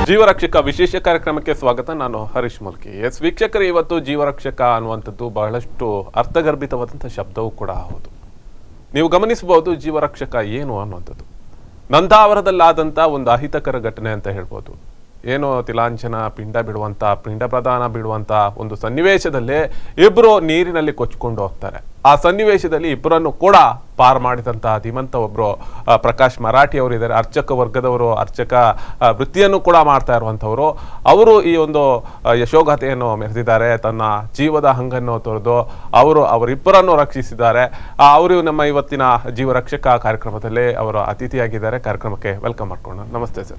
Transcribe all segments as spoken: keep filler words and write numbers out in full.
ಜೀವರಕ್ಷಕ ವಿಶೇಷ ಕಾರ್ಯಕ್ರಮಕ್ಕೆ ಸ್ವಾಗತ. ನಾನು ಹರೀಶ್ ಮುಲ್ಕಿ. ಎಸ್ ವೀಕ್ಷಕರು, ಇವತ್ತು ಜೀವರಕ್ಷಕ ಅನ್ನುವಂಥದ್ದು ಬಹಳಷ್ಟು ಅರ್ಥಗರ್ಭಿತವಾದಂಥ ಶಬ್ದವೂ ಕೂಡ ಹೌದು. ನೀವು ಗಮನಿಸಬಹುದು ಜೀವರಕ್ಷಕ ಏನು ಅನ್ನುವಂಥದ್ದು. ನಂದಾವರದಲ್ಲಾದಂಥ ಒಂದು ಅಹಿತಕರ ಘಟನೆ ಅಂತ ಹೇಳ್ಬೋದು. ಏನೋ ತಿಲಾಂಚನ ಪಿಂಡ ಬಿಡುವಂಥ ಪಿಂಡ ಪ್ರದಾನ ಬಿಡುವಂಥ ಒಂದು ಸನ್ನಿವೇಶದಲ್ಲಿ ಇಬ್ಬರು ನೀರಿನಲ್ಲಿ ಕೊಚ್ಕೊಂಡು ಹೋಗ್ತಾರೆ. ಆ ಸನ್ನಿವೇಶದಲ್ಲಿ ಇಬ್ಬರನ್ನು ಕೂಡ ಪಾರ್ ಮಾಡಿದಂತಹ ಧೀಮಂತ ಒಬ್ಬರು ಪ್ರಕಾಶ್ ಮರಾಠಿ ಅವರು ಇದ್ದಾರೆ. ಅರ್ಚಕ ವರ್ಗದವರು, ಅರ್ಚಕ ವೃತ್ತಿಯನ್ನು ಕೂಡ ಮಾಡ್ತಾ ಇರುವಂಥವರು. ಅವರು ಈ ಒಂದು ಯಶೋಗಾಥೆಯನ್ನು ಮೆರೆದಿದ್ದಾರೆ. ತನ್ನ ಜೀವದ ಹಂಗನ್ನು ತೊರೆದು ಅವರು ಅವರಿಬ್ಬರನ್ನು ರಕ್ಷಿಸಿದ್ದಾರೆ. ಅವರು ನಮ್ಮ ಇವತ್ತಿನ ಜೀವರಕ್ಷಕ ಕಾರ್ಯಕ್ರಮದಲ್ಲಿ ಅವರು ಅತಿಥಿಯಾಗಿದ್ದಾರೆ. ಕಾರ್ಯಕ್ರಮಕ್ಕೆ ವೆಲ್ಕಮ್ ಮಾಡ್ಕೊಂಡು ನಮಸ್ತೆ ಸರ್.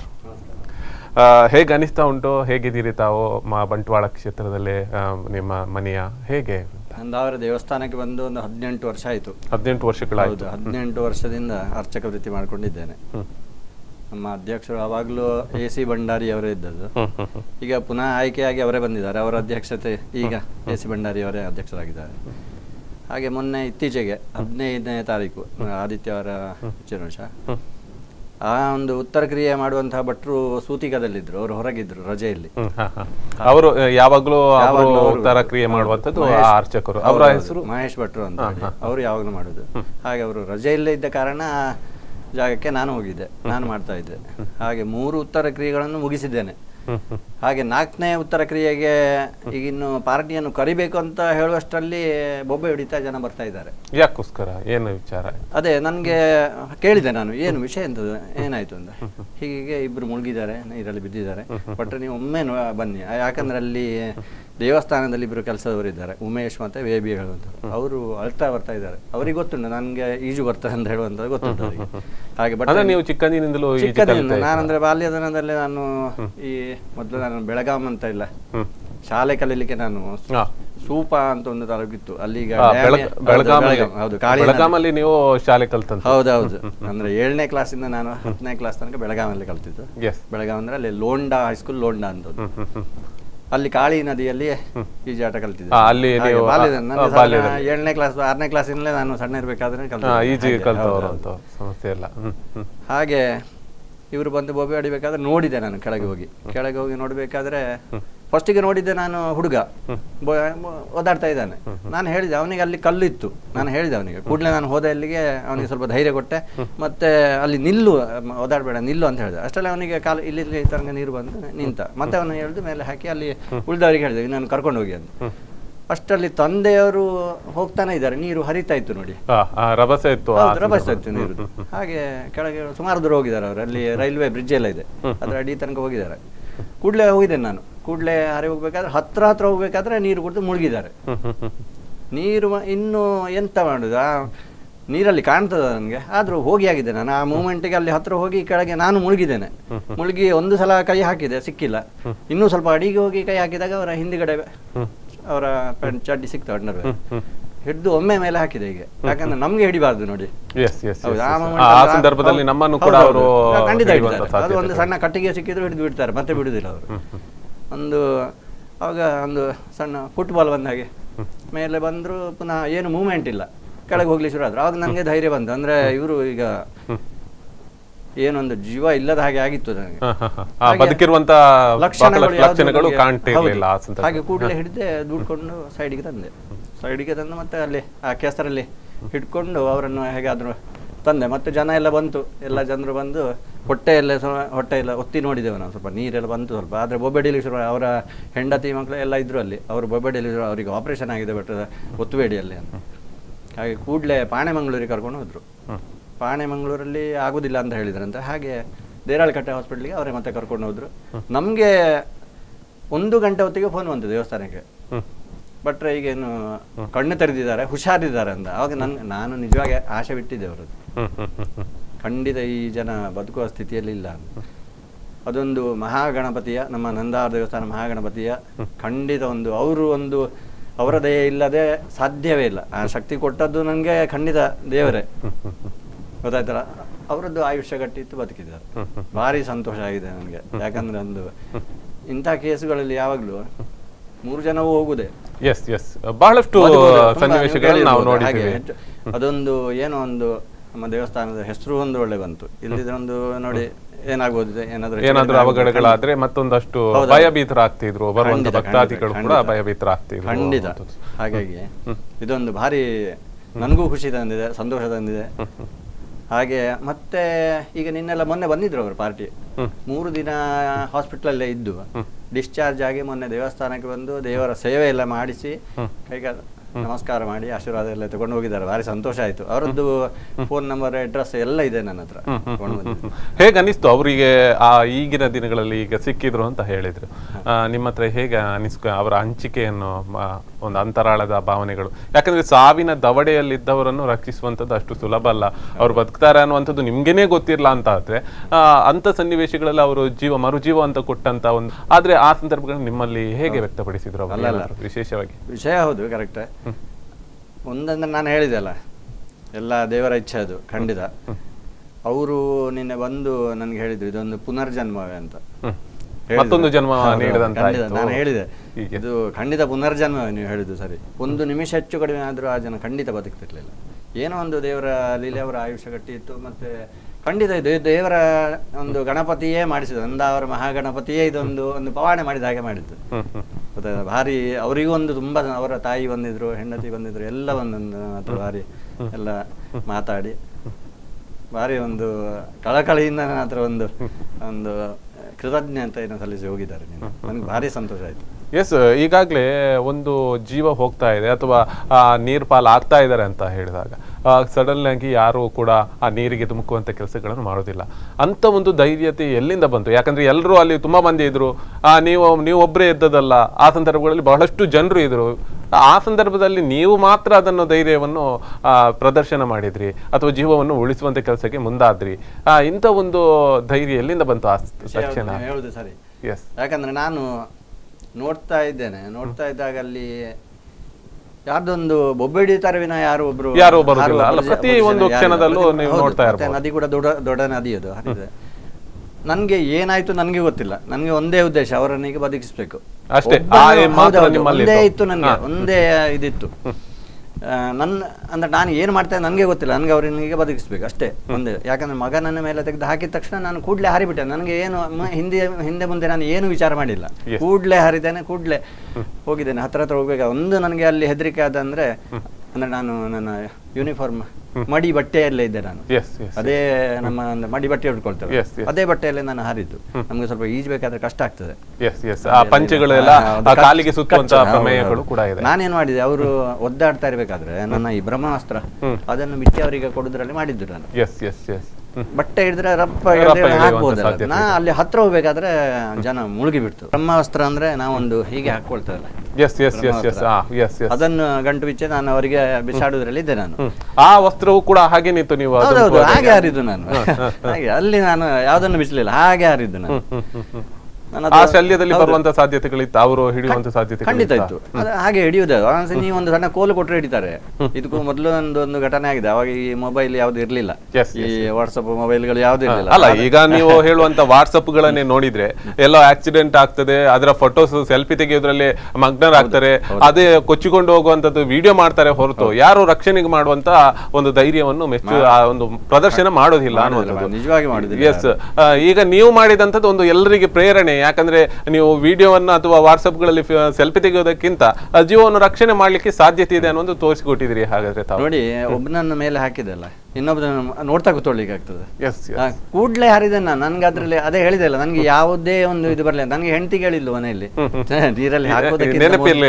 ಹೇಗೆ ಅನಿಸ್ತಾ ಉಂಟು? ಹೇಗಿದ್ದೀರಿ ತಾವು? ಬಂಟ್ವಾಳ ಕ್ಷೇತ್ರದಲ್ಲಿ ನಿಮ್ಮ ಮನೆಯ ಹೇಗೆ? ನಂದಾವರ ದೇವಸ್ಥಾನಕ್ಕೆ ಬಂದು ಒಂದು ಹದಿನೆಂಟು ವರ್ಷ ಆಯಿತು. ಹದಿನೆಂಟು ವರ್ಷಗಳಾಯಿತು. ಹದಿನೆಂಟು ವರ್ಷದಿಂದ ಅರ್ಚಕ ವೃತ್ತಿ ಮಾಡ್ಕೊಂಡಿದ್ದೇನೆ. ನಮ್ಮ ಅಧ್ಯಕ್ಷರು ಆವಾಗಲೂ ಎ ಸಿ ಭಂಡಾರಿ ಅವರೇ ಇದ್ದದ್ದು. ಈಗ ಪುನಃ ಆಯ್ಕೆಯಾಗಿ ಅವರೇ ಬಂದಿದ್ದಾರೆ. ಅವರ ಅಧ್ಯಕ್ಷತೆ ಈಗ ಎ ಸಿ ಭಂಡಾರಿ ಅವರೇ ಅಧ್ಯಕ್ಷರಾಗಿದ್ದಾರೆ. ಹಾಗೆ ಮೊನ್ನೆ ಇತ್ತೀಚೆಗೆ ಹದಿನೈದನೇ ತಾರೀಕು ಆದಿತ್ಯವಾರ ವರ್ಷ ಆ ಒಂದು ಉತ್ತರ ಕ್ರಿಯೆ ಮಾಡುವಂತಹ ಭಟ್ರು ಸೂತಿಕದಲ್ಲಿದ್ರು. ಅವರು ಹೊರಗಿದ್ರು ರಜೆಯಲ್ಲಿ. ಅವರು ಯಾವಾಗಲೂ ಉತ್ತರ ಕ್ರಿಯೆ ಮಾಡುವಂತದ್ದು ಅರ್ಚಕರು. ಅವರ ಹೆಸರು ಮಹೇಶ್ ಭಟ್ರು ಅಂತ. ಅವರು ಯಾವಾಗಲೂ ಮಾಡುದು. ಹಾಗೆ ಅವರು ರಜೆಯಲ್ಲೇ ಇದ್ದ ಕಾರಣ ಜಾಗಕ್ಕೆ ನಾನು ಹೋಗಿದ್ದೆ. ನಾನು ಮಾಡ್ತಾ ಇದ್ದೆ. ಹಾಗೆ ಮೂರು ಉತ್ತರ ಕ್ರಿಯೆಗಳನ್ನು ಮುಗಿಸಿದ್ದೇನೆ. ಹಾಗೆ ನಾಲ್ಕನೇ ಉತ್ತರ ಕ್ರಿಯೆಗೆ ಈಗಿನ್ನು ಪಾರ್ಟಿಯನ್ನು ಕರಿಬೇಕು ಅಂತ ಹೇಳುವಷ್ಟರಲ್ಲಿ ಬೊಬ್ಬೆ ಹೊಡಿತಾ ಜನ ಬರ್ತಾ ಇದ್ದಾರೆ. ಯಾಕೋಸ್ಕರ? ಏನು ವಿಚಾರ? ಅದೇ ನನ್ಗೆ ಕೇಳಿದೆ ನಾನು, ಏನು ವಿಷಯ ಎಂತದ್ದು, ಏನಾಯ್ತು ಅಂತ. ಹೀಗೆ ಇಬ್ರು ಮುಳುಗಿದ್ದಾರೆ, ನೀರಲ್ಲಿ ಬಿದ್ದಿದ್ದಾರೆ, ಬಟ್ ನೀವು ಒಮ್ಮೆ ಬನ್ನಿ. ಯಾಕಂದ್ರೆ ಅಲ್ಲಿ ದೇವಸ್ಥಾನದಲ್ಲಿ ಇಬ್ರು ಕೆಲಸದವರು ಇದ್ದಾರೆ, ಉಮೇಶ್ ಮತ್ತೆ ವೇಬಿ ಹೇಳುವಂಥವ್ರು. ಅವರು ಅಳ್ತಾ ಬರ್ತಾ ಇದ್ದಾರೆ. ಅವ್ರಿಗೆ ಗೊತ್ತುಂಟು ನನಗೆ ಈಜು ಬರ್ತದೆ ಅಂತ ಹೇಳುವಂಥದ್ದು ಗೊತ್ತುಂಟು ಅವರಿಗೆ. ಹಾಗೆ ಬಟ್ ನೀವು ಚಿಕ್ಕಂದಿನಿಂದಲೂ? ಚಿಕ್ಕಂದಿನಿಂದ ನಾನಂದ್ರೆ ಬಾಲ್ಯದನದಲ್ಲಿ ನಾನು ಈ ಮೊದಲು ನಾನು ಬೆಳಗಾಂ ಅಂತ ಇಲ್ಲ ಶಾಲೆ ಕಲೀಲಿಕ್ಕೆ ನಾನು ಸೂಪ ಅಂತ ಒಂದು ತಾಲೂಕಿತ್ತು. ಅಲ್ಲಿ ಹೌದು ಬೆಳಗಾಮಲ್ಲಿ ನೀವು ಶಾಲೆ ಕಲ್ತ? ಹೌದೌದು. ಅಂದ್ರೆ ಏಳನೇ ಕ್ಲಾಸಿಂದ ನಾನು ಹತ್ತನೇ ಕ್ಲಾಸ್ ತನಕ ಬೆಳಗಾಮಲ್ಲಿ ಕಲ್ತಿದ್ದು. ಬೆಳಗಾಂ ಅಂದ್ರೆ ಅಲ್ಲಿ ಲೋಂಡಾ ಹೈಸ್ಕೂಲ್ ಲೋಂಡಾ ಅಂತ ಅಲ್ಲಿ ಕಾಳಿ ನದಿಯಲ್ಲಿ ಈಜಾಟ ಕಲ್ತಿದ್ದೆ. ಏಳನೇ ಕ್ಲಾಸ್ ಆರನೇ ಕ್ಲಾಸಿನಲ್ಲೇ ನಾನು ಸಣ್ಣ ಇರ್ಬೇಕಾದ್ರೆ ಸಮಸ್ಯೆ ಇಲ್ಲ. ಹಾಗೆ ಇವರು ಬಂದು ಬೊಬ್ಬೆ ಹೊಡಿಬೇಕಾದ್ರೆ ನೋಡಿದೆ ನಾನು. ಕೆಳಗೆ ಹೋಗಿ ಕೆಳಗೆ ಹೋಗಿ ನೋಡ್ಬೇಕಾದ್ರೆ ಫಸ್ಟಿಗೆ ನೋಡಿದ್ದೆ ನಾನು ಹುಡುಗ ಓದಾಡ್ತಾ ಇದ್ದಾನೆ. ನಾನು ಹೇಳಿದೆ ಅವನಿಗೆ, ಅಲ್ಲಿ ಕಲ್ಲಿತ್ತು. ನಾನು ಹೇಳಿದೆ ಅವನಿಗೆ ಕೂಡಲೇ. ನಾನು ಹೋದ ಅಲ್ಲಿಗೆ ಅವನಿಗೆ ಸ್ವಲ್ಪ ಧೈರ್ಯ ಕೊಟ್ಟೆ. ಮತ್ತೆ ಅಲ್ಲಿ ನಿಲ್ಲು, ಓದಾಡಬೇಡ ನಿಲ್ಲು ಅಂತ ಹೇಳಿದೆ. ಅಷ್ಟರಲ್ಲಿ ಅವನಿಗೆ ಕಾಲು ಇಲ್ಲಿ ಇಲ್ಲಿ ತನಕ ನೀರು ಬಂದು ನಿಂತ. ಮತ್ತೆ ಅವನು ಹೇಳಿದ ಮೇಲೆ ಹಾಕಿ ಅಲ್ಲಿ ಉಳಿದವರಿಗೆ ಹೇಳಿದೆ ನಾನು ಕರ್ಕೊಂಡು ಹೋಗಿ ಅಂತ. ಅಷ್ಟರಲ್ಲಿ ತಂದೆಯವರು ಹೋಗ್ತಾನೆ ಇದ್ದಾರೆ. ನೀರು ಹರಿತಾ ಇತ್ತು ನೋಡಿ, ರಭಸ ಇತ್ತು ರಭಸ ಇತ್ತು ನೀರು. ಹಾಗೆ ಕೆಳಗೆ ಸುಮಾರು ದೂರ ಹೋಗಿದ್ದಾರೆ ಅವರು. ಅಲ್ಲಿ ರೈಲ್ವೆ ಬ್ರಿಡ್ಜ್ ಎಲ್ಲ ಇದೆ, ಅದ್ರ ಅಡಿ ತನಕ ಹೋಗಿದ್ದಾರೆ. ಕೂಡಲೇ ಹೋಗಿದ್ದೇನೆ ನಾನು. ಕೂಡಲೇ ಹರಿ ಹೋಗ್ಬೇಕಾದ್ರೆ ಹತ್ರ ಹತ್ರ ಹೋಗ್ಬೇಕಾದ್ರೆ ನೀರು ಕುಡಿದು ಮುಳುಗಿದ್ದಾರೆ. ನೀರು ಇನ್ನು ಎಂತ ಮಾಡುದು, ಆ ನೀರಲ್ಲಿ ಕಾಣ್ತದ ನನಗೆ. ಆದ್ರೂ ಹೋಗಿ ಆಗಿದೆ ನಾನು ಆ ಮೂಮೆಂಟಿಗೆ. ಅಲ್ಲಿ ಹತ್ರ ಹೋಗಿ ಕೆಳಗೆ ನಾನು ಮುಳುಗಿದ್ದೇನೆ. ಮುಳುಗಿ ಒಂದು ಸಲ ಕೈ ಹಾಕಿದೆ, ಸಿಕ್ಕಿಲ್ಲ. ಇನ್ನೂ ಸ್ವಲ್ಪ ಅಡಿಗೆ ಹೋಗಿ ಕೈ ಹಾಕಿದಾಗ ಅವರ ಹಿಂದಿಗಡೆ ಅವರ ಪ್ಯಾಂಟ್ ಚಡ್ಡಿ ಸಿಕ್ತ ಅಣ್ಣರು ಹಿಡಿದು ಒಮ್ಮೆ ಮೇಲೆ ಹಾಕಿದೆ ಹೀಗೆ. ಯಾಕಂದ್ರೆ ನಮ್ಗೆ ಹಿಡಿಬಾರ್ದು ನೋಡಿ. ಖಂಡಿತ ಅದು ಒಂದು ಸಣ್ಣ ಕಟ್ಟಿಗೆ ಸಿಕ್ಕಿದ್ರು ಹಿಡಿದು ಬಿಡ್ತಾರೆ, ಮತ್ತೆ ಬಿಡುದಿಲ್ಲ ಅವರು. ಒಂದು ಅವಾಗ ಒಂದು ಸಣ್ಣ ಫುಟ್ಬಾಲ್ ಬಂದ ಹಾಗೆ ಮೇಲೆ ಬಂದ್ರು. ಪುನಃ ಏನು ಮೂವ್ಮೆಂಟ್ ಇಲ್ಲ, ಕೆಳಗೆ ಹೋಗ್ಲಿ ಶುರು ಆದ್ರು. ಅವಾಗ ನನಗೆ ಧೈರ್ಯ ಬಂತು. ಅಂದ್ರೆ ಇವರು ಈಗ ಏನೊಂದು ಜೀವ ಇಲ್ಲದ ಹಾಗೆ ಆಗಿತ್ತು ನನಗೆ. ಲಕ್ಷಣಗಳು ಹಾಗೆ ಕೂಡಲೇ ಹಿಡಿದೆ ದುಡ್ಕೊಂಡು ಸೈಡಿಗೆ ತಂದೆ. ಸೈಡಿಗೆ ತಂದು ಮತ್ತೆ ಅಲ್ಲಿ ಆ ಕೆಸರಲ್ಲಿ ಹಿಡ್ಕೊಂಡು ಅವರನ್ನು ಹೇಗಾದ್ರು ತಂದೆ. ಮತ್ತೆ ಜನ ಎಲ್ಲ ಬಂತು, ಎಲ್ಲ ಜನರು ಬಂದು ಹೊಟ್ಟೆ ಎಲ್ಲ ಹೊಟ್ಟೆ ಎಲ್ಲ ಒತ್ತಿ ನೋಡಿದೆವು ನಾವು. ಸ್ವಲ್ಪ ನೀರೆಲ್ಲ ಬಂತು ಸ್ವಲ್ಪ. ಆದರೆ ಬೊಬ್ಬೆಡಿಲಿ ಶುರು ಅವರ ಹೆಂಡತಿ ಮಕ್ಕಳು ಎಲ್ಲ ಇದ್ರು ಅಲ್ಲಿ. ಅವರು ಬೊಬ್ಬೆಡಿಲಿ ಅವರಿಗೆ ಆಪರೇಷನ್ ಆಗಿದೆ ಬಟ್ ಒತ್ತುಬೇಡಿಯಲ್ಲಿ ಅಂತ. ಹಾಗೆ ಕೂಡಲೇ ಪಾಣೆಮಂಗಳೂರಿಗೆ ಕರ್ಕೊಂಡು ಹೋದ್ರು. ಪಾಣೆಮಂಗಳೂರಲ್ಲಿ ಆಗುದಿಲ್ಲ ಅಂತ ಹೇಳಿದ್ರಂತೆ. ಹಾಗೆ ದೇರಾಳಕಟ್ಟೆ ಹಾಸ್ಪಿಟ್ಲಿಗೆ ಅವರೇ ಮತ್ತೆ ಕರ್ಕೊಂಡು ಹೋದ್ರು. ನಮಗೆ ಒಂದು ಗಂಟೆ ಹೊತ್ತಿಗೆ ಫೋನ್ ಬಂತು ದೇವಸ್ಥಾನಕ್ಕೆ, ಭಟ್ರೆ ಈಗೇನು ಕಣ್ಣು ತೆರೆದಿದ್ದಾರೆ, ಹುಷಾರಿದ್ದಾರೆ ಅಂತ. ಅವಾಗ ನನ್ ನಾನು ನಿಜವಾಗಿ ಆಶೆ ಬಿಟ್ಟಿದ್ದೆ ಅವರದ್ದು. ಖಂಡಿತ ಈ ಜನ ಬದುಕುವ ಸ್ಥಿತಿಯಲ್ಲಿ ಇಲ್ಲ ಅಂತ. ಅದೊಂದು ಮಹಾಗಣಪತಿಯ, ನಮ್ಮ ನಂದಾವರ ದೇವಸ್ಥಾನ ಮಹಾಗಣಪತಿಯ ಖಂಡಿತ ಒಂದು ಅವರು ಒಂದು ಅವರ ದಯೆ ಇಲ್ಲದೆ ಸಾಧ್ಯವೇ ಇಲ್ಲ. ಆ ಶಕ್ತಿ ಕೊಟ್ಟದ್ದು ನನಗೆ ಖಂಡಿತ ದೇವರೇ. ಗೊತ್ತಾಯ್ತಲ್ಲ, ಅವರದ್ದು ಆಯುಷ್ಯ ಗಟ್ಟಿತ್ತು, ಬದುಕಿದ್ದಾರೆ. ಭಾರಿ ಸಂತೋಷ ಆಗಿದೆ ನನಗೆ. ಯಾಕಂದ್ರೆ ಒಂದು ಇಂಥ ಕೇಸುಗಳಲ್ಲಿ ಯಾವಾಗ್ಲೂ ಮೂರು ಜನವೂ ಹೋಗುದೇ. ಬಹಳಷ್ಟು ಸನ್ನಿವೇಶಗಳನ್ನು ನಾವು ನೋಡಿದ್ದೇವೆ. ಅದೊಂದು ಏನೋ ಒಂದು ನಮ್ಮ ದೇವಸ್ಥಾನದ ಹೆಸರು ಒಂದು ಒಳ್ಳೆ ಬಂತು. ಇಲ್ಲಿದ್ರೆ ಒಂದು ನೋಡಿ ಏನಾಗ್ಬೋದು, ಏನಾದ್ರೂ ಏನಾದ್ರೂ ಅವಘಡಗಳಾದ್ರೆ ಮತ್ತೊಂದಷ್ಟು ಭಯಭೀತರಾಗ್ತಿದ್ರು, ಬರುವಂತ ಭಕ್ತಾದಿಗಳು ಕೂಡ ಭಯಭೀತರಾಗ್ತಿದ್ರು. ಖಂಡಿತ. ಹಾಗಾಗಿ ಇದೊಂದು ಭಾರಿ ನನಗೂ ಖುಷಿ ತಂದಿದೆ, ಸಂತೋಷ ತಂದಿದೆ. ಹಾಗೆ ಮತ್ತೆ ಈಗ ನಿನ್ನೆಲ್ಲ ಮೊನ್ನೆ ಬಂದಿದ್ರು ಅವರು ಪಾರ್ಟಿ, ಮೂರು ದಿನ ಹಾಸ್ಪಿಟಲಲ್ಲೇ ಇದ್ದು ಡಿಸ್ಚಾರ್ಜ್ ಆಗಿ ಮೊನ್ನೆ ದೇವಸ್ಥಾನಕ್ಕೆ ಬಂದು ದೇವರ ಸೇವೆ ಎಲ್ಲ ಮಾಡಿಸಿ ಕೈಗ ನಮಸ್ಕಾರ ಮಾಡಿ ಆಶೀರ್ವಾದ ಎಲ್ಲ ತಗೊಂಡು ಹೋಗಿದ್ದಾರೆ. ಭಾರಿ ಸಂತೋಷ ಆಯ್ತು. ಅವರದ್ದು ಫೋನ್ ನಂಬರ್ ಅಡ್ರೆಸ್ ಎಲ್ಲ ಇದೆ ನನ್ನ ಹತ್ರ. ಹೇಗೆ ಅನಿಸ್ತು ಅವರಿಗೆ ಆ ಈಗಿನ ದಿನಗಳಲ್ಲಿ ಈಗ ಸಿಕ್ಕಿದ್ರು ಅಂತ ಹೇಳಿದ್ರು, ನಿಮ್ಮ ಹತ್ರ ಹೇಗೆ ಅನಿಸ್ಕೊ ಅವರ ಹಂಚಿಕೆಯನ್ನು, ಒಂದು ಅಂತರಾಳದ ಭಾವನೆಗಳು? ಯಾಕಂದ್ರೆ ಸಾವಿನ ದವಡೆಯಲ್ಲಿದ್ದವರನ್ನು ರಕ್ಷಿಸುವಂಥದ್ದು ಅಷ್ಟು ಸುಲಭ ಅಲ್ಲ, ಅವ್ರು ಬದುಕ್ತಾರೆ ಅನ್ನುವಂಥದ್ದು ನಿಮ್ಗೇನೆ ಗೊತ್ತಿರಲ್ಲ ಅಂತ ಆದ್ರೆ ಆ ಅಂತ ಸನ್ನಿವೇಶಗಳಲ್ಲಿ ಅವರು ಜೀವ ಮರುಜೀವ ಅಂತ ಕೊಟ್ಟಂತ ಒಂದು, ಆದ್ರೆ ಆ ಸಂದರ್ಭಗಳನ್ನು ನಿಮ್ಮಲ್ಲಿ ಹೇಗೆ ವ್ಯಕ್ತಪಡಿಸಿದ್ರು ಅವರು ವಿಶೇಷವಾಗಿ? ವಿಷಯ ಹೌದು, ಕರೆಕ್ಟ್. ಒಂದಂದ್ರೆ ನಾನು ಹೇಳಿದೆ ಅಲ್ಲ, ಎಲ್ಲ ದೇವರ ಇಚ್ಛೆ ಅದು ಖಂಡಿತ. ಅವರು ನಿನ್ನೆ ಬಂದು ನನ್ಗೆ ಹೇಳಿದ್ರು ಇದೊಂದು ಪುನರ್ಜನ್ಮವೇ ಅಂತ, ಮತ್ತೊಂದು ಜನ್ಮ ನೀಡಿದಂತ. ನಾನು ಹೇಳಿದೆ ಇದು ಖಂಡಿತ ಪುನರ್ಜನ್ಮವೇ ನೀವು ಹೇಳಿದ್ದು ಸರಿ. ಒಂದು ನಿಮಿಷ ಹೆಚ್ಚು ಕಡಿಮೆ ಆದ್ರೂ ಆ ಜನ ಖಂಡಿತ ಬದುಕ್ತಿರ್ಲಿಲ್ಲ. ಏನೋ ಒಂದು ದೇವರ ಲೀಲೆ, ಅವರ ಆಯುಷ್ಯ ಗಟ್ಟಿ ಇತ್ತು. ಮತ್ತೆ ಖಂಡಿತ ಇದು ದೇವರ ಒಂದು ಗಣಪತಿಯೇ ಮಾಡಿಸಿದ, ಅಂದ ಅವರ ಮಹಾಗಣಪತಿಯೇ ಇದೊಂದು ಒಂದು ಪವಾಡನೆ ಮಾಡಿದ ಹಾಗೆ ಮಾಡಿದ್ದು. ಮತ್ತೆ ಭಾರಿ ಅವರಿಗೂ ಒಂದು ತುಂಬಾ, ಅವರ ತಾಯಿ ಬಂದಿದ್ರು, ಹೆಂಡತಿ ಬಂದಿದ್ರು, ಎಲ್ಲ ಒಂದೊಂದು ಮಾತ್ರ ಭಾರಿ ಎಲ್ಲ ಮಾತಾಡಿ ಭಾರಿ ಒಂದು ಕಳಕಳಿಯಿಂದ ನನ್ನ ಹತ್ರ ಒಂದು ಒಂದು ಕೃತಜ್ಞತೆಯನ್ನು ಸಲ್ಲಿಸಿ ಹೋಗಿದ್ದಾರೆ. ನನಗೆ ಭಾರಿ ಸಂತೋಷ ಆಯ್ತು. ಎಸ್, ಈಗಾಗಲೇ ಒಂದು ಜೀವ ಹೋಗ್ತಾ ಇದೆ ಅಥವಾ ಆ ನೀರು ಪಾಲು ಆಗ್ತಾ ಇದ್ದಾರೆ ಅಂತ ಹೇಳಿದಾಗ ಸಡನ್ ಆಗಿ ಯಾರು ಕೂಡ ಆ ನೀರಿಗೆ ಧುಮುಕುವಂತ ಕೆಲಸಗಳನ್ನು ಮಾಡೋದಿಲ್ಲ. ಅಂತ ಒಂದು ಧೈರ್ಯತೆ ಎಲ್ಲಿಂದ ಬಂತು? ಯಾಕಂದ್ರೆ ಎಲ್ಲರೂ ಅಲ್ಲಿ ತುಂಬಾ ಮಂದಿ ಇದ್ರು, ಆ ನೀವು ನೀವು ಒಬ್ಬರೇ ಇದ್ದದಲ್ಲ, ಆ ಸಂದರ್ಭಗಳಲ್ಲಿ ಬಹಳಷ್ಟು ಜನರು ಇದ್ರು. ಆ ಸಂದರ್ಭದಲ್ಲಿ ನೀವು ಮಾತ್ರ ಅದನ್ನು ಧೈರ್ಯವನ್ನು ಆ ಪ್ರದರ್ಶನ ಮಾಡಿದ್ರಿ ಅಥವಾ ಜೀವವನ್ನು ಉಳಿಸುವಂತ ಕೆಲಸಕ್ಕೆ ಮುಂದಾದ್ರಿ. ಆ ಇಂಥ ಒಂದು ಧೈರ್ಯ ಎಲ್ಲಿಂದ ಬಂತು ಆ ತಕ್ಷಣ? ಹೇಳುದು ಸರಿ. ಎಸ್, ಯಾಕಂದ್ರೆ ನಾನು ನೋಡ್ತಾ ಇದ್ದೇನೆ, ನೋಡ್ತಾ ಇದ್ದಾಗ ಅಲ್ಲಿ ಯಾರ್ದೊಂದು ಬೊಬ್ಬೆ ಹಿಡಿತಾರೆ ವಿನ ಯಾರು ಒಬ್ರು ಯಾರು ಬರುದಿಲ್ಲ ಅಲ್ಲ, ಪ್ರತಿ ಒಂದು ಕ್ಷಣದಲ್ಲೂ ನೀವು ನೋಡ್ತಾ ಇರ್ಬೋದು. ನದಿ ಕೂಡ ದೊಡ್ಡ ದೊಡ್ಡ ನದಿ ಅದು ಹರಿದೆ. ನನ್ಗೆ ಏನಾಯ್ತು ನನ್ಗೆ ಗೊತ್ತಿಲ್ಲ, ನನ್ಗೆ ಒಂದೇ ಉದ್ದೇಶ, ಅವರನ್ನೀಗ ಬದುಕಿಸ್ಬೇಕು ಅಷ್ಟೇ. ಒಂದೇ ಇತ್ತು ನನ್ಗೆ, ಒಂದೇ ಇದಿತ್ತು ನನ್ನ ಅಂದ್ರೆ ನಾನು ಏನು ಮಾಡ್ತೇನೆ ನನಗೆ ಗೊತ್ತಿಲ್ಲ, ನನಗೆ ಅವ್ರನ್ನೀಗ ಬದುಕಿಸ್ಬೇಕು ಅಷ್ಟೇ ಒಂದೇ. ಯಾಕಂದ್ರೆ ಮಗ ನನ್ನ ಮೇಲೆ ತೆಗೆದು ಹಾಕಿದ ತಕ್ಷಣ ನಾನು ಕೂಡಲೇ ಹಾರಿಬಿಟ್ಟೆ. ನನಗೆ ಏನು ಹಿಂದೆ ಹಿಂದೆ ಮುಂದೆ ನಾನು ಏನು ವಿಚಾರ ಮಾಡಿಲ್ಲ, ಕೂಡಲೇ ಹಾರಿದ್ದೇನೆ, ಕೂಡಲೇ ಹೋಗಿದ್ದೇನೆ. ಹತ್ರ ಹತ್ರ ಹೋಗ್ಬೇಕು. ಒಂದು ನನಗೆ ಅಲ್ಲಿ ಹೆದರಿಕೆ ಆದಂದ್ರೆ ಅಂದ್ರೆ ನಾನು ನನ್ನ ಯೂನಿಫಾರ್ಮ್ ಮಡಿ ಬಟ್ಟೆಯಲ್ಲೇ ಇದ್ದೆ ನಾನು, ಅದೇ ನಮ್ಮ ಮಡಿ ಬಟ್ಟೆ ಉಟ್ಕೊಳ್ತೇವೆ, ಅದೇ ಬಟ್ಟೆಯಲ್ಲೇ ನಾನು ಹಾರಿದ್ದು. ನಮ್ಗೆ ಸ್ವಲ್ಪ ಈಜ್ಬೇಕಾದ್ರೆ ಕಷ್ಟ ಆಗ್ತದೆ. ನಾನೇನ್ ಮಾಡಿದೆ, ಅವರು ಒದ್ದಾಡ್ತಾ ಇರ್ಬೇಕಾದ್ರೆ ನನ್ನ ಈ ಬ್ರಹ್ಮಾಸ್ತ್ರ ಅದನ್ನು ಮಿಟ್ಟಿ ಅವರಿಗೆ ಕೊಡುದ್ರಲ್ಲಿ ಮಾಡಿದ್ದು ನಾನು. ಬಟ್ಟೆ ಹಿಡಿದ್ರೆ ರಪ್ಪ ಹಾಕ್ಬೋದಲ್ಲ, ನಾ ಅಲ್ಲಿ ಹತ್ರ ಹೋಗ್ಬೇಕಾದ್ರೆ ಜನ ಮುಳುಗಿ ಬಿಡ್ತು. ಬ್ರಹ್ಮಾಸ್ತ್ರ ಅಂದ್ರೆ ನಾವೊಂದು ಹೀಗೆ ಹಾಕೊಳ್ತೇವಲ್ಲ, ಅದನ್ನು ಗಂಟು ಬಿಚ್ಚೆ ನಾನು ಅವರಿಗೆ ಬಿಸಾಡುದ್ರಲ್ಲಿ ಇದ್ದೆ ನಾನು. ಆ ವಸ್ತ್ರವು ಕೂಡ ಹಾಗೆ ನಿಂತು ನೀವು? ಹೌದೌದು, ಹಾಗೆ ಹಾರಿದ್ದು ನಾನು. ಹಾಗೆ ಅಲ್ಲಿ ನಾನು ಯಾವ್ದನ್ನು ಬಿಚ್ಚಲಿಲ್ಲ, ಹಾಗೆ ಹಾರಿದ್ದು ನಾನು. ಆ ಶಲ್ಯದಲ್ಲಿ ಬರುವಂತ ಸಾಧ್ಯತೆಗಳಿತ್ತು, ಅವರು ಹಿಡಿಯುವಂತ ಸಾಧ್ಯತೆ ಖಂಡಿತ ಇತ್ತು. ಹಾಗೆ ಹಿಡಿಯುವುದು ನೀವು ಒಂದು ಸಣ್ಣ ಕೋಲು ಕೊಟ್ಟರೆ ಹಿಡಿತಾರೆ. ಇದಕ್ಕೂ ಮೊದಲು ಒಂದು ಒಂದು ಘಟನೆ ಆಗಿದೆ, ಅವಾಗ ಈ ಮೊಬೈಲ್ ಯಾವ್ದು ಇರ್ಲಿಲ್ಲ, ಈ ವಾಟ್ಸಪ್ ಮೊಬೈಲ್ಗಳು ಯಾವ್ದು ಇರ್ಲಿಲ್ಲ. ಅಲ್ಲ, ಈಗ ನೀವು ಹೇಳುವಂತ ವಾಟ್ಸಪ್ ಗಳನ್ನೇ ನೋಡಿದ್ರೆ ಎಲ್ಲೋ ಆಕ್ಸಿಡೆಂಟ್ ಆಗ್ತದೆ, ಅದರ ಫೋಟೋಸ್ ಸೆಲ್ಫಿ ತೆಗೆಯೋದ್ರಲ್ಲಿ ಮಗ್ನರಾಗ್ತಾರೆ, ಅದೇ ಕೊಚ್ಚಿಕೊಂಡು ಹೋಗುವಂತದ್ದು ವಿಡಿಯೋ ಮಾಡ್ತಾರೆ ಹೊರತು ಯಾರು ರಕ್ಷಣೆಗೆ ಮಾಡುವಂತ ಒಂದು ಧೈರ್ಯವನ್ನು ಮೆಚ್ಚು ಒಂದು ಪ್ರದರ್ಶನ ಮಾಡೋದಿಲ್ಲ ಅನ್ನುವಂಥದ್ದು ನಿಜವಾಗಿ ಮಾಡುದಿಲ್ಲ. ಎಸ್, ಈಗ ನೀವು ಮಾಡಿದಂಥದ್ದು ಒಂದು ಎಲ್ಲರಿಗೆ ಪ್ರೇರಣೆ. ಯಾಕಂದ್ರೆ ನೀವು ವಿಡಿಯೋವನ್ನು ಅಥವಾ ವಾಟ್ಸಪ್ ಗಳಲ್ಲಿ ಸೆಲ್ಫಿ ತೆಗೆಯೋದಕ್ಕಿಂತ ಜೀವವನ್ನು ರಕ್ಷಣೆ ಮಾಡ್ಲಿಕ್ಕೆ ಸಾಧ್ಯತೆ ಇದೆ ಅನ್ನೋದು ತೋರಿಸಿಕೊಟ್ಟಿದ್ರಿ. ಹಾಗಾದ್ರೆ ನೋಡಿ, ಒಬ್ಬನನ್ನ ಮೇಲೆ ಹಾಕಿದಲ್ಲ ಇನ್ನೊಬ್ಬ ನೋಡ್ತಾ ಕೂತ್ಕೊಳ್ಳಿಕ್ಕೆ ಆಗ್ತದೆ. ಕೂಡ್ಲೆ ಹಾರಿದೆ ನಾನು. ನನ್ಗೆ ಅದ್ರಲ್ಲಿ ಅದೇ ಹೇಳಿದೆ ಅಲ್ಲ, ನನ್ಗೆ ಯಾವುದೇ ಒಂದು ಇದು ಬರ್ಲಿಲ್ಲ. ನನ್ಗೆ ಹೆಂಡತಿಗೆ ಹೇಳಿಲ್ವ ಮನೆಯಲ್ಲಿ ನೀರಲ್ಲಿ ಹಾಕೋದಕ್ಕೆ,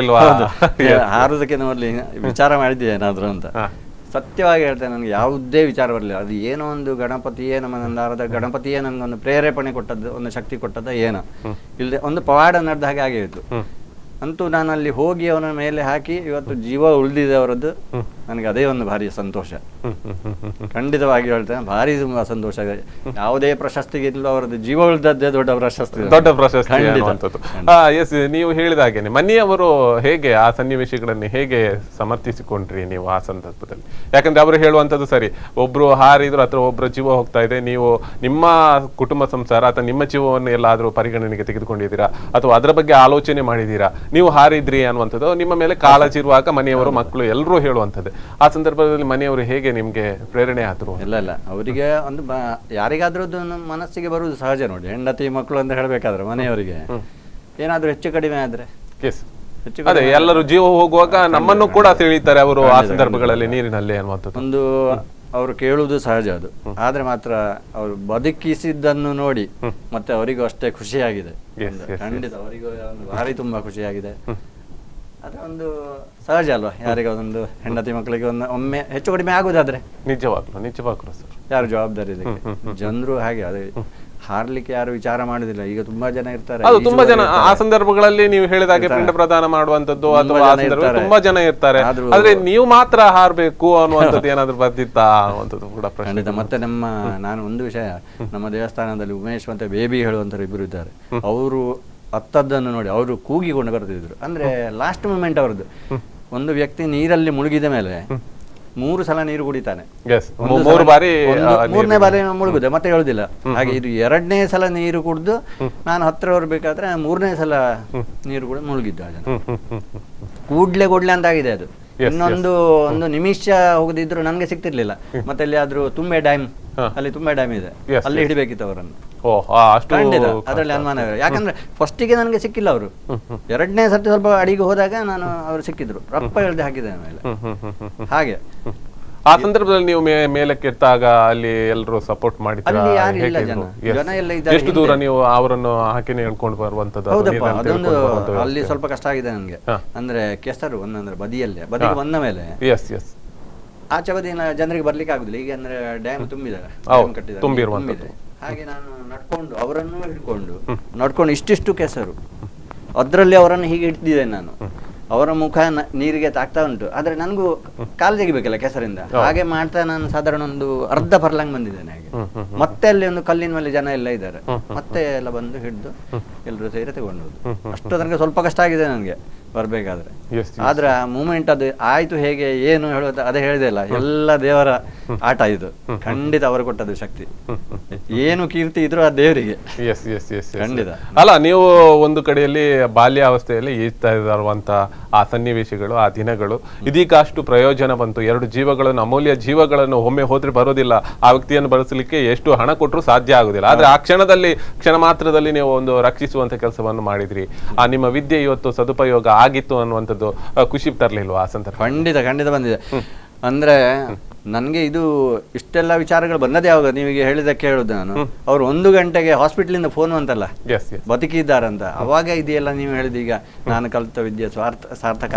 ಹಾರೋದಕ್ಕೆ ನೋಡ್ಲಿ ವಿಚಾರ ಮಾಡಿದ್ದೆ ಏನಾದ್ರು ಅಂತ. ಸತ್ಯವಾಗಿ ಹೇಳ್ತೇನೆ, ನನಗೆ ಯಾವುದೇ ವಿಚಾರ ಬರಲಿಲ್ಲ. ಅದು ಏನೋ ಒಂದು ಗಣಪತಿಯೇ ನಮ್ಮ ನಂದಾರದ ಗಣಪತಿಯೇ ನನಗೊಂದು ಪ್ರೇರೇಪಣೆ ಕೊಟ್ಟದ್ದು, ಒಂದು ಶಕ್ತಿ ಕೊಟ್ಟದ್ದು ಏನೋ ಇಲ್ಲದೆ ಒಂದು ಪವಾಡ ನಡೆದ ಹಾಗೆ ಆಗಿತ್ತು. ಅಂತೂ ನಾನು ಅಲ್ಲಿ ಹೋಗಿ ಅವನ ಮೇಲೆ ಹಾಕಿ ಇವತ್ತು ಜೀವ ಉಳಿದಿದೆ ಅವರದ್ದು. ನನಗೆ ಅದೇ ಒಂದು ಭಾರಿ ಸಂತೋಷ, ಖಂಡಿತವಾಗಿ ಹೇಳ್ತೇನೆ, ಭಾರಿ ತುಂಬಾ ಸಂತೋಷ. ಯಾವುದೇ ಪ್ರಶಸ್ತಿಗಿಂತ ಅವರದ್ದು ಜೀವ ಉಳಿದದ್ದೇ ದೊಡ್ಡ ಪ್ರಶಸ್ತಿ, ದೊಡ್ಡ ಪ್ರಶಸ್ತಿ. ಎಸ್, ನೀವು ಹೇಳಿದ ಹಾಗೇನೆ ಮನೆಯವರು ಹೇಗೆ ಆ ಸನ್ನಿವೇಶಗಳನ್ನು ಹೇಗೆ ಸಮರ್ಥಿಸಿಕೊಂಡ್ರಿ ನೀವು ಆ ಸಂದರ್ಭದಲ್ಲಿ? ಯಾಕಂದ್ರೆ ಅವರು ಹೇಳುವಂಥದ್ದು ಸರಿ, ಒಬ್ರು ಹಾರಿದ್ರು ಅಥವಾ ಒಬ್ಬರ ಜೀವ ಹೋಗ್ತಾ ಇದೆ, ನೀವು ನಿಮ್ಮ ಕುಟುಂಬ ಸಂಸಾರ ಅಥವಾ ನಿಮ್ಮ ಜೀವವನ್ನು ಎಲ್ಲಾದ್ರೂ ಪರಿಗಣನೆಗೆ ತೆಗೆದುಕೊಂಡಿದ್ದೀರಾ ಅಥವಾ ಅದರ ಬಗ್ಗೆ ಆಲೋಚನೆ ಮಾಡಿದ್ದೀರಾ? ನೀವು ಹಾರಿದ್ರಿ ಅನ್ನುವಂಥದ್ದು ನಿಮ್ಮ ಮೇಲೆ ಕಾಳಜಿ ಇರುವಾಗ ಮನೆಯವರು ಮಕ್ಕಳು ಎಲ್ಲರೂ ಹೇಳುವಂಥದ್ದು. ಆ ಸಂದರ್ಭದಲ್ಲಿ ಮನೆಯವರು ಹೇಗೆ ನಿಮ್ಗೆ ಪ್ರೇರಣೆ ಆದ್ರು? ಇಲ್ಲ ಇಲ್ಲ ಅವರಿಗೆ ಒಂದು ಯಾರಿಗಾದ್ರೂ ಮನಸ್ಸಿಗೆ ಬರುವುದು ಸಹಜ ನೋಡಿ, ಹೆಂಡತಿ ಮಕ್ಕಳು ಅಂತ ಹೇಳ್ಬೇಕಾದ್ರೆ ಮನೆಯವರಿಗೆ ಏನಾದ್ರೂ ಹೆಚ್ಚು ಕಡಿಮೆ ಆದ್ರೆ ಅದೇ ಎಲ್ಲರೂ ಜೀವ ಹೋಗುವಾಗ ನಮ್ಮನ್ನು ಕೂಡ ತಿಳಿತಾರೆ ಅವರು ಆ ಸಂದರ್ಭಗಳಲ್ಲಿ ನೀರಿನಲ್ಲಿ ಅನ್ನುವಂಥದ್ದು ಒಂದು ಅವರು ಕೇಳುವುದು ಸಹಜ ಅದು. ಆದ್ರೆ ಮಾತ್ರ ಅವರು ಬದುಕಿಸಿದ್ದನ್ನು ನೋಡಿ ಮತ್ತೆ ಅವರಿಗೂ ಅಷ್ಟೇ ಖುಷಿಯಾಗಿದೆ, ಖಂಡಿತ ಅವರಿಗೂ ಭಾರಿ ತುಂಬಾ ಖುಷಿಯಾಗಿದೆ. ಅದೇ ಒಂದು ಸಹಜ ಅಲ್ವಾ, ಯಾರಿಗ ಒಂದು ಹೆಂಡತಿ ಮಕ್ಕಳಿಗೆ ಒಂದು ಒಮ್ಮೆ ಹೆಚ್ಚು ಕಡಿಮೆ ಆಗುದಾದ್ರೆ ನಿಜವಾಗ್ಲು ನಿಜವಾಗ್ಲು ಸರ್ ಯಾರು ಜವಾಬ್ದಾರಿ ಇದೆ. ಜನರು ಹಾಗೆ ಅದೇ ಹಾರ್ಲಿಕ್ಕೆ ಯಾರು ವಿಚಾರ ಮಾಡುದಿಲ್ಲ. ಈಗ ತುಂಬಾ ಜನ ಇರ್ತಾರೆ, ಅದು ತುಂಬಾ ಜನ ಆ ಸಂದರ್ಭಗಳಲ್ಲಿ ನೀವು ಹೇಳಿದಾಗೆ ಪಿಂಡ ಪ್ರದಾನ ಮಾಡುವಂತದ್ದು ಅಥವಾ ತುಂಬಾ ಜನ ಇರ್ತಾರೆ, ಆದ್ರೆ ನೀವು ಮಾತ್ರ ಹಾರ್ಬೇಕು ಅನ್ನುವಂಥದ್ದು ಏನಾದ್ರು ಬರ್ದಿತ್ತಾ ಅನ್ನುವಂಥದ್ದು ಕೂಡ ಖಂಡಿತ. ಮತ್ತೆ ನಮ್ಮ ನಾನು ಒಂದು ವಿಷಯ, ನಮ್ಮ ದೇವಸ್ಥಾನದಲ್ಲಿ ಉಮೇಶ್ ಮತ್ತೆ ಬೇಬಿ ಹೇಳುವಂತರು ಇಬ್ಬರು ಇದ್ದಾರೆ. ಅವರು ಹತ್ತದ್ದನ್ನು ನೋಡಿ ಅವರು ಕೂಗಿಕೊಂಡು ಬರ್ತಿದ್ರು. ಅಂದ್ರೆ ಲಾಸ್ಟ್ ಮೂಮೆಂಟ್ ಅವರದ್ದು. ಒಂದು ವ್ಯಕ್ತಿ ನೀರಲ್ಲಿ ಮುಳುಗಿದ ಮೇಲೆ ಮೂರು ಸಲ ನೀರು ಕುಡಿತಾನೆ, ಮೂರನೇ ಬಾರಿ ಮುಳುಗುದೆ ಮತ್ತೆ ಹೇಳುದಿಲ್ಲ. ಹಾಗೆ ಇದು ಎರಡನೇ ಸಲ ನೀರು ಕುಡಿದು ನಾನು ಹತ್ರ ಬರ್ಬೇಕಾದ್ರೆ ಮೂರನೇ ಸಲ ನೀರು ಕೂಡ ಮುಳುಗಿದ್ದ ಜನ. ಕೂಡ್ಲೆ ಕೂಡ್ಲೆ ಅಂತ ಆಗಿದೆ ಅದು. ಇನ್ನೊಂದು ಒಂದು ನಿಮಿಷ ಹೋಗದಿದ್ರು ನನ್ಗೆ ಸಿಕ್ತಿರ್ಲಿಲ್ಲ. ಮತ್ತೆ ಅಲ್ಲಿ ಆದ್ರೂ ತುಂಬೆ ಡ್ಯಾಮ್, ಅಲ್ಲಿ ತುಂಬೆ ಡ್ಯಾಮ್ ಇದೆ, ಅಲ್ಲಿ ಹಿಡಿಬೇಕಿತ್ತು ಅವರನ್ನು. ಖಂಡಿತ ಅದರಲ್ಲಿ ಅನುಮಾನ. ಯಾಕಂದ್ರೆ ಫಸ್ಟಿಗೆ ನನಗೆ ಸಿಕ್ಕಿಲ್ಲ ಅವರು, ಎರಡನೇ ಸರ್ತಿ ಸ್ವಲ್ಪ ಅಡಿಗೆ ಹೋದಾಗ ನಾನು ಅವರು ಸಿಕ್ಕಿದ್ರು, ರಪ್ಪ ಹೇಳ್ದೆ ಹಾಕಿದೆ ಮೇಲೆ. ಹಾಗೆ ಆ ಸಂದರ್ಭದಲ್ಲಿ ನೀವು ಮೇಲಕ್ಕೆ ಎತ್ತಾಗ ಅಲ್ಲಿ ಎಲ್ಲರೂ ಸಪೋರ್ಟ್ ಮಾಡಿದ್ರು? ಎಷ್ಟು ದೂರ ನೀವು ಅವರನ್ನು ಹಾಕಿನೇ ಹೇಳ್ಕೊಂಡು ಬರುವಂತದ್ದು? ಹೌದಪ್ಪ, ಅದೊಂದು ಅಲ್ಲಿ ಸ್ವಲ್ಪ ಕಷ್ಟ ಆಗಿದೆ ನನ್ಗೆ. ಅಂದ್ರೆ ಕೆಸರು ಒಂದಂದ್ರೆ ಬದಿಯಲ್ಲೇ, ಬದಿಗೆ ಬಂದ ಮೇಲೆ ಆಚೆ ಬದಿನ ಜನರಿಗೆ ಬರ್ಲಿಕ್ಕೆ ಆಗುದಿಲ್ಲ. ಈಗ ಅಂದ್ರೆ ಡ್ಯಾಮ್ ತುಂಬಿದ್ದಾರೆ, ತುಂಬಿದೆ. ಹಾಗೆ ನಾನು ನಡ್ಕೊಂಡು ಅವರನ್ನು ಹಿಡ್ಕೊಂಡು ನಡ್ಕೊಂಡು ಇಷ್ಟಿಷ್ಟು ಕೆಸರು, ಅದ್ರಲ್ಲಿ ಅವರನ್ನು ಹೀಗೆ ಇಡ್ತಿದ್ದೇನೆ ನಾನು. ಅವರ ಮುಖ ನೀರಿಗೆ ತಾಕ್ತಾ ಉಂಟು, ಆದ್ರೆ ನನಗೂ ಕಾಲು ತೆಗಿಬೇಕಲ್ಲ ಕೆಸರಿಂದ. ಹಾಗೆ ಮಾಡ್ತಾ ನಾನು ಸಾಧಾರಣ ಒಂದು ಅರ್ಧ ಪರ್ಲಂಗ್ ಬಂದಿದ್ದೇನೆ. ಹಾಗೆ ಮತ್ತೆ ಅಲ್ಲಿ ಒಂದು ಕಲ್ಲಿನ ಮೇಲೆ ಜನ ಎಲ್ಲ ಇದ್ದಾರೆ, ಮತ್ತೆ ಎಲ್ಲ ಬಂದು ಹಿಡಿದು ಎಲ್ಲರೂ ಸೇರಿ ತಗೊಂಡು ಹೋದ್ರು. ಅಷ್ಟು ತನಕ ಸ್ವಲ್ಪ ಕಷ್ಟ ಆಗಿದೆ ನನಗೆ ಬರ್ಬೇಕಾದ್ರೆ. ಆದ್ರೆ ಆ ಮೂಮೆಂಟ್ ಅದು ಆಯ್ತು ಹೇಗೆ ಏನು ಹೇಳೋದು ಅದೇ ಹೇಳಿದೆ ಅಲ್ಲ, ಎಲ್ಲ ದೇವರ ಆಟ ಇದು. ಖಂಡಿತ ಅವರು ಕೊಟ್ಟದ್ದು ಶಕ್ತಿ, ಏನು ಕೀರ್ತಿ ಇದ್ರು ಆ ದೇವರಿಗೆ. ಖಂಡಿತ ಅಲ್ಲ, ನೀವು ಒಂದು ಕಡೆಯಲ್ಲಿ ಬಾಲ್ಯಾವಸ್ಥೆಯಲ್ಲಿ ಈಜ್ತಾ ಇರುವಂತ ಆ ಸನ್ನಿವೇಶಗಳು, ಆ ದಿನಗಳು, ಇದೀಗ ಅಷ್ಟು ಪ್ರಯೋಜನ ಬಂತು. ಎರಡು ಜೀವಗಳನ್ನು, ಅಮೂಲ್ಯ ಜೀವಗಳನ್ನು ಒಮ್ಮೆ ಹೋದ್ರೆ ಬರೋದಿಲ್ಲ. ಆ ವ್ಯಕ್ತಿಯನ್ನು ಬಳಸಲಿಕ್ಕೆ ಎಷ್ಟು ಹಣ ಕೊಟ್ಟರು ಸಾಧ್ಯ ಆಗುದಿಲ್ಲ. ಆದ್ರೆ ಆ ಕ್ಷಣದಲ್ಲಿ, ಕ್ಷಣ ಮಾತ್ರದಲ್ಲಿ ನೀವು ಒಂದು ರಕ್ಷಿಸುವಂತ ಕೆಲಸವನ್ನು ಮಾಡಿದ್ರಿ. ಆ ನಿಮ್ಮ ವಿದ್ಯೆ ಇವತ್ತು ಸದುಪಯೋಗ ಆಗಿತ್ತು ಅನ್ನುವಂಥದ್ದು ಖುಷಿ ತರಲಿಲ್ವಾ ಆ ಸಂದರ್ಭ? ಖಂಡಿತ ಖಂಡಿತ ಬಂದಿದೆ. ಅಂದ್ರೆ ನನ್ಗೆ ಇದು ಇಷ್ಟೆಲ್ಲ ವಿಚಾರಗಳು ಬಂದದೇ ಯಾವಾಗ ನೀವಿಗೆ ಹೇಳಿದಕ್ಕೆ ಹೇಳುದು ನಾನು. ಅವ್ರು ಒಂದು ಗಂಟೆಗೆ ಹಾಸ್ಪಿಟಲಿಂದ ಫೋನ್ ಅಂತಲ್ಲ ಬದುಕಿದ್ದಾರಂತ, ಅವಾಗ ಇದೆಯಲ್ಲ ನೀವು ಹೇಳಿದ ಈಗ ನಾನು ಕಲಿತ ವಿದ್ಯೆ ಸ್ವಾರ್ಥ ಸಾರ್ಥಕ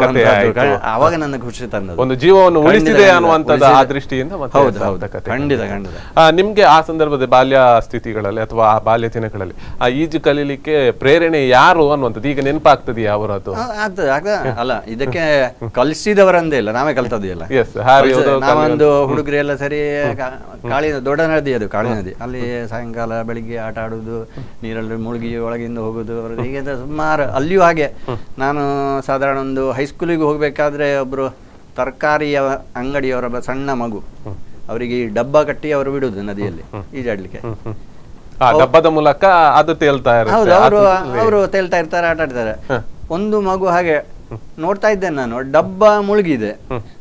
ಅವಾಗ ನನ್ನ ಖುಷಿ ತಂದದ್ದು. ಒಂದು ಜೀವವನ್ನು ಉಳಿಸಿದೆ ಅನ್ನುವಂಥದ್ದು ಆ ದೃಷ್ಟಿಯಿಂದ. ಹೌದು ಹೌದು ಖಂಡಿತ ಖಂಡಿತ. ನಿಮ್ಗೆ ಆ ಸಂದರ್ಭದ ಬಾಲ್ಯ ಸ್ಥಿತಿಗಳಲ್ಲಿ ಅಥವಾ ಆ ಬಾಲ್ಯ ದಿನಗಳಲ್ಲಿ ಆ ಈಜು ಕಲೀಲಿಕ್ಕೆ ಪ್ರೇರಣೆ ಯಾರು ಅನ್ನುವಂಥದ್ದು ಈಗ ನೆನಪಾಗ್ತದೆಯಾ ಅವರದ್ದು? ಆಗ್ತದೆ ಆಗ್ತದೆ ಅಲ್ಲ, ಇದಕ್ಕೆ ಕಲಿಸಿದವರಂದೇ ಇಲ್ಲ, ನಾವೇ ಕಲ್ತದಿಲ್ಲ. ಒಂದು ಹುಡುಗರು ಎಲ್ಲ ಸರಿ ಕಾಳಿ ದೊಡ್ಡ ನದಿ, ಅದು ಕಾಳಿ ನದಿ, ಅಲ್ಲಿ ಸಾಯಂಕಾಲ ಬೆಳಿಗ್ಗೆ ಆಟ ಆಡುದು, ನೀರಲ್ಲಿ ಮುಳುಗಿ ಒಳಗಿಂದ ಹೋಗುದು. ಹೀಗೆ ಸುಮಾರು ಅಲ್ಲಿಯೂ ಹಾಗೆ. ನಾನು ಸಾಧಾರಣ ಒಂದು ಹೈಸ್ಕೂಲಿಗೆ ಹೋಗ್ಬೇಕಾದ್ರೆ ಒಬ್ರು ತರಕಾರಿಯ ಅಂಗಡಿಯವರ ಸಣ್ಣ ಮಗು, ಅವರಿಗೆ ಈ ಡಬ್ಬ ಕಟ್ಟಿ ಅವರು ಬಿಡುದು ನದಿಯಲ್ಲಿ ಈಜಾಡ್ಲಿಕ್ಕೆ. ಡಬ್ಬದ ಮೂಲಕ ಅದು ತೇಲ್ತಾ ಇರುತ್ತೆ. ಹೌದು, ಅವರು ಅವರು ತೇಲ್ತಾ ಇರ್ತಾರೆ, ಆಟ ಆಡ್ತಾರೆ. ಒಂದು ಮಗು ಹಾಗೆ ನೋಡ್ತಾ ಇದ್ದೇನೆ ನಾನು, ಡಬ್ಬ ಮುಳುಗಿದೆ,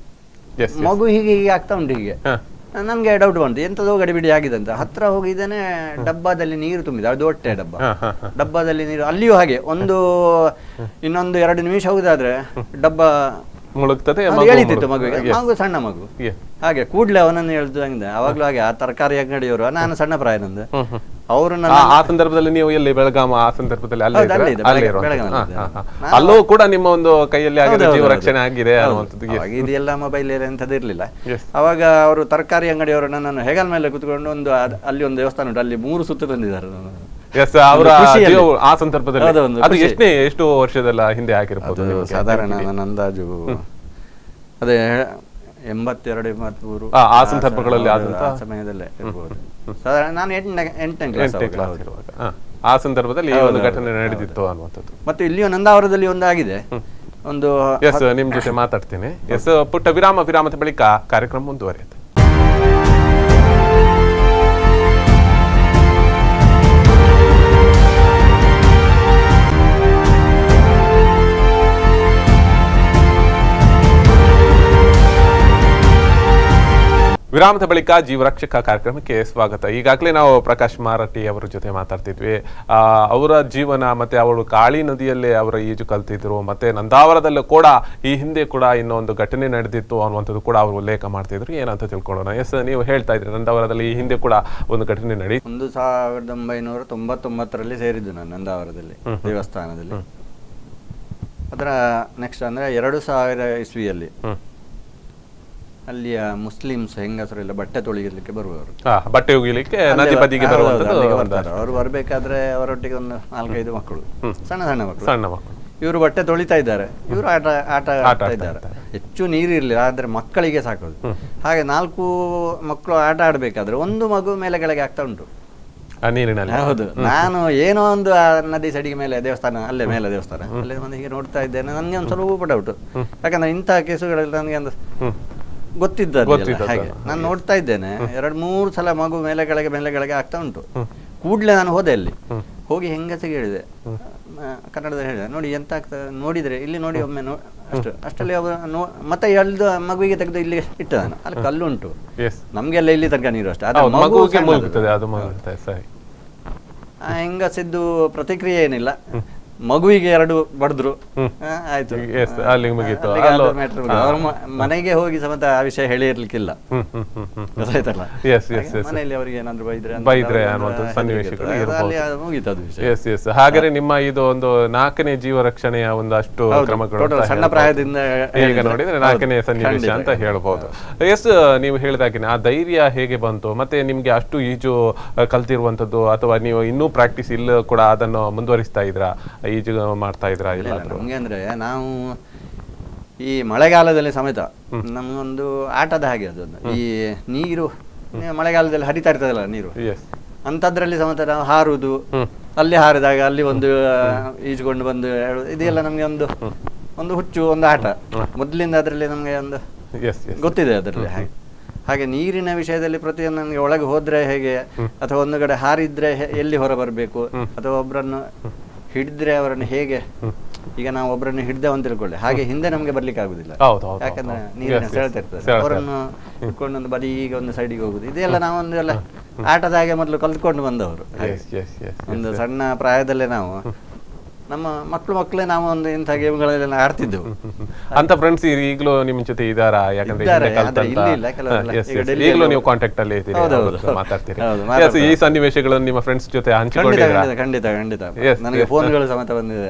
ಮಗು ಹೀಗೆ ಹೀಗೆ ಆಗ್ತಾ ಉಂಟು. ಹೀಗೆ ನನ್ಗೆ ಡೌಟ್ ಬಂತು, ಎಂತದೋ ಗಡಿಬಿಡಿ ಆಗಿದೆ ಅಂತ. ಹತ್ರ ಹೋಗಿದ್ದೇನೆ, ಡಬ್ಬದಲ್ಲಿ ನೀರು ತುಂಬಿದೆ, ಅದು ಹೊಟ್ಟೆ ಡಬ್ಬ, ಡಬ್ಬದಲ್ಲಿ ನೀರು. ಅಲ್ಲಿಯೂ ಹಾಗೆ ಒಂದು ಇನ್ನೊಂದು ಎರಡು ನಿಮಿಷ ಹೋಗುದಾದ್ರೆ ಡಬ್ಬ ಮುಳುಗ್ತದೆ, ಎಳಿತಿತ್ತು ಮಗುವಿಗೆ. ಮಗು ಸಣ್ಣ ಮಗು, ಹಾಗೆ ಕೂಡ್ಲೆ ಅವನನ್ನು ಹೇಳ್ದಂಗೆ. ಅವಾಗ್ಲೂ ಹಾಗೆ ಆ ತರಕಾರಿ ಅಂಗಡಿಯವರು, ನಾನು ಸಣ್ಣ ಪ್ರಾಯ ನಂದು, ಅವರು ಆ ಸಂದರ್ಭದಲ್ಲಿ ನೀವು ಎಲ್ಲಿ ಬೆಳಗಾಮ ಆ ಸಂದರ್ಭದಲ್ಲಿ ಅಲ್ಲೂ ಕೂಡ ನಿಮ್ಮ ಒಂದು ಕೈಯಲ್ಲಿ ಆಗಿದೆ, ಜೀವ ರಕ್ಷಣೆ ಆಗಿದೆ ಅನ್ನುವಂಥದ್ದು. ಇದೆಲ್ಲ ಮೊಬೈಲ್ ಎಂತದ್ದು ಇರ್ಲಿಲ್ಲ ಅವಾಗ. ಅವರು ತರಕಾರಿ ಅಂಗಡಿಯವರು ನನ್ನನ್ನು ಹೆಗಲ ಮೇಲೆ ಕುತ್ಕೊಂಡು ಒಂದು ಅಲ್ಲಿ ಒಂದು ದೇವಸ್ಥಾನ ಉಂಟು, ಅಲ್ಲಿ ಮೂರು ಸುತ್ತು ತಂದಿದ್ದಾರೆ. ಅವರ ಆ ಸಂದರ್ಭದಲ್ಲಿ ಅದು ಎಷ್ಟೇ ಎಷ್ಟು ವರ್ಷದಲ್ಲ ಹಿಂದೆ ಆಗಿರ್ಬೋದು? ಸಾಧಾರಣ ನನ್ನ ಅಂದಾಜು ಅದೇ ಎಂಬತ್ತೆರಡು ಎಂಬತ್ಮೂರು ಆ ಸಂದರ್ಭಗಳಲ್ಲಿ ಆದಂತಹ ಸಮಯದಲ್ಲೇ ಇರ್ಬೋದು. ಸಾಧಾರಣ ನಾನು ಎಂಟನೇ ಎಂಟನೇ ಕ್ಲಾಸ್ ಇರುವಾಗ ಆ ಸಂದರ್ಭದಲ್ಲಿ ಈ ಒಂದು ಘಟನೆ ನಡೆದಿತ್ತು ಅನ್ನುವಂಥದ್ದು. ಮತ್ತೆ ಇಲ್ಲಿಯೂ ನಂದಾವರದಲ್ಲಿ ಒಂದು ಆಗಿದೆ ಒಂದು. ಎಸ್, ನಿಮ್ ಜೊತೆ ಮಾತಾಡ್ತೀನಿ. ಎಸ್, ಪುಟ್ಟ ವಿರಾಮ. ವಿರಾಮದ ಬಳಿಕ ಕಾರ್ಯಕ್ರಮ ಮುಂದುವರಿಯುತ್ತೆ. ವಿರಾಮದ ಬಳಿಕ ಜೀವರಕ್ಷಕ ಕಾರ್ಯಕ್ರಮಕ್ಕೆ ಸ್ವಾಗತ. ಈಗಾಗಲೇ ನಾವು ಪ್ರಕಾಶ್ ಮಾರಟಿ ಅವರ ಜೊತೆ ಮಾತಾಡ್ತಿದ್ವಿ. ಆ ಅವರ ಜೀವನ ಮತ್ತೆ ಅವರು ಕಾಳಿ ನದಿಯಲ್ಲೇ ಅವರ ಈಜು ಕಲ್ತಿದ್ರು, ಮತ್ತೆ ನಂದಾವರದಲ್ಲೂ ಕೂಡ ಈ ಹಿಂದೆ ಕೂಡ ಇನ್ನೊಂದು ಘಟನೆ ನಡೆದಿತ್ತು ಅನ್ನುವಂಥದ್ದು ಕೂಡ ಅವರು ಉಲ್ಲೇಖ ಮಾಡ್ತಿದ್ರು. ಏನಂತ ತಿಳ್ಕೊಳ್ಳೋಣ. ಎಸ್, ನೀವು ಹೇಳ್ತಾ ಇದ್ರಿ ನಂದಾವರದಲ್ಲಿ ಈ ಹಿಂದೆ ಕೂಡ ಒಂದು ಘಟನೆ ನಡೀತು. ಒಂದು ಸಾವಿರದ ಒಂಬೈನೂರ ತೊಂಬತ್ತೊಂಬತ್ತರಲ್ಲಿ ಸೇರಿದ್ದು ನಾನು ನಂದಾವರದಲ್ಲಿ ದೇವಸ್ಥಾನದಲ್ಲಿ. ಅದರ ನೆಕ್ಸ್ಟ್ ಅಂದ್ರೆ ಎರಡು ಸಾವಿರ ಇಸ್ವಿಯಲ್ಲಿ ಅಲ್ಲಿಯ ಮುಸ್ಲಿಮ್ಸ್ ಹೆಂಗಸರೆಲ್ಲ ಬಟ್ಟೆ ತೊಳಿಲಿಕ್ಕೆ ಬರುವವರು, ಬಟ್ಟೆ ಒಗಿಲಿಕ್ಕೆ ನದಿ ಬದಿಗೆ ಬರುವಂತದ್ದು. ಅವರು ಬರ್ಬೇಕಾದ್ರೆ ಅವರೊಟ್ಟಿಗೆ ಒಂದು ನಾಲ್ಕೈದು ಮಕ್ಕಳು, ಸಣ್ಣ ಸಣ್ಣ ಮಕ್ಕಳು ಸಣ್ಣ ಮಕ್ಕಳು ಇವರು ಬಟ್ಟೆ ತೊಳಿತಾ ಇದ್ದಾರೆ, ಇವರು ಆಟ ಆಟ ಆಡ್ತಾ ಇದ್ದಾರೆ. ಹೆಚ್ಚು ನೀರಿರ್ಲಿಲ್ಲ, ಆದ್ರೆ ಮಕ್ಕಳಿಗೆ ಸಾಕೋದು. ಹಾಗೆ ನಾಲ್ಕು ಮಕ್ಕಳು ಆಟ ಆಡ್ಬೇಕಾದ್ರೆ ಒಂದು ಮಗು ಮೇಲೆ ಕೆಳಗೆ ಆಗ್ತಾ ಉಂಟು ನೀರಿನಲ್ಲಿ. ಹೌದು, ನಾನು ಏನೋ ಒಂದು ಆ ನದಿ ಸೈಡಿಗೆ ಮೇಲೆ ದೇವಸ್ಥಾನ, ಅಲ್ಲೇ ಮೇಲೆ ದೇವಸ್ಥಾನ, ಅಲ್ಲೇ ಒಂದು ಹೀಗೆ ನೋಡ್ತಾ ಇದ್ದೇನೆ. ನನಗೆ ಒಂದು ಸ್ವಲ್ಪ ಡೌಟ್, ಯಾಕಂದ್ರೆ ಇಂತಹ ಕೇಸುಗಳಲ್ಲಿ ನನಗೆ ಒಂದು ಗೊತ್ತಿದ್ದದ್ದು ಹಾಗೆ ನಾನು ನೋಡ್ತಾ ಇದ್ದೇನೆ. ಎರಡ್ ಮೂರು ಸಲ ಮಗು ಮೇಲೆ ಕೆಳಗೆ ಮೇಲೆ ಕೆಳಗೆ ಆಗ್ತಾ ಉಂಟು. ಕೂಡ್ಲೆ ನಾನು ಹೋದೆ, ಅಲ್ಲಿ ಹೋಗಿ ಹೆಂಗಸಿಗೆ ಹೇಳಿದೆ, ಕನ್ನಡದಲ್ಲಿ ಹೇಳಿದೆ, ನೋಡಿ ಎಂತ ಆಗ್ತದೆ ನೋಡಿದ್ರೆ ಇಲ್ಲಿ ನೋಡಿ ಒಮ್ಮೆ ನೋ ಅಷ್ಟು ಅಷ್ಟರಲ್ಲಿ ಅವರು ನೋ ಮತ್ತೆ ಎಳ್ದು ಮಗುವಿಗೆ ತೆಗೆದು ಇಲ್ಲಿ ಇಟ್ಟ ನಾನು. ಅಲ್ಲಿ ಕಲ್ಲು ಉಂಟು, ನಮ್ಗೆಲ್ಲ ಇಲ್ಲಿ ತನಕ ನೀರು ಅಷ್ಟೇ, ಆ ಹೆಂಗಸಿದ್ದು ಪ್ರತಿಕ್ರಿಯೆ ಏನಿಲ್ಲ. ಮಗುವಿಗೆ ಎರಡು ಬಡಿದ್ರು, ಆಯ್ತು, ಅವ್ರ ಮನೆಗೆ ಹೋಗಿ ಸಮೇತ ಆ ವಿಷಯ ಹೇಳಿರ್ಲಿಕ್ಕಿಲ್ಲ, ಗೊತ್ತಾಯ್ತಲ್ಲ. ಮನೆಯಲ್ಲಿ ಅವರಿಗೆ ಏನಾದ್ರು ಬೈದ್ರೆ ಬೈದ್ರೆ ಅನ್ನುವಂಥ ಸನ್ನಿವೇಶಗಳು ಮುಗಿತದು ವಿಷಯ. ಹಾಗಾದ್ರೆ ನಿಮ್ಮ ಇದು ಒಂದು ನಾಲ್ಕನೇ ಜೀವ ರಕ್ಷಣೆಯ ಒಂದಷ್ಟು ಕ್ರಮಗಳು ಸಣ್ಣ ಪ್ರಾಯದಿಂದ ಈಗ ನೋಡಿದ್ರೆ ನಾಲ್ಕನೇ ಸನ್ನಿವೇಶ ಅಂತ ಹೇಳ್ಬೋದು. ಎಸ್, ನೀವು ಹೇಳಿದಾಗಿನ ಆ ಧೈರ್ಯ ಹೇಗೆ ಬಂತು, ಮತ್ತೆ ನಿಮ್ಗೆ ಅಷ್ಟು ಈಜು ಕಲ್ತಿರುವಂತದ್ದು ಅಥವಾ ನೀವು ಇನ್ನೂ ಪ್ರಾಕ್ಟೀಸ್ ಇಲ್ಲ ಕೂಡ ಅದನ್ನು ಮುಂದುವರಿಸ್ತಾ ಇದ್ರಾ, ಈಜು ಮಾಡ್ತಾ ಇದ್ರ? ಇಲ್ಲ, ನಮ್ಗೆ ಅಂದ್ರೆ ನಾವು ಈ ಮಳೆಗಾಲದಲ್ಲಿ ಸಮೇತ ನಮ್ಗೊಂದು ಆಟದ ಹಾಗೆ ಅದೊಂದು, ಈ ನೀರು ಮಳೆಗಾಲದಲ್ಲಿ ಹರಿತಾ ಇರ್ತದಲ್ಲ ನೀರು, ಅಂತದ್ರಲ್ಲಿ ಸಮೇತ ನಾವು ಹಾರುದು, ಅಲ್ಲಿ ಹಾರಿದಾಗ ಅಲ್ಲಿ ಒಂದು ಈಜುಕೊಂಡು ಬಂದು ಇದೆಲ್ಲ ನಮ್ಗೆ ಒಂದು ಒಂದು ಹುಚ್ಚು, ಒಂದು ಆಟ ಮೊದ್ಲಿಂದ ಅದರಲ್ಲಿ ನಮ್ಗೆ ಒಂದು ಗೊತ್ತಿದೆ ಅದರಲ್ಲಿ. ಹಾಗೆ ಹಾಗೆ ನೀರಿನ ವಿಷಯದಲ್ಲಿ ಪ್ರತಿಯೊಂದು ನಮ್ಗೆ ಒಳಗೆ ಹೋದ್ರೆ ಹೇಗೆ, ಅಥವಾ ಒಂದು ಕಡೆ ಹಾರಿದ್ರೆ ಎಲ್ಲಿ ಹೊರ ಬರಬೇಕು, ಅಥವಾ ಒಬ್ಬರನ್ನು ಹಿಡಿದ್ರೆ ಅವರನ್ನು ಹೇಗೆ, ಈಗ ನಾವು ಒಬ್ಬರನ್ನು ಹಿಡ್ದೇವ ಅಂತ ತಿಳ್ಕೊಳ್ಳಿ, ಹಾಗೆ ಹಿಂದೆ ನಮ್ಗೆ ಬರ್ಲಿಕ್ಕೆ ಆಗುದಿಲ್ಲ, ಯಾಕಂದ್ರೆ ನೀರಿನ ಸೆಳೆತ ಇರ್ತದೆ. ಅವರನ್ನು ಹಿಡ್ಕೊಂಡು ಒಂದು ಬದಿ ಈಗ ಒಂದು ಸೈಡಿಗೆ ಹೋಗುದು, ಇದೆಲ್ಲ ನಾವೊಂದು ಎಲ್ಲ ಆಟದ ಹಾಗೆ ಮೊದಲು ಕಲ್ತ್ಕೊಂಡು ಬಂದವರು. ಒಂದು ಸಣ್ಣ ಪ್ರಾಯದಲ್ಲೇ ನಾವು ನಮ್ಮ ಮಕ್ಕಳು ಮಕ್ಕಳೇ ನಾವು ಒಂದು ಇಂಥ ಗೇಮ್ಗಳೆಲ್ಲ ಆಡ್ತಿದ್ದೆವು. ಅಂತ ಫ್ರೆಂಡ್ಸ್ ಈಗಲೂ ನಿಮ್ ಜೊತೆ ಇದಾರಾ? ಯಾಕಂದ್ರೆ ಈಗಲೂ ನೀವು ಕಾಂಟ್ಯಾಕ್ಟ್ ಅಲ್ಲಿ ಮಾತಾಡ್ತೀರಿ, ಈ ಸನ್ನಿವೇಶಗಳನ್ನು ನಿಮ್ಮ ಫ್ರೆಂಡ್ಸ್ ಜೊತೆ ಹಂಚಿಕೊಂಡಿದ್ದೀರಾ? ಖಂಡಿತ ಖಂಡಿತ, ನನಗೆ ಫೋನ್ಗಳು ಸಮೇತ ಬಂದಿದೆ.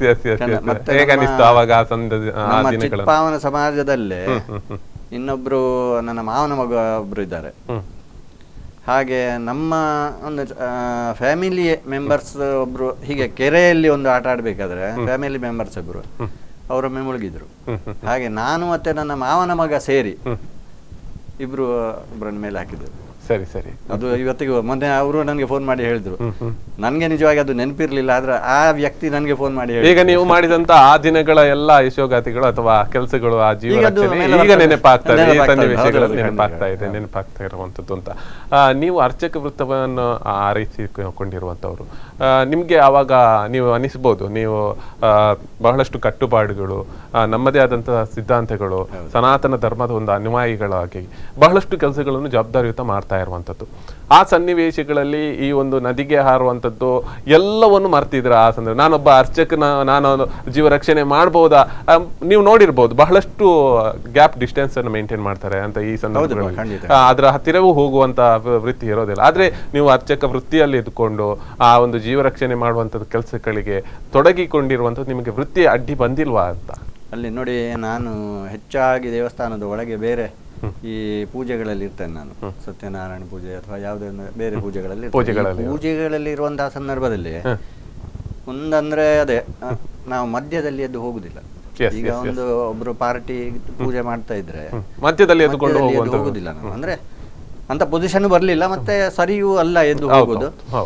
ಅವಾಗ ಚಿಪ್ಪಾವನ ಸಮಾಜದಲ್ಲೇ ಇನ್ನೊಬ್ರು ನನ್ನ ಮಾವನ ಮಗ ಒಬ್ರು ಇದ್ದಾರೆ. ಹಾಗೆ ನಮ್ಮ ಒಂದು ಫ್ಯಾಮಿಲಿ ಮೆಂಬರ್ಸ್ ಒಬ್ರು ಹೀಗೆ ಕೆರೆಯಲ್ಲಿ ಒಂದು ಆಟ ಆಡ್ಬೇಕಾದ್ರೆ ಫ್ಯಾಮಿಲಿ ಮೆಂಬರ್ಸ್ ಒಬ್ರು ಅವರೊಮ್ಮೆ ಮುಳುಗಿದ್ರು. ಹಾಗೆ ನಾನು ಮತ್ತೆ ನನ್ನ ಮಾವನ ಮಗ ಸೇರಿ ಇಬ್ರು ಒಬ್ಬರನ್ನ ಮೇಲೆ ಹಾಕಿದ್ರು. ಸರಿ ಸರಿ, ಅದು ಇವತ್ತಿಗೂ ಮೊನ್ನೆ ಅವರು ನನಗೆ ಫೋನ್ ಮಾಡಿ ಹೇಳಿದ್ರು, ನನ್ಗೆ ನಿಜವಾಗಿ ಅದು ನೆನಪಿರ್ಲಿಲ್ಲ, ಆದ್ರೆ ಆ ವ್ಯಕ್ತಿ ನನಗೆ ಫೋನ್ ಮಾಡಿ ಈಗ ನೀವು ಮಾಡಿದಂತ ಆ ದಿನಗಳ ಎಲ್ಲಾ ಯಶೋಗಾತಿಗಳು ಅಥವಾ ಕೆಲಸಗಳು ಆ ಜೀವ ಈಗ ನೆನಪಾಗ್ತಾ ಇದೆ, ಸನ್ನಿವೇಶಗಳು ನೆನಪಾಗ್ತಾ ಇದೆ, ನೆನಪಾಗ್ತಾ ಇರುವಂತದ್ದು ಅಂತ. ನೀವು ಅರ್ಚಕ ವೃತ್ತವನ್ನು ಆರೈಸಿಕೊಂಡಿರುವಂತವ್ರು, ನಿಮ್ಗೆ ಅವಾಗ ನೀವು ಅನಿಸ್ಬೋದು ನೀವು ಬಹಳಷ್ಟು ಕಟ್ಟುಪಾಡುಗಳು, ನಮ್ಮದೇ ಆದಂತಹ ಸಿದ್ಧಾಂತಗಳು, ಸನಾತನ ಧರ್ಮದ ಒಂದು ಅನುಯಾಯಿಗಳಾಗಿ ಬಹಳಷ್ಟು ಕೆಲಸಗಳನ್ನು ಜವಾಬ್ದಾರಿಯುತ ಮಾಡ್ತಾ ಇರುವಂತದ್ದು. ಆ ಸನ್ನಿವೇಶಗಳಲ್ಲಿ ಈ ಒಂದು ನದಿಗೆ ಹಾರುವಂಥದ್ದು ಎಲ್ಲವನ್ನು ಮರ್ತಿದ್ರ ಆ ಸಂದರ್ಭ? ನಾನೊಬ್ಬ ಅರ್ಚಕನ ನಾನು ಜೀವ ರಕ್ಷಣೆ ಮಾಡ್ಬೋದಾ? ನೀವು ನೋಡಿರ್ಬೋದು ಬಹಳಷ್ಟು ಗ್ಯಾಪ್ ಡಿಸ್ಟೆನ್ಸ್ ಅನ್ನು ಮೇಂಟೈನ್ ಮಾಡ್ತಾರೆ ಅಂತ ಈ ಸಂದರ್ಭದಲ್ಲಿ, ಅದರ ಹತ್ತಿರವೂ ಹೋಗುವಂತ ವೃತ್ತಿ ಇರೋದಿಲ್ಲ. ಆದ್ರೆ ನೀವು ಅರ್ಚಕ ವೃತ್ತಿಯಲ್ಲಿ ಇದ್ಕೊಂಡು ಆ ಒಂದು ಜೀವ ರಕ್ಷಣೆ ಮಾಡುವಂಥದ್ದು ಕೆಲಸಗಳಿಗೆ ತೊಡಗಿಕೊಂಡಿರುವಂಥದ್ದು ನಿಮಗೆ ವೃತ್ತಿ ಅಡ್ಡಿ ಬಂದಿಲ್ವಾ ಅಂತ? ಅಲ್ಲಿ ನೋಡಿ, ನಾನು ಹೆಚ್ಚಾಗಿ ದೇವಸ್ಥಾನದ ಒಳಗೆ ಬೇರೆ ಈ ಪೂಜೆಗಳಲ್ಲಿ ಇರ್ತೇನೆ ನಾನು, ಸತ್ಯನಾರಾಯಣ ಪೂಜೆ ಅಥವಾ ಯಾವುದೇ ಬೇರೆ ಪೂಜೆಗಳಲ್ಲಿ ಪೂಜೆಗಳಲ್ಲಿ ಇರುವಂತಹ ಸಂದರ್ಭದಲ್ಲಿ ಒಂದಂದ್ರೆ ಅದೇ ನಾವು ಮಧ್ಯದಲ್ಲಿ ಎದ್ದು ಹೋಗುದಿಲ್ಲ. ಈಗ ಒಂದು ಒಬ್ರು ಪಾರ್ಟಿ ಪೂಜೆ ಮಾಡ್ತಾ ಇದ್ರೆ ಮಧ್ಯದಲ್ಲಿ ಎದ್ದು ಹೋಗುದಿಲ್ಲ ನಾವು, ಅಂದ್ರೆ ಅಂತ ಪೊಸಿಷನ್ ಬರ್ಲಿಲ್ಲ, ಮತ್ತೆ ಸರಿಯೂ ಅಲ್ಲ ಎದ್ದು ಹೋಗುದು.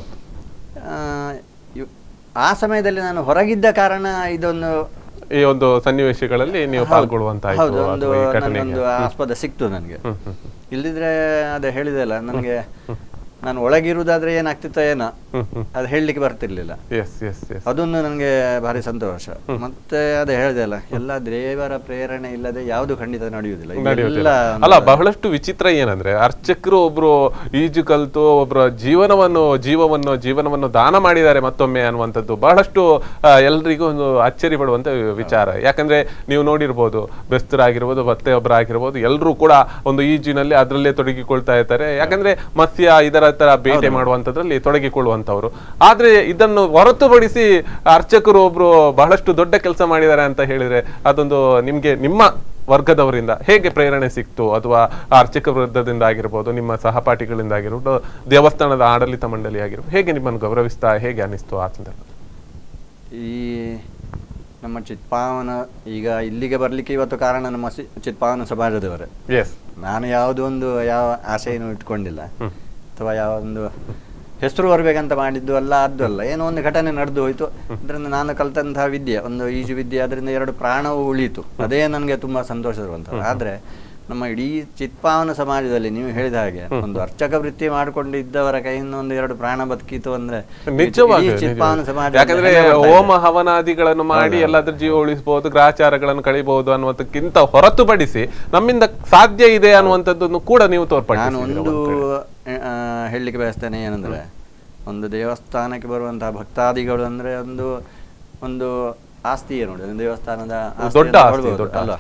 ಆ ಸಮಯದಲ್ಲಿ ನಾನು ಹೊರಗಿದ್ದ ಕಾರಣ ಇದೊಂದು ಈ ಒಂದು ಸನ್ನಿವೇಶಗಳಲ್ಲಿ ನೀವು ಪಾಲ್ಗೊಳ್ಳುವಂತ ಒಂದು ಆಸ್ಪದ ಸಿಕ್ತು ನನಗೆ. ಇಲ್ದಿದ್ರೆ ಅದೇ ಹೇಳಿದೆ ಅಲ್ಲ, ನನಗೆ ನಾನು ಒಳಗಿರುವುದಾದ್ರೆ ಏನಾಗ್ತಿತ್ತ ಏನೋ ಅದು ಹೇಳಲಿಕ್ಕೆ ಬರ್ತಿರ್ಲಿಲ್ಲ. ಅದೊಂದು ನನಗೆ ಭಾರಿ ಸಂತೋಷ. ಮತ್ತೆ ಅದೇ ಹೇಳಿದೆ ಅಲ್ಲ, ಎಲ್ಲ ದೇವರ ಪ್ರೇರಣೆ ಇಲ್ಲದೆ ಯಾವುದು ಖಂಡಿತ ನಡೆಯುವುದಿಲ್ಲ. ಅಲ್ಲ, ಬಹಳಷ್ಟು ವಿಚಿತ್ರ ಏನಂದ್ರೆ ಅರ್ಚಕರು ಒಬ್ರು ಈಜು ಕಲ್ತು ಒಬ್ರು ಜೀವನವನ್ನು ಜೀವವನ್ನು ಜೀವನವನ್ನು ದಾನ ಮಾಡಿದ್ದಾರೆ ಮತ್ತೊಮ್ಮೆ ಅನ್ನುವಂಥದ್ದು ಬಹಳಷ್ಟು ಎಲ್ರಿಗೂ ಒಂದು ಅಚ್ಚರಿ ಪಡುವಂತ ವಿಚಾರ. ಯಾಕಂದ್ರೆ ನೀವು ನೋಡಿರ್ಬೋದು, ಬೆಸ್ತರಾಗಿರ್ಬೋದು, ಮತ್ತೆ ಒಬ್ಬರಾಗಿರ್ಬೋದು, ಎಲ್ಲರೂ ಕೂಡ ಒಂದು ಈಜಿನಲ್ಲಿ ಅದರಲ್ಲೇ ತೊಡಗಿಕೊಳ್ತಾ ಇರ್ತಾರೆ. ಯಾಕಂದ್ರೆ ಮತ್ಸ್ಯ ಇದರ ತರ ಬೇಟೆ ಮಾಡುವಂತದ್ರಲ್ಲಿ ತೊಡಗಿಕೊಳ್ಳುವಂತವ್ರು. ಆದ್ರೆ ಇದನ್ನು ಹೊರತುಪಡಿಸಿ ಅರ್ಚಕರು ಒಬ್ರು ಬಹಳಷ್ಟು ದೊಡ್ಡ ಕೆಲಸ ಮಾಡಿದ್ದಾರೆ ಅಂತ ಹೇಳಿದ್ರೆ ಅದೊಂದು ನಿಮ್ಗೆ ನಿಮ್ಮ ವರ್ಗದವರಿಂದ ಹೇಗೆ ಪ್ರೇರಣೆ ಸಿಕ್ತು, ಅಥವಾ ಅರ್ಚಕ ವೃಂದದಿಂದ ಆಗಿರ್ಬೋದು, ನಿಮ್ಮ ಸಹಪಾಠಿಗಳಿಂದ ಆಗಿರ್ಬೋದು, ದೇವಸ್ಥಾನದ ಆಡಳಿತ ಮಂಡಳಿ ಆಗಿರ್ಬೋದು, ಹೇಗೆ ನಿಮ್ಮನ್ನು ಗೌರವಿಸ್ತಾ ಹೇಗೆ ಅನಿಸ್ತು ಆ ಸಂದರ್ಭ? ಈ ನಮ್ಮ ಚಿತ್ಪಾವನ ಈಗ ಇಲ್ಲಿಗೆ ಬರ್ಲಿಕ್ಕೆ ಇವತ್ತು ಕಾರಣ ನಮ್ಮ ಚಿತ್ಪಾವನ ಸಮಾಜದವರೇ. ನಾನು ಯಾವುದೊಂದು ಯಾವ ಆಸೆಯನ್ನು ಇಟ್ಕೊಂಡಿಲ್ಲ, ಅಥವಾ ಯಾವ ಒಂದು ಹೆಸರು ಬರ್ಬೇಕಂತ ಮಾಡಿದ್ದು ಅಲ್ಲ, ಅದು ಅಲ್ಲ. ಏನೋ ಒಂದು ಘಟನೆ ನಡೆದು ಹೋಯ್ತು. ಅದರಿಂದ ನಾನು ಕಲ್ತಂತಹ ವಿದ್ಯೆ, ಒಂದು ಈಜು ವಿದ್ಯೆ, ಅದರಿಂದ ಎರಡು ಪ್ರಾಣವು ಉಳಿಯಿತು. ಅದೇ ನನಗೆ ತುಂಬಾ ಸಂತೋಷ ಇರುವಂಥದ್ದು. ಆದ್ರೆ ನಮ್ಮ ಇಡೀ ಚಿತ್ಪಾವನ ಸಮಾಜದಲ್ಲಿ ನೀವು ಹೇಳಿದ ಹಾಗೆ ಒಂದು ಅರ್ಚಕ ವೃತ್ತಿ ಮಾಡಿಕೊಂಡು ಇದ್ದವರ ಕೈಯಿಂದ ಒಂದು ಎರಡು ಪ್ರಾಣ ಬದುಕಿತು ಅಂದ್ರೆ ನಿಜವಾಗಿ ಚಿತ್ಪಾವನ ಸಮಾಜ. ಯಾಕಂದ್ರೆ ಹೋಮ ಹವನಾದಿಗಳನ್ನು ಮಾಡಿ ಎಲ್ಲಾದ್ರೂ ಜೀವ ಉಳಿಸಬಹುದು, ಗ್ರಹಚಾರಗಳನ್ನು ಕಳಿಬಹುದು ಅನ್ನುವಂಥಕ್ಕಿಂತ ಹೊರತುಪಡಿಸಿ ನಮ್ಮಿಂದ ಸಾಧ್ಯ ಇದೆ ಅನ್ನುವಂಥದ್ದನ್ನು ಕೂಡ ನೀವು ತೋರ್ಪಡಿಸಿ. ನಾನು ಒಂದು ಹೇಳಲಿಕ್ಕೆ ಬಯಸ್ತೇನೆ ಏನಂದ್ರೆ, ಒಂದು ದೇವಸ್ಥಾನಕ್ಕೆ ಬರುವಂತಹ ಭಕ್ತಾದಿಗಳು ಅಂದ್ರೆ ಒಂದು ಒಂದು ಆಸ್ತಿ ನೋಡಿ, ದೇವಸ್ಥಾನದ ದೊಡ್ಡ ಅಲ್ವಾ.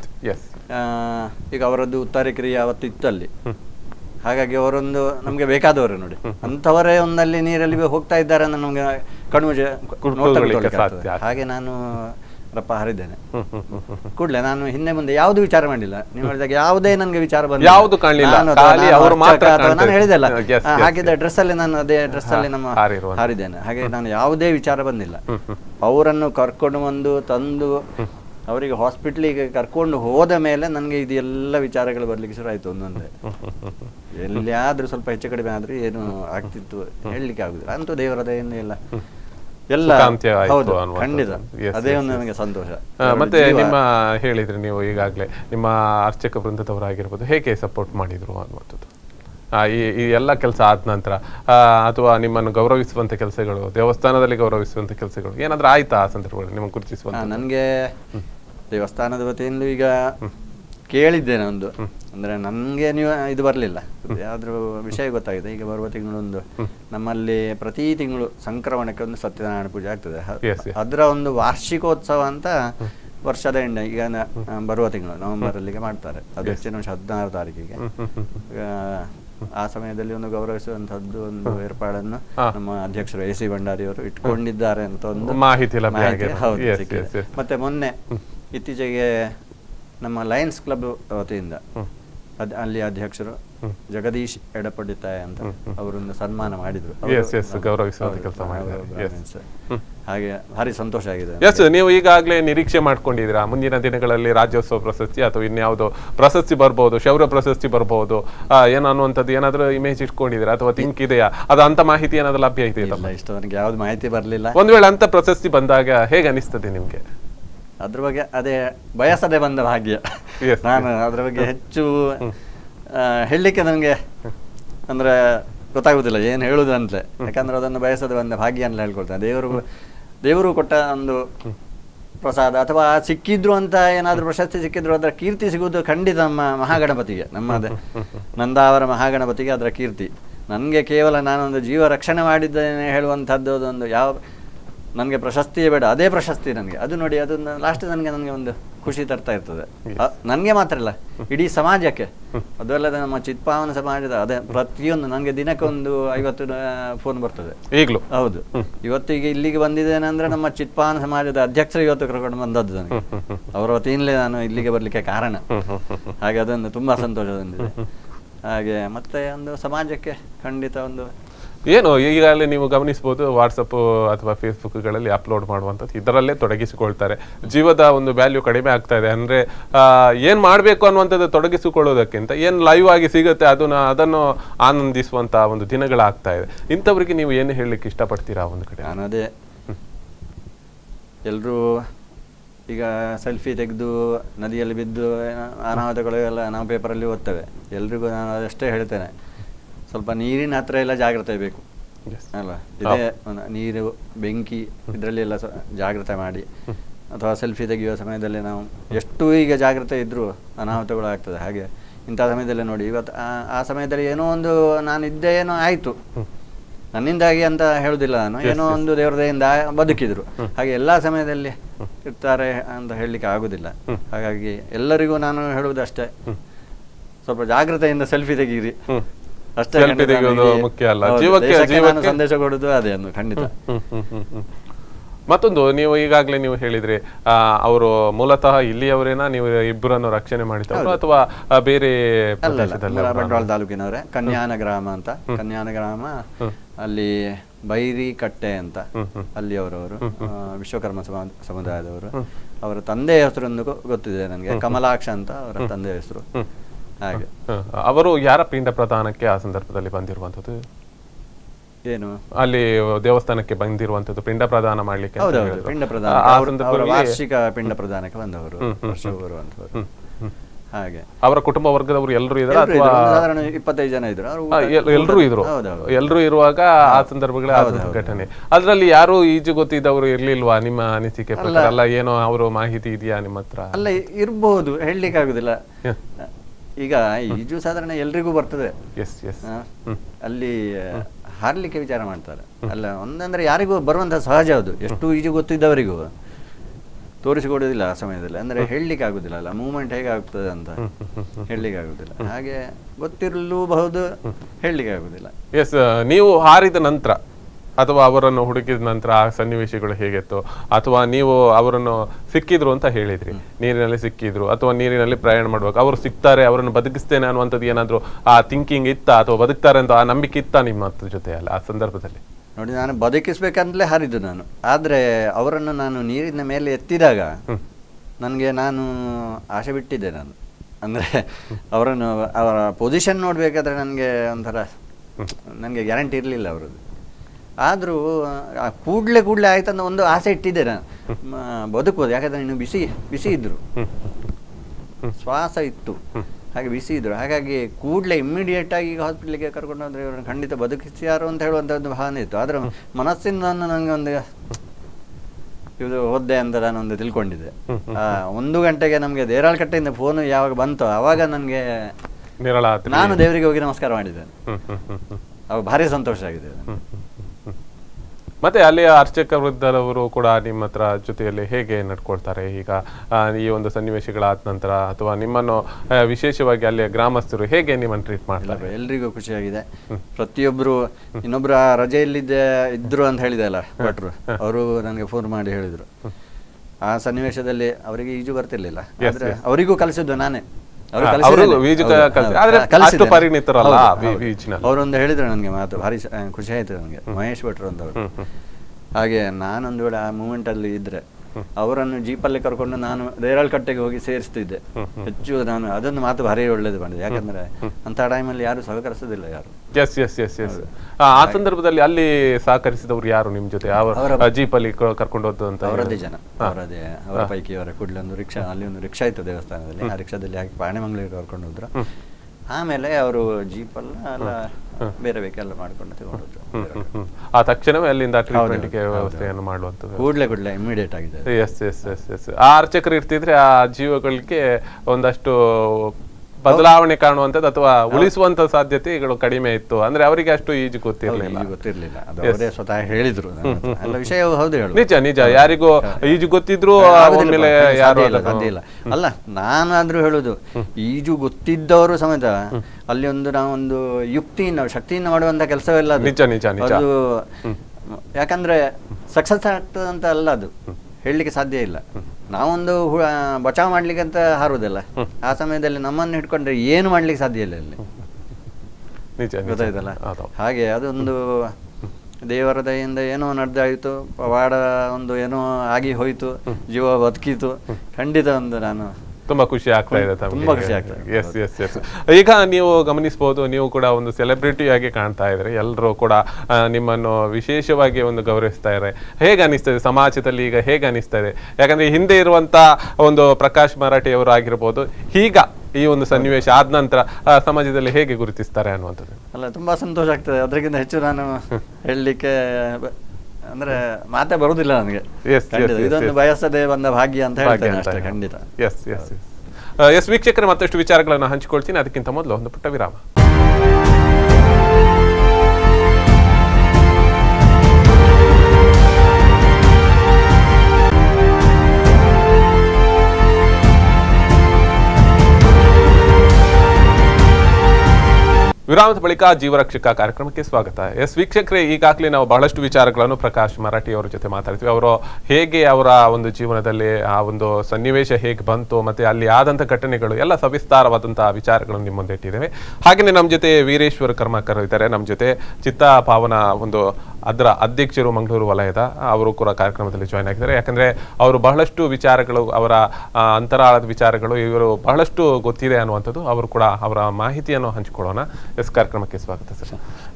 ಈಗ ಅವರದ್ದು ಉತ್ತರ ಕ್ರಿಯೆ ಅವತ್ತು ಇತ್ತಲ್ಲಿ, ಹಾಗಾಗಿ ಅವರೊಂದು ನಮ್ಗೆ ಬೇಕಾದವರು ನೋಡಿ, ಅಂಥವರೇ ಒಂದಲ್ಲಿ ನೀರಲ್ಲಿ ಹೋಗ್ತಾ ಇದ್ದಾರೆ ಅಂತ ನಮ್ಗೆ ಕಣ್ಮುಜೆ ನೋಡ್ತಾ. ಹಾಗೆ ನಾನು ರಪ್ಪ ಹರಿದ್ದೇನೆ ಕೂಡಲೇ ನಾನು ಹಿಂದೆ ಮುಂದೆ ಯಾವ್ದು ವಿಚಾರ ಮಾಡಿಲ್ಲ. ನೀವು ಹೇಳಿದಾಗ ಯಾವುದೇ ನನ್ಗೆ ವಿಚಾರ ಬಂದ ಯಾವುದು ಕಾಣಲಿಲ್ಲ. ನಾನು ಹೇಳಿದೆಲ್ಲ, ಹಾಕಿದ ಡ್ರೆಸ್ ಅಲ್ಲಿ ನಾನು ಅದೇ ಡ್ರೆಸ್ ಅಲ್ಲಿ ನಮ್ಮ ಹಾರಿದ್ದೇನೆ. ಹಾಗೆ ನಾನು ಯಾವುದೇ ವಿಚಾರ ಬಂದಿಲ್ಲ. ಅವರನ್ನು ಕರ್ಕೊಂಡು ಬಂದು ತಂದು ಅವರಿಗೆ ಹಾಸ್ಪಿಟ್ಲಿಗೆ ಕರ್ಕೊಂಡು ಹೋದ ಮೇಲೆ ನನಗೆ ಇದೆಲ್ಲ ವಿಚಾರಗಳು ಬರ್ಲಿಕ್ಕೆ ಶುರು ಆಯ್ತು. ಒಂದೊಂದೇ ಎಲ್ಲಿಯಾದ್ರೂ ಸ್ವಲ್ಪ ಹೆಚ್ಚು ಕಡಿಮೆ ಆದ್ರೂ ಏನು ಆಗ್ತಿತ್ತು ಹೇಳಲಿಕ್ಕೆ ಆಗುದಿಲ್ಲ. ಅಂತೂ ದೇವರ ದಯೆಯಿಂದ ಇಲ್ಲ ಎಲ್ಲ ಹೌದು, ಖಂಡಿತ ಅದೇ ಒಂದು ನನಗೆ ಸಂತೋಷ. ಮತ್ತೆ ನಿಮ್ಮ ಹೇಳಿದ್ರಿ ನೀವು ಈಗಾಗಲೇ ನಿಮ್ಮ ಅರ್ಚಕ ವೃಂದದವರಾಗಿರ್ಬೋದು ಹೇಗೆ ಸಪೋರ್ಟ್ ಮಾಡಿದ್ರು ಅನ್ನುವಂಥದ್ದು, ಈ ಈ ಎಲ್ಲ ಕೆಲಸ ಆದ ನಂತರ ಅಥವಾ ನಿಮ್ಮನ್ನು ಗೌರವಿಸುವಂತ ಕೆಲಸಗಳು, ದೇವಸ್ಥಾನದಲ್ಲಿ ಗೌರವಿಸುವಂತ ಕೆಲಸಗಳು ಏನಾದ್ರೂ ಆಯ್ತಾ ಆ ಸಂದರ್ಭದಲ್ಲಿ ನಿಮಗೆ ಗುರುತಿಸುವಂತ? ನನಗೆ ದೇವಸ್ಥಾನದ ವತಿಯಿಂದ ಈಗ ಕೇಳಿದ್ದೇನೆ ಒಂದು, ಅಂದ್ರೆ ನನ್ಗೆ ನೀವು ಇದು ಬರ್ಲಿಲ್ಲ, ಯಾವ್ದ್ರ ವಿಷಯ ಗೊತ್ತಾಗಿದೆ. ಈಗ ಬರುವ ತಿಂಗಳು ಒಂದು ನಮ್ಮಲ್ಲಿ ಪ್ರತಿ ತಿಂಗಳು ಸಂಕ್ರಮಣಕ್ಕೆ ಒಂದು ಸತ್ಯನಾರಾಯಣ ಪೂಜೆ ಆಗ್ತದೆ. ಅದರ ಒಂದು ವಾರ್ಷಿಕೋತ್ಸವ ಅಂತ ವರ್ಷದ ಎಂಡ ಈಗ ಬರುವ ತಿಂಗಳು ನವೆಂಬರ್ ಅಲ್ಲಿಗೆ ಮಾಡ್ತಾರೆ. ಅದು ಹೆಚ್ಚಿನ ವರ್ಷ ಹದಿನಾರು ತಾರೀಕಿಗೆ. ಆ ಸಮಯದಲ್ಲಿ ಒಂದು ಗೌರವಿಸುವಂತಹದ್ದು ಒಂದು ಏರ್ಪಾಡನ್ನು ನಮ್ಮ ಅಧ್ಯಕ್ಷರು ಎ ಸಿ ಭಂಡಾರಿಯವರು ಇಟ್ಕೊಂಡಿದ್ದಾರೆ ಅಂತ ಒಂದು ಮಾಹಿತಿ ಹೌದು ಸಿಕ್ಕಿದೆ. ಮತ್ತೆ ಮೊನ್ನೆ ಇತ್ತೀಚೆಗೆ ನಮ್ಮ ಲಯನ್ಸ್ ಕ್ಲಬ್ ವತಿಯಿಂದ ಅದ್ ಅಲ್ಲಿ ಅಧ್ಯಕ್ಷರು ಜಗದೀಶ್ ಎಡಪಡಿತಾಯ ಅಂತ ಅವರನ್ನು ಸನ್ಮಾನ ಮಾಡಿದ್ರು. ಹಾಗೆ ಭಾರಿ ಸಂತೋಷ ಆಗಿದೆ. ಎಸ್, ನೀವು ಈಗಾಗಲೇ ನಿರೀಕ್ಷೆ ಮಾಡ್ಕೊಂಡಿದ್ದೀರಾ ಮುಂದಿನ ದಿನಗಳಲ್ಲಿ ರಾಜ್ಯೋತ್ಸವ ಪ್ರಶಸ್ತಿ ಅಥವಾ ಇನ್ಯಾವುದೋ ಪ್ರಶಸ್ತಿ ಬರ್ಬೋದು, ಶೌರ್ಯ ಪ್ರಶಸ್ತಿ ಬರ್ಬೋದು ಏನೋ ಅನ್ನುವಂಥದ್ದು ಏನಾದ್ರೂ ಇಮೇಜ್ ಇಟ್ಕೊಂಡಿದ್ದೀರಾ ಅಥವಾ ಥಿಂಕ್ ಇದೆಯಾ? ಅದು ಅಂತ ಮಾಹಿತಿ ಏನಾದ್ರೂ ಲಭ್ಯ ಇದೆಯಾ? ಇಷ್ಟ ನನಗೆ ಯಾವ್ದು ಮಾಹಿತಿ ಬರ್ಲಿಲ್ಲ. ಒಂದ್ ವೇಳೆ ಅಂತ ಪ್ರಶಸ್ತಿ ಬಂದಾಗ ಹೇಗೆ ಅನಿಸ್ತದೆ ನಿಮ್ಗೆ? ಅದ್ರ ಬಗ್ಗೆ ಅದೇ ಬಯಸದೆ ಬಂದ ಭಾಗ್ಯ. ನಾನು ಅದ್ರ ಬಗ್ಗೆ ಹೆಚ್ಚು ಹೇಳಲಿಕ್ಕೆ ನನಗೆ ಅಂದ್ರೆ ಗೊತ್ತಾಗುದಿಲ್ಲ ಏನು ಹೇಳುದು ಅಂತಲೇ. ಯಾಕಂದ್ರೆ ಅದನ್ನು ಬಯಸದೆ ಬಂದ ಭಾಗ್ಯ ಅಂತ ಹೇಳ್ಕೊಳ್ತೇನೆ. ದೇವರು ದೇವರು ಕೊಟ್ಟ ಒಂದು ಪ್ರಸಾದ, ಅಥವಾ ಸಿಕ್ಕಿದ್ರು ಅಂತ ಏನಾದ್ರು ಪ್ರಶಸ್ತಿ ಸಿಕ್ಕಿದ್ರು ಅದರ ಕೀರ್ತಿ ಸಿಗುವುದು ಖಂಡಿತ ನಮ್ಮ ಮಹಾಗಣಪತಿಗೆ, ನಮ್ಮದೇ ನಂದಾವರ ಮಹಾಗಣಪತಿಗೆ ಅದರ ಕೀರ್ತಿ. ನನಗೆ ಕೇವಲ ನಾನೊಂದು ಜೀವ ರಕ್ಷಣೆ ಮಾಡಿದ್ದೇನೆ ಹೇಳುವಂಥದ್ದು ಅದೊಂದು ಯಾವ ನನಗೆ ಪ್ರಶಸ್ತಿಯೇ ಬೇಡ, ಅದೇ ಪ್ರಶಸ್ತಿ ನನಗೆ. ಅದು ನೋಡಿ ಅದೊಂದು ಲಾಸ್ಟ್ ನನಗೆ ನನಗೆ ಒಂದು ಖುಷಿ ತರ್ತಾ ಇರ್ತದೆ. ನನಗೆ ಮಾತ್ರ ಇಲ್ಲ, ಇಡೀ ಸಮಾಜಕ್ಕೆ. ಅದು ಅಲ್ಲದೆ ನಮ್ಮ ಚಿತ್ಪಾವನ ಸಮಾಜದ ಅದೇ ಪ್ರತಿಯೊಂದು ನನಗೆ ದಿನಕ್ಕೊಂದು ಐವತ್ತು ಫೋನ್ ಬರ್ತದೆ ಈಗಲೂ. ಹೌದು, ಇವತ್ತಿಗೆ ಇಲ್ಲಿಗೆ ಬಂದಿದ್ದೇನೆ ಅಂದ್ರೆ ನಮ್ಮ ಚಿತ್ಪಾವನ ಸಮಾಜದ ಅಧ್ಯಕ್ಷರು ಇವತ್ತು ಕರ್ಕೊಂಡು ಬಂದದ್ದು ನನಗೆ. ಅವರ ವತಿಯಿಂದಲೇ ನಾನು ಇಲ್ಲಿಗೆ ಬರ್ಲಿಕ್ಕೆ ಕಾರಣ. ಹಾಗೆ ಅದೊಂದು ತುಂಬಾ ಸಂತೋಷ ತಂದಿದೆ. ಹಾಗೆ ಮತ್ತೆ ಒಂದು ಸಮಾಜಕ್ಕೆ ಖಂಡಿತ ಒಂದು ಏನು ಈಗಾಗಲೇ ನೀವು ಗಮನಿಸಬಹುದು, ವಾಟ್ಸಪ್ ಅಥವಾ ಫೇಸ್ಬುಕ್ಗಳಲ್ಲಿ ಅಪ್ಲೋಡ್ ಮಾಡುವಂಥದ್ದು ಇದರಲ್ಲೇ ತೊಡಗಿಸಿಕೊಳ್ತಾರೆ. ಜೀವದ ಒಂದು ವ್ಯಾಲ್ಯೂ ಕಡಿಮೆ ಆಗ್ತಾ ಇದೆ. ಅಂದರೆ ಏನು ಮಾಡಬೇಕು ಅನ್ನುವಂಥದ್ದು ತೊಡಗಿಸಿಕೊಳ್ಳೋದಕ್ಕಿಂತ ಏನು ಲೈವ್ ಆಗಿ ಸಿಗುತ್ತೆ ಅದನ್ನು ಅದನ್ನು ಆನಂದಿಸುವಂಥ ಒಂದು ದಿನಗಳಾಗ್ತಾ ಇದೆ. ಇಂಥವ್ರಿಗೆ ನೀವು ಏನು ಹೇಳಲಿಕ್ಕೆ ಇಷ್ಟಪಡ್ತೀರಾ? ಒಂದು ಕಡೆ ನಾನು ಅದೇ ಎಲ್ಲರೂ ಈಗ ಸೆಲ್ಫಿ ತೆಗೆದು ನದಿಯಲ್ಲಿ ಬಿದ್ದು ಅನಾಹುತಗಳು ಎಲ್ಲ ನಾವು ಪೇಪರಲ್ಲಿ ಓದ್ತೇವೆ. ಎಲ್ರಿಗೂ ನಾನು ಅದಷ್ಟೇ ಹೇಳ್ತೇನೆ, ಸ್ವಲ್ಪ ನೀರಿನ ಹತ್ರ ಎಲ್ಲ ಜಾಗ್ರತೆ ಬೇಕು ಅಲ್ಲ. ಇದೇ ನೀರು ಬೆಂಕಿ ಇದರಲ್ಲಿ ಎಲ್ಲ ಜಾಗ್ರತೆ ಮಾಡಿ, ಅಥವಾ ಸೆಲ್ಫಿ ತೆಗೆಯುವ ಸಮಯದಲ್ಲಿ ನಾವು ಎಷ್ಟು ಈಗ ಜಾಗ್ರತೆ ಇದ್ರೂ ಅನಾಹುತಗಳು ಆಗ್ತದೆ. ಹಾಗೆ ಇಂಥ ಸಮಯದಲ್ಲಿ ನೋಡಿ, ಇವತ್ತು ಆ ಸಮಯದಲ್ಲಿ ಏನೋ ಒಂದು ನಾನು ಇದ್ದೇ ಏನೋ ಆಯಿತು, ನನ್ನಿಂದಾಗಿ ಅಂತ ಹೇಳುದಿಲ್ಲ ನಾನು, ಏನೋ ಒಂದು ದೇವರದೆಯಿಂದ ಬದುಕಿದ್ರು. ಹಾಗೆ ಎಲ್ಲ ಸಮಯದಲ್ಲಿ ಇರ್ತಾರೆ ಅಂತ ಹೇಳಲಿಕ್ಕೆ ಆಗುದಿಲ್ಲ. ಹಾಗಾಗಿ ಎಲ್ಲರಿಗೂ ನಾನು ಹೇಳುವುದಷ್ಟೇ, ಸ್ವಲ್ಪ ಜಾಗ್ರತೆಯಿಂದ ಸೆಲ್ಫಿ ತೆಗೀರಿ ಅಷ್ಟೇ. ಮುಖ್ಯ ಅಲ್ಲ, ಜೀವಕ್ಕೆ ಸಂದೇಶ ಕೊಡುದು ಅದೇ ಒಂದು ಖಂಡಿತ. ಮತ್ತೊಂದು, ನೀವು ಈಗಾಗಲೇ ನೀವು ಹೇಳಿದ್ರಿ ಅವರು ಮೂಲತಃ ಇಲ್ಲಿಯವರೇನಾ, ನೀವು ಇಬ್ಬರನ್ನು ರಕ್ಷಣೆ ಮಾಡಿದವರು ಅಥವಾ ಬೇರೆ ಬಂಟ್ವಾಳ ತಾಲೂಕಿನವರೇ? ಕನ್ಯಾನ ಗ್ರಾಮ ಅಂತ, ಕನ್ಯಾನ ಗ್ರಾಮ ಅಲ್ಲಿ ಬೈರಿ ಕಟ್ಟೆ ಅಂತ, ಅಲ್ಲಿ ಅವರವರು ವಿಶ್ವಕರ್ಮ ಸಮುದಾಯದವರು. ಅವರ ತಂದೆಯ ಹೆಸರೊಂದು ಗೊತ್ತಿದೆ ನನಗೆ, ಕಮಲಾಕ್ಷ ಅಂತ ಅವರ ತಂದೆಯ ಹೆಸರು. ಹಾಗೆ ಅವರು ಯಾರ ಪಿಂಡ ಪ್ರದಾನಕ್ಕೆ ಆ ಸಂದರ್ಭದಲ್ಲಿ ಬಂದಿರುವಂತದ್ದು? ಏನು ಅಲ್ಲಿ ದೇವಸ್ಥಾನಕ್ಕೆ ಬಂದಿರುವಂತದ್ದು ಪಿಂಡ ಪ್ರದಾನ ಮಾಡ್ಲಿಕ್ಕೆ? ಪಿಂಡ ಪ್ರದಾನ, ವಾರ್ಷಿಕ ಪಿಂಡ ಪ್ರದಾನಕ್ಕೆ ಬಂದವರು, ವರ್ಷವು ಬರುವಂತವರು. ಹಾಗೆ ಅವರ ಕುಟುಂಬ ವರ್ಗದವರು ಎಲ್ಲರೂ ಇದ್ದಾರೆ? ಸಾಧಾರಣ ಇಪ್ಪತ್ತೈದು ಜನ ಇದ್ರು, ಎಲ್ಲರೂ ಇದ್ರು. ಎಲ್ಲರೂ ಇರುವಾಗ ಆ ಸಂದರ್ಭಗಳೇ ಘಟನೆ. ಅದ್ರಲ್ಲಿ ಯಾರು ಈಜು ಗೊತ್ತಿದ್ದವರು ಇರ್ಲಿಲ್ವಾ ನಿಮ್ಮ ಅನಿಸಿಕೆ ಪ್ರಕಾರ? ಅಲ್ಲ, ಏನೋ ಅವರು ಮಾಹಿತಿ ಇದೆಯಾ ನಿಮ್ಮ ಹತ್ರ? ಅಲ್ಲ, ಇರ್ಬಹುದು, ಹೇಳಲಿಕ್ಕೆ ಆಗುದಿಲ್ಲ. ಈಗ ಈಜು ಸಾಧಾರಣ ಎಲ್ರಿಗೂ ಬರ್ತದೆ. ಅಲ್ಲಿ ಹಾರ್ಲಿಕ್ಕೆ ವಿಚಾರ ಮಾಡ್ತಾರೆ ಅಲ್ಲ, ಒಂದಂದ್ರೆ ಯಾರಿಗೂ ಬರುವಂತಹ ಸಹಜ ಅದು. ಎಷ್ಟು ಈಜು ಗೊತ್ತಿದ್ದವರಿಗೂ ತೋರಿಸಿಕೊಡೋದಿಲ್ಲ ಆ ಸಮಯದಲ್ಲಿ, ಅಂದ್ರೆ ಹೇಳಲಿಕ್ಕೆ ಆಗುದಿಲ್ಲ ಅಲ್ಲ, ಮೂವ್ಮೆಂಟ್ ಹೇಗೆ ಆಗ್ತದೆ ಅಂತ ಹೇಳಲಿಕ್ಕೆ ಆಗುದಿಲ್ಲ. ಹಾಗೆ ಗೊತ್ತಿರಲೂಬಹುದು, ಹೇಳಲಿಕ್ಕೆ ಆಗುದಿಲ್ಲ. ಎಸ್, ನೀವು ಹಾರಿದ ನಂತರ ಅಥವಾ ಅವರನ್ನು ಹುಡುಕಿದ ನಂತರ ಆ ಸನ್ನಿವೇಶಗಳು ಹೇಗಿತ್ತು? ಅಥವಾ ನೀವು ಅವರನ್ನು ಸಿಕ್ಕಿದ್ರು ಅಂತ ಹೇಳಿದ್ರಿ, ನೀರಿನಲ್ಲಿ ಸಿಕ್ಕಿದ್ರು ಅಥವಾ ನೀರಿನಲ್ಲಿ ಪ್ರಯಾಣ ಮಾಡುವಾಗ ಅವರು ಸಿಗ್ತಾರೆ, ಅವರನ್ನು ಬದುಕಿಸ್ತೇನೆ ಅನ್ನುವಂಥದ್ದು ಏನಾದ್ರು ಆ ಥಿಂಕಿಂಗ್ ಇತ್ತ ಅಥವಾ ಬದುಕ್ತಾರೆ ಅಂತ ಆ ನಂಬಿಕೆ ಇತ್ತ ನಿಮ್ಮ ಜೊತೆ ಅಲ್ಲ ಆ ಸಂದರ್ಭದಲ್ಲಿ? ನೋಡಿ, ನಾನು ಬದುಕಿಸ್ಬೇಕಂತಲೇ ಹಾರಿದ್ದು ನಾನು. ಆದ್ರೆ ಅವರನ್ನು ನಾನು ನೀರಿನ ಮೇಲೆ ಎತ್ತಿದಾಗ ನನಗೆ ನಾನು ಆಸೆ ಬಿಟ್ಟಿದ್ದೆ ನಾನು. ಅಂದ್ರೆ ಅವರನ್ನು ಅವರ ಪೊಸಿಷನ್ ನೋಡ್ಬೇಕಾದ್ರೆ ನನಗೆ ಒಂಥರ ನನಗೆ ಗ್ಯಾರಂಟಿ ಇರಲಿಲ್ಲ ಅವರದ್ದು. ಆದರೂ ಕೂಡಲೇ ಕೂಡಲೇ ಆಯ್ತಂದ ಒಂದು ಆಸೆ ಇಟ್ಟಿದ್ದೆ ನಾನು, ಬದುಕ್ಬೋದು. ಯಾಕಂದ್ರೆ ಇನ್ನು ಬಿಸಿ ಬಿಸಿ ಇದ್ರು, ಶ್ವಾಸ ಇತ್ತು, ಹಾಗೆ ಬಿಸಿ ಇದ್ರು. ಹಾಗಾಗಿ ಕೂಡಲೇ ಇಮ್ಮಿಡಿಯೇಟ್ ಆಗಿ ಈಗ ಹಾಸ್ಪಿಟ್ಲಿಗೆ ಕರ್ಕೊಂಡು ಹೋದ್ರೆ ಇವ್ರನ್ನ ಖಂಡಿತ ಬದುಕಿಸ್ಯಾರು ಅಂತ ಹೇಳುವಂಥ ಒಂದು ಭಾವನೆ ಇತ್ತು. ಆದರೆ ಮನಸ್ಸಿಂದ ನನಗೆ ಒಂದು ಇದು ಹೋದ್ದೆ ಅಂತ ನಾನೊಂದು ತಿಳ್ಕೊಂಡಿದ್ದೆ. ಒಂದು ಗಂಟೆಗೆ ನಮಗೆ ದೇರಾಳ್ ಕಟ್ಟೆಯಿಂದ ಫೋನ್ ಯಾವಾಗ ಬಂತೋ ಆವಾಗ ನನಗೆ ನಾನು ದೇವರಿಗೆ ಹೋಗಿ ನಮಸ್ಕಾರ ಮಾಡಿದ್ದೇನೆ. ಅವಾಗ ಭಾರಿ ಸಂತೋಷ ಆಗಿದೆ. ಮತ್ತೆ ಅಲ್ಲಿ ಅರ್ಚಕ ವೃದ್ಧರವರು ಕೂಡ ನಿಮ್ಮ ಹತ್ರ ಜೊತೆಯಲ್ಲಿ ಹೇಗೆ ನಡ್ಕೊಳ್ತಾರೆ ಈಗ ಈ ಒಂದು ಸನ್ನಿವೇಶಗಳಾದ ನಂತರ? ಅಥವಾ ನಿಮ್ಮನ್ನು ವಿಶೇಷವಾಗಿ ಅಲ್ಲಿ ಗ್ರಾಮಸ್ಥರು ಹೇಗೆ ನಿಮ್ಮನ್ನು ಟ್ರೀಟ್ ಮಾಡ್ತಾರೆ? ಎಲ್ರಿಗೂ ಖುಷಿಯಾಗಿದೆ. ಪ್ರತಿಯೊಬ್ರು ಇನ್ನೊಬ್ರು ರಜೆಯಲ್ಲಿದ್ದೆ ಇದ್ರು ಅಂತ ಹೇಳಿದೆ ಅಲ್ಲ ಭಟ್ರು, ಅವರು ನನಗೆ ಫೋನ್ ಮಾಡಿ ಹೇಳಿದ್ರು. ಆ ಸನ್ನಿವೇಶದಲ್ಲಿ ಅವರಿಗೆ ಈಜು ಬರ್ತಿರ್ಲಿಲ್ಲ, ಆದ್ರೆ ಅವರಿಗೂ ಕಲಿಸಿದ್ದು ನಾನೇ. ಅವರೊಂದು ಹೇಳಿದ್ರು ನನಗೆ ಮಾತು, ಭಾರಿ ಖುಷಿ ಆಯ್ತು ನನಗೆ. ಮಹೇಶ್ ಭಟ್ರು ಅಂತವ್ರು. ಹಾಗೆ ನಾನೊಂದು ವೇಳೆ ಆ ಮೂಮೆಂಟ್ ಅಲ್ಲಿ ಇದ್ರೆ ಅವರನ್ನು ಜೀಪಲ್ಲಿ ಕರ್ಕೊಂಡು ನಾನು ದೇರಾಳ್ ಕಟ್ಟೆಗೆ ಹೋಗಿ ಸೇರಿಸ್ತಿದ್ದೆ ಹೆಚ್ಚು. ನಾನು ಅದೊಂದು ಮಾತು ಭಾರಿ ಒಳ್ಳೇದು ಬಂದಿದೆ. ಯಾಕಂದ್ರೆ ಅಂತ ಟೈಮಲ್ಲಿ ಯಾರು ಸಹಕರಿಸೋದಿಲ್ಲ ಯಾರು. ಎಸ್ ಎಸ್ ಎಸ್ ಎಸ್ ಆ ಸಂದರ್ಭದಲ್ಲಿ ಅಲ್ಲಿ ಸಹಕರಿಸಿದವರು ಯಾರು ನಿಮ್ ಜೊತೆ ಜೀಪಲ್ಲಿ ಕರ್ಕೊಂಡು ಹೋದಂತ? ಅವರದೇ ಜನ, ಅವರದೇ ಅವರ ಪೈಕಿ ಅವರ ಕೂಡಲೇ ಒಂದು ರಿಕ್ಷಾ, ಅಲ್ಲಿ ಒಂದು ರಿಕ್ಷಾ ಇತ್ತು ದೇವಸ್ಥಾನದಲ್ಲಿ, ಆ ರಿಕ್ಷಾದಲ್ಲಿ ಹಾಕಿ ಪಾಣೆಮಂಗ್ಳೂರಿಗೆ ಕರ್ಕೊಂಡು ಹೋದ್ರು. ಆಮೇಲೆ ಅವರು ಜೀಪಲ್ಲ ಎಲ್ಲ ಬೇರೆ ಬೇಕೆಲ್ಲ ಮಾಡ್ಕೊಂಡು ತಗೊಂಡು ಆ ತಕ್ಷಣವೇ ಅಲ್ಲಿಂದ ಟ್ರೀಟ್ಮೆಂಟ್ಗೆ ವ್ಯವಸ್ಥೆಯನ್ನು ಮಾಡುವಂಥದ್ದು ಕೂಡಲೇ ಕೂಡಲೇ ಇಮಿಡಿಯೇಟ್ ಆಗಿದೆ. ಎಸ್ ಎಸ್ ಎಸ್ ಎಸ್ ಆ ಅರ್ಚಕರು ಇರ್ತಿದ್ರೆ ಆ ಜೀವಗಳಿಗೆ ಒಂದಷ್ಟು ಬದಲಾವಣೆ ಕಾಣುವಂಥದ್ದು ಅಥವಾ ಉಳಿಸುವಂತ ಸಾಧ್ಯತೆಗಳು ಕಡಿಮೆ ಇತ್ತು. ಅಂದ್ರೆ ಅವರಿಗೆ ಅಷ್ಟು ಈಜು ಗೊತ್ತಿರಲಿಲ್ಲ ಗೊತ್ತಿರಲಿಲ್ಲ ಅವರೇ ಸ್ವತಃ ಹೇಳಿದ್ರು. ವಿಷಯ ಹೌದು, ಹೇಳು ನಿಜ ನಿಜ. ಯಾರಿಗೂ ಈಜು ಗೊತ್ತಿದ್ರು ಆಮೇಲೆ ಯಾರು ಸಾಧ್ಯ ಅಲ್ಲ. ನಾನಾದ್ರೂ ಹೇಳುದು, ಈಜು ಗೊತ್ತಿದ್ದವರು ಸಮೇತ ಅಲ್ಲಿ ಒಂದು ನಾವೊಂದು ಯುಕ್ತಿಯಿಂದ ಶಕ್ತಿಯಿಂದ ಮಾಡುವಂತ ಕೆಲಸವೆಲ್ಲ ನಿಜ ನಿಜ ನಿಜ. ಅದು ಯಾಕಂದ್ರೆ ಸಕ್ಸಸ್ ಆಗ್ತದಂತ ಅಲ್ಲ, ಅದು ಹೇಳಲಿಕ್ಕೆ ಸಾಧ್ಯ ಇಲ್ಲ. ನಾವೊಂದು ಬಚಾವ್ ಮಾಡ್ಲಿಕ್ಕೆ ಅಂತ ಹಾರುವುದಲ್ಲ, ಆ ಸಮಯದಲ್ಲಿ ನಮ್ಮನ್ನು ಹಿಡ್ಕೊಂಡ್ರೆ ಏನು ಮಾಡ್ಲಿಕ್ಕೆ ಸಾಧ್ಯ ಇಲ್ಲ ಅಲ್ಲಿ, ಗೊತ್ತಾಯ್ತಲ್ಲ. ಹಾಗೆ ಅದೊಂದು ದೇವರ ದಯೆಯಿಂದ ಏನೋ ನಡೆದಾಯಿತು, ಪವಾಡ ಒಂದು ಏನೋ ಆಗಿ ಹೋಯ್ತು, ಜೀವ ಬದುಕಿತು. ಖಂಡಿತ ಒಂದು ನಾನು ತುಂಬಾ ಖುಷಿ ಆಗ್ತಾ ಇದೆ. ತುಂಬಾ ಖುಷಿ ಆಗ್ತದೆ. ಎಸ್ ಎಸ್ ಎಸ್ ಈಗ ನೀವು ಗಮನಿಸಬಹುದು, ನೀವು ಕೂಡ ಒಂದು ಸೆಲೆಬ್ರಿಟಿ ಆಗಿ ಕಾಣ್ತಾ ಇದ್ರಿ, ಎಲ್ಲರೂ ಕೂಡ ನಿಮ್ಮನ್ನು ವಿಶೇಷವಾಗಿ ಒಂದು ಗೌರವಿಸ್ತಾ ಇದ್ದಾರೆ. ಹೇಗೆ ಅನಿಸ್ತದೆ ಸಮಾಜದಲ್ಲಿ ಈಗ, ಹೇಗೆ ಅನಿಸ್ತಾ ಇದೆ? ಯಾಕಂದ್ರೆ ಹಿಂದೆ ಇರುವಂತ ಒಂದು ಪ್ರಕಾಶ್ ಮರಾಠಿ ಅವರು ಆಗಿರ್ಬೋದು, ಈಗ ಈ ಒಂದು ಸನ್ನಿವೇಶ ಆದ ನಂತರ ಸಮಾಜದಲ್ಲಿ ಹೇಗೆ ಗುರುತಿಸ್ತಾರೆ ಅನ್ನುವಂಥದ್ದು? ಅಲ್ಲ, ತುಂಬಾ ಸಂತೋಷ ಆಗ್ತದೆ. ಅದಕ್ಕಿಂತ ಹೆಚ್ಚು ನಾನು ಹೇಳಲಿಕ್ಕೆ ಅಂದ್ರೆ ಮಾತೇ ಬರುವುದಿಲ್ಲ ನನಗೆ. ಇದೊಂದು ಬಯಸದೆ ಬಂದ ಭಾಗ್ಯ ಅಂತ ಹೇಳ್ತೇನೆ ಅಷ್ಟೇ. ಖಂಡಿತ. ಎಸ್ ಎಸ್ ಎಸ್ ವೀಕ್ಷಕರೇ, ಮತ್ತಷ್ಟು ವಿಚಾರಗಳನ್ನು ಹಂಚಿಕೊಳ್ತೀನಿ. ಅದಕ್ಕಿಂತ ಮೊದಲು ಒಂದು ಪುಟ್ಟ ವಿರಾಮ. ವಿರಾಮದ ಬಳಿಕ ಜೀವರಕ್ಷಕ ಕಾರ್ಯಕ್ರಮಕ್ಕೆ ಸ್ವಾಗತ. ಎಸ್ ವೀಕ್ಷಕರೇ, ಈಗಾಗಲೇ ನಾವು ಬಹಳಷ್ಟು ವಿಚಾರಗಳನ್ನು ಪ್ರಕಾಶ್ ಮರಾಠಿ ಅವರ ಜೊತೆ ಮಾತಾಡ್ತೀವಿ. ಅವರು ಹೇಗೆ ಅವರ ಒಂದು ಜೀವನದಲ್ಲಿ ಆ ಒಂದು ಸನ್ನಿವೇಶ ಹೇಗೆ ಬಂತು ಮತ್ತೆ ಅಲ್ಲಿ ಆದಂಥ ಘಟನೆಗಳು ಎಲ್ಲ ಸವಿಸ್ತಾರವಾದಂತಹ ವಿಚಾರಗಳನ್ನು ನಿಮ್ಮ ಮುಂದೆ ಇಟ್ಟಿದ್ದೇವೆ. ಹಾಗೆಯೇ ನಮ್ಮ ಜೊತೆ ವೀರೇಶ್ವರ ಕರ್ಮಾಕರ್ ಇದ್ದಾರೆ, ನಮ್ಮ ಜೊತೆ ಚಿತ್ತಾ ಪಾವನ ಒಂದು ಅದರ ಅಧ್ಯಕ್ಷರು ಮಂಗಳೂರು ವಲಯದ, ಅವರು ಕೂಡ ಕಾರ್ಯಕ್ರಮದಲ್ಲಿ ಜಾಯ್ನ್ ಆಗಿದ್ದಾರೆ. ಯಾಕಂದ್ರೆ ಅವರು ಬಹಳಷ್ಟು ವಿಚಾರಗಳು, ಅವರ ಅಂತರಾಳದ ವಿಚಾರಗಳು ಇವರು ಬಹಳಷ್ಟು ಗೊತ್ತಿದೆ ಅನ್ನುವಂಥದ್ದು. ಅವರು ಕೂಡ ಅವರ ಮಾಹಿತಿಯನ್ನು ಹಂಚಿಕೊಳ್ಳೋಣ. ಎಸ್ ಕಾರ್ಯಕ್ರಮಕ್ಕೆ ಸ್ವಾಗತ ಸರ್.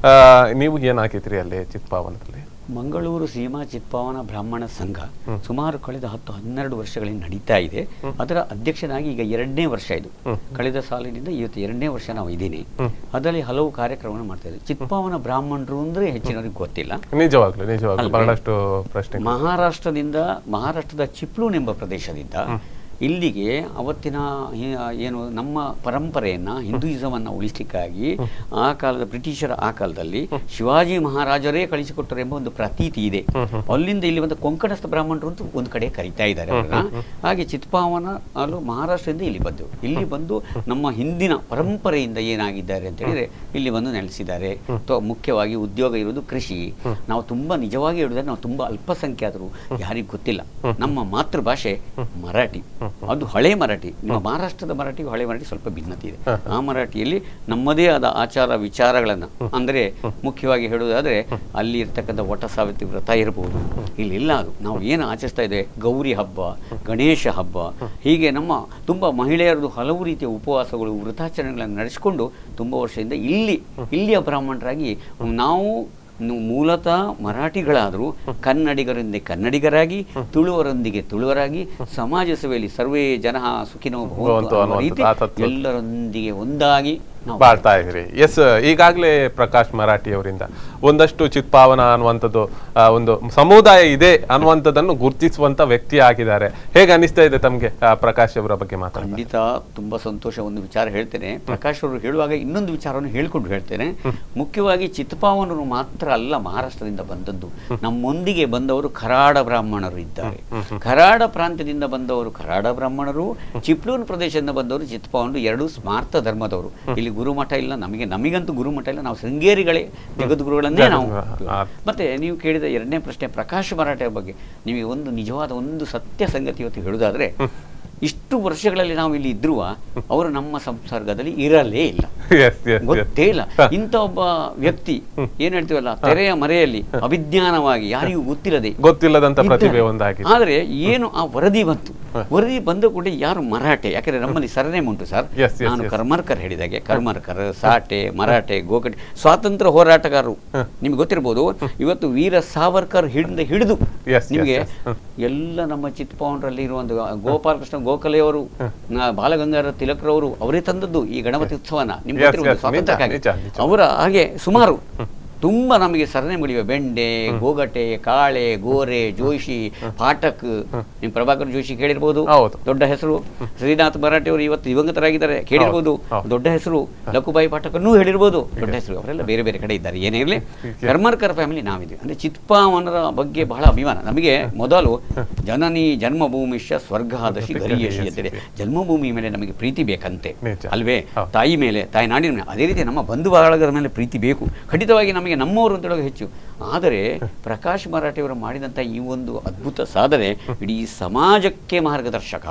ನೀವು ಏನಾಗಿದ್ರಿ ಅಲ್ಲಿ ಚಿತ್ಪಾವನದಲ್ಲಿ? ಮಂಗಳೂರು ಸೀಮಾ ಚಿತ್ಪಾವನ ಬ್ರಾಹ್ಮಣ ಸಂಘ ಸುಮಾರು ಕಳೆದ ಹತ್ತು ಹನ್ನೆರಡು ವರ್ಷಗಳಿಂದ ನಡೀತಾ ಇದೆ. ಅದರ ಅಧ್ಯಕ್ಷನಾಗಿ ಈಗ ಎರಡನೇ ವರ್ಷ ಇದು. ಕಳೆದ ಸಾಲಿನಿಂದ ಇವತ್ತು ಎರಡನೇ ವರ್ಷ ನಾವು ಇದ್ದೀನಿ. ಅದರಲ್ಲಿ ಹಲವು ಕಾರ್ಯಕ್ರಮವನ್ನು ಮಾಡ್ತಾ ಇದ್ದೀವಿ. ಚಿತ್ಪಾವನ ಬ್ರಾಹ್ಮಣರು ಅಂದ್ರೆ ಹೆಚ್ಚಿನವರಿಗೆ ಗೊತ್ತಿಲ್ಲ. ನಿಜವಾಗ್ಲೂ ನಿಜವಾಗ್ಲೂ ಬಹಳಷ್ಟು ಪ್ರಶ್ನೆ. ಮಹಾರಾಷ್ಟ್ರದಿಂದ ಮಹಾರಾಷ್ಟ್ರದ ಚಿಪ್ಲೂನ್ ಎಂಬ ಪ್ರದೇಶದಿಂದ ಇಲ್ಲಿಗೆ ಅವತ್ತಿನ ಏನು ನಮ್ಮ ಪರಂಪರೆಯನ್ನ ಹಿಂದೂಯಿಸಮನ್ನು ಉಳಿಸಲಿಕ್ಕಾಗಿ ಆ ಕಾಲದ ಬ್ರಿಟಿಷರ ಆ ಕಾಲದಲ್ಲಿ ಶಿವಾಜಿ ಮಹಾರಾಜರೇ ಕಳಿಸಿಕೊಟ್ಟರು ಎಂಬ ಒಂದು ಪ್ರತೀತಿ ಇದೆ. ಅಲ್ಲಿಂದ ಇಲ್ಲಿ ಬಂದ ಕೊಂಕಣಸ್ಥ ಬ್ರಾಹ್ಮಣರು ಅಂತ ಒಂದು ಕಡೆ ಕರೀತಾ ಇದ್ದಾರೆ ಅವರನ್ನ. ಹಾಗೆ ಚಿತ್ಪಾವನ ಅಲ್ಲೂ ಮಹಾರಾಷ್ಟ್ರದಿಂದ ಇಲ್ಲಿ ಬಂದು ಇಲ್ಲಿ ಬಂದು ನಮ್ಮ ಹಿಂದಿನ ಪರಂಪರೆಯಿಂದ ಏನಾಗಿದ್ದಾರೆ ಅಂತ ಹೇಳಿದ್ರೆ ಇಲ್ಲಿ ಬಂದು ನೆಲೆಸಿದ್ದಾರೆ. ಮುಖ್ಯವಾಗಿ ಉದ್ಯೋಗ ಇರುವುದು ಕೃಷಿ. ನಾವು ತುಂಬಾ ನಿಜವಾಗಿ ಹೇಳಿದ್ರೆ ನಾವು ತುಂಬಾ ಅಲ್ಪಸಂಖ್ಯಾತರು, ಯಾರಿಗೂ ಗೊತ್ತಿಲ್ಲ. ನಮ್ಮ ಮಾತೃಭಾಷೆ ಮರಾಠಿ, ಅದು ಹಳೆ ಮರಾಠಿ. ನಿಮ್ಮ ಮಹಾರಾಷ್ಟ್ರದ ಮರಾಠಿಗೂ ಹಳೆ ಮರಾಠಿ ಸ್ವಲ್ಪ ಭಿನ್ನತೆ ಇದೆ. ಆ ಮರಾಠಿಯಲ್ಲಿ ನಮ್ಮದೇ ಆದ ಆಚಾರ ವಿಚಾರಗಳನ್ನ, ಅಂದ್ರೆ ಮುಖ್ಯವಾಗಿ ಹೇಳುವುದಾದ್ರೆ ಅಲ್ಲಿ ಇರ್ತಕ್ಕಂಥ ವಟ ಸಾವಿತ್ರಿ ವ್ರತ ಇರಬಹುದು, ಇಲ್ಲಿ ಇಲ್ಲ ಅದು ನಾವು ಏನು ಆಚರಿಸ್ತಾ ಇದ್ದೇವೆ, ಗೌರಿ ಹಬ್ಬ, ಗಣೇಶ ಹಬ್ಬ, ಹೀಗೆ ನಮ್ಮ ತುಂಬಾ ಮಹಿಳೆಯರದು ಹಲವು ರೀತಿಯ ಉಪವಾಸಗಳು, ವ್ರತಾಚರಣೆಗಳನ್ನು ನಡೆಸಿಕೊಂಡು ತುಂಬಾ ವರ್ಷದಿಂದ ಇಲ್ಲಿ ಇಲ್ಲಿಯ ಬ್ರಾಹ್ಮಣರಾಗಿ ನಾವು ಮೂಲತಃ ಮರಾಠಿಗಳಾದರೂ ಕನ್ನಡಿಗರೊಂದಿಗೆ ಕನ್ನಡಿಗರಾಗಿ, ತುಳುವರೊಂದಿಗೆ ತುಳುವರಾಗಿ, ಸಮಾಜ ಸೇವೆಯಲ್ಲಿ ಸರ್ವೇ ಜನ ಸುಖಿನೋ ಭವಂತು ಅನ್ನೋ ರೀತಿ ಎಲ್ಲರೊಂದಿಗೆ ಒಂದಾಗಿ ಬಾಳ್ತಾ ಇದ್ರಿ. ಎಸ್, ಈಗಾಗಲೇ ಪ್ರಕಾಶ್ ಮರಾಠಿ ಅವರಿಂದ ಒಂದಷ್ಟು ಚಿತ್ಪಾವನ ಅನ್ನುವಂಥದ್ದು ಒಂದು ಸಮುದಾಯ ಇದೆ ಅನ್ನುವಂಥದ್ದನ್ನು ಗುರುತಿಸುವಂತ ವ್ಯಕ್ತಿ ಆಗಿದ್ದಾರೆ. ಹೇಗೆ ಅನಿಸ್ತಾ ಇದೆ ತಮಗೆ ಪ್ರಕಾಶ್ ಅವರ ಬಗ್ಗೆ ಮಾತಾಡಿ? ಖಂಡಿತ ತುಂಬಾ ಸಂತೋಷ. ಒಂದು ವಿಚಾರ ಹೇಳ್ತೇನೆ. ಪ್ರಕಾಶ್ ಅವರು ಹೇಳುವಾಗ ಇನ್ನೊಂದು ವಿಚಾರವನ್ನು ಹೇಳ್ಕೊಂಡು ಹೇಳ್ತೇನೆ. ಮುಖ್ಯವಾಗಿ ಚಿತ್ಪಾವನರು ಮಾತ್ರ ಅಲ್ಲ ಮಹಾರಾಷ್ಟ್ರದಿಂದ ಬಂದದ್ದು, ನಮ್ಮೊಂದಿಗೆ ಬಂದವರು ಕರಾಡ ಬ್ರಾಹ್ಮಣರು ಇದ್ದಾರೆ. ಕರಾಡ ಪ್ರಾಂತ್ಯದಿಂದ ಬಂದವರು ಕರಾಡ ಬ್ರಾಹ್ಮಣರು, ಚಿಪ್ಲೂನ್ ಪ್ರದೇಶದಿಂದ ಬಂದವರು ಚಿತ್ಪಾವನರು, ಎರಡು ಸ್ಮಾರ್ಥ ಧರ್ಮದವರು. ಇಲ್ಲಿ ಗುರುಮಠ ಇಲ್ಲ, ನಮಗೆ ನಮಗಂತೂ ಗುರುಮಠ ಇಲ್ಲ, ನಾವು ಶೃಂಗೇರಿಗಳೇ ಜಗದ್ಗುರುಗಳನ್ನೇ ನಾವು. ಮತ್ತೆ ನೀವು ಕೇಳಿದ ಎರಡನೇ ಪ್ರಶ್ನೆ ಪ್ರಕಾಶ್ ಮರಾಠೆ ಬಗ್ಗೆ, ನಿಮಗೆ ಒಂದು ನಿಜವಾದ ಒಂದು ಸತ್ಯ ಸಂಗತಿ ಇವತ್ತು ಹೇಳುವುದಾದ್ರೆ, ಇಷ್ಟು ವರ್ಷಗಳಲ್ಲಿ ನಾವು ಇಲ್ಲಿ ಇದ್ರೂ ಅವರು ನಮ್ಮ ಸಂಸರ್ಗದಲ್ಲಿ ಇರಲೇ ಇಲ್ಲ, ಗೊತ್ತೇ ಇಲ್ಲ. ಇಂಥ ಒಬ್ಬ ವ್ಯಕ್ತಿ ಏನ್ ಹೇಳ್ತೀವಲ್ಲ, ತೆರೆಯ ಮರೆಯಲ್ಲಿ ಅವಿಜ್ಞಾನವಾಗಿ ಯಾರಿಗೂ ಗೊತ್ತಿಲ್ಲದೆ ಗೊತ್ತಿಲ್ಲದಂತ ಪ್ರತಿಭೆ ಒಂದಾಗಿ, ಆದ್ರೆ ಏನು ಆ ವರದಿ ಬಂತು, ವರದಿ ಬಂದ ಕೂಡ ಯಾರು ಮರಾಠೆ, ಯಾಕಂದ್ರೆ ನಮ್ಮಲ್ಲಿ ಸರನೇಮ್ ಉಂಟು ಸರ್. ನಾನು ಕರ್ಮರ್ಕರ್ ಹೇಳಿದಾಗೆ ಕರ್ಮರ್ಕರ್, ಸಾಟೆ, ಮರಾಠೆ, ಗೋಕಟೆ, ಸ್ವಾತಂತ್ರ್ಯ ಹೋರಾಟಗಾರರು ನಿಮ್ಗೆ ಗೊತ್ತಿರಬಹುದು. ಇವತ್ತು ವೀರ ಸಾವರ್ಕರ್ ಹಿಡಿದು ಹಿಡಿದು ನಿಮ್ಗೆ ಎಲ್ಲ ನಮ್ಮ ಚಿತ್ಪಾವನರಲ್ಲಿ ಇರುವಂತ ಗೋಪಾಲಕೃಷ್ಣ ಗೋಖಲೆಯವರು, ಬಾಲಗಂಗಾಧರ ತಿಲಕ್ರವರು ಅವರೇ ತಂದದ್ದು ಈ ಗಣಪತಿ ಉತ್ಸವನ ನಿಮ್ಗೆ ಗೊತ್ತಿರಬಹುದು ಸ್ವಾತಂತ್ರ್ಯಕ್ಕಾಗಿ. ಅವರ ಹಾಗೆ ಸುಮಾರು ತುಂಬಾ ನಮಗೆ ಸರನೇಗಳಿವೆ. ಬೆಂಡೆ, ಗೋಗಟೆ, ಕಾಳೆ, ಗೋರೆ, ಜೋಶಿ, ಪಾಠಕ್, ನಿಮ್ ಪ್ರಭಾಕರ್ ಜೋಶಿ ಕೇಳಿರ್ಬೋದು, ದೊಡ್ಡ ಹೆಸರು. ಶ್ರೀನಾಥ್ ಮರಾಠಿ ಅವರು ಇವತ್ತು ದಿವಂಗತರಾಗಿದ್ದಾರೆ, ಕೇಳಿರ್ಬೋದು, ದೊಡ್ಡ ಹೆಸರು. ಲಕುಬಾಯಿ ಪಾಠಕನ್ನೂ ಹೇಳಿರ್ಬೋದು, ದೊಡ್ಡ ಹೆಸರು. ಅವರೆಲ್ಲ ಬೇರೆ ಬೇರೆ ಕಡೆ ಇದ್ದಾರೆ. ಏನೇ ಇರಲಿ, ಕರ್ಮರ್ಕರ್ ಫ್ಯಾಮಿಲಿ ನಾವಿದ್ವಿ. ಅಂದ್ರೆ ಚಿತ್ಪಾವನರ ಬಗ್ಗೆ ಬಹಳ ಅಭಿಮಾನ ನಮಗೆ. ಮೊದಲು ಜನನಿ ಜನ್ಮಭೂಮಿಶ್ಚ ಸ್ವರ್ಗಾದಶಿ ಗರಿಯಶಿ ಅಂತೇಳಿ ಜನ್ಮಭೂಮಿ ಮೇಲೆ ನಮಗೆ ಪ್ರೀತಿ ಬೇಕಂತೆ ಅಲ್ವೇ, ತಾಯಿ ಮೇಲೆ, ತಾಯಿ ನಾಡಿನ ಮೇಲೆ. ಅದೇ ರೀತಿ ನಮ್ಮ ಬಂಧು ಬಳಗದ ಮೇಲೆ ಪ್ರೀತಿ ಬೇಕು ಖಂಡಿತವಾಗಿ, ನಮಗೆ ನಮ್ಮವರು ಅಂತ ಹೇಳೋದು ಹೆಚ್ಚು. ಆದರೆ ಪ್ರಕಾಶ್ ಮರಾಠಿಯವರು ಮಾಡಿದಂಥ ಈ ಒಂದು ಅದ್ಭುತ ಸಾಧನೆ ಇಡೀ ಸಮಾಜಕ್ಕೆ ಮಾರ್ಗದರ್ಶಕ.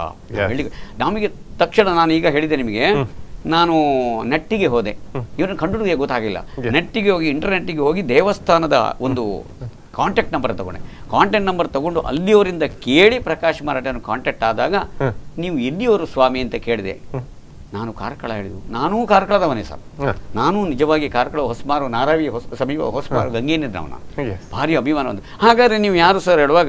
ನಮಗೆ ತಕ್ಷಣ ನಾನು ಈಗ ಹೇಳಿದೆ ನಿಮಗೆ, ನಾನು ನೆಟ್ಟಿಗೆ ಹೋದೆ, ಇವರನ್ನು ಕಂಡುಹಿಡಿಯ ಗೊತ್ತಾಗಿಲ್ಲ. ನೆಟ್ಟಿಗೆ ಹೋಗಿ ಇಂಟರ್ನೆಟ್ಟಿಗೆ ಹೋಗಿ ದೇವಸ್ಥಾನದ ಒಂದು ಕಾಂಟ್ಯಾಕ್ಟ್ ನಂಬರ್ ತಗೊಂಡೆ. ಕಾಂಟ್ಯಾಕ್ಟ್ ನಂಬರ್ ತಗೊಂಡು ಅಲ್ಲಿಯವರಿಂದ ಕೇಳಿ ಪ್ರಕಾಶ್ ಮರಾಠಿಯನ್ನು ಕಾಂಟ್ಯಾಕ್ಟ್ ಆದಾಗ, ನೀವು ಎಲ್ಲಿಯವರು ಸ್ವಾಮಿ ಅಂತ ಕೇಳಿದೆ. ನಾನು ಕಾರ್ಕಳ ಹೇಳಿದ್ದು, ನಾನೂ ಕಾರ್ಕಳದವನೇ ಸರ್. ನಾನು ನಿಜವಾಗಿ ಕಾರ್ಕಳ ಹೊಸಮಾರು ನಾರಾವಿ ಹೊಸ ಸಮೀಪ ಹೊಸಮಾರು ಗಂಗೇನಿದ್ರವನ, ಭಾರಿ ಅಭಿಮಾನ ಒಂದು. ಹಾಗಾದ್ರೆ ನೀವು ಯಾರು ಸರ್ ಹೇಳುವಾಗ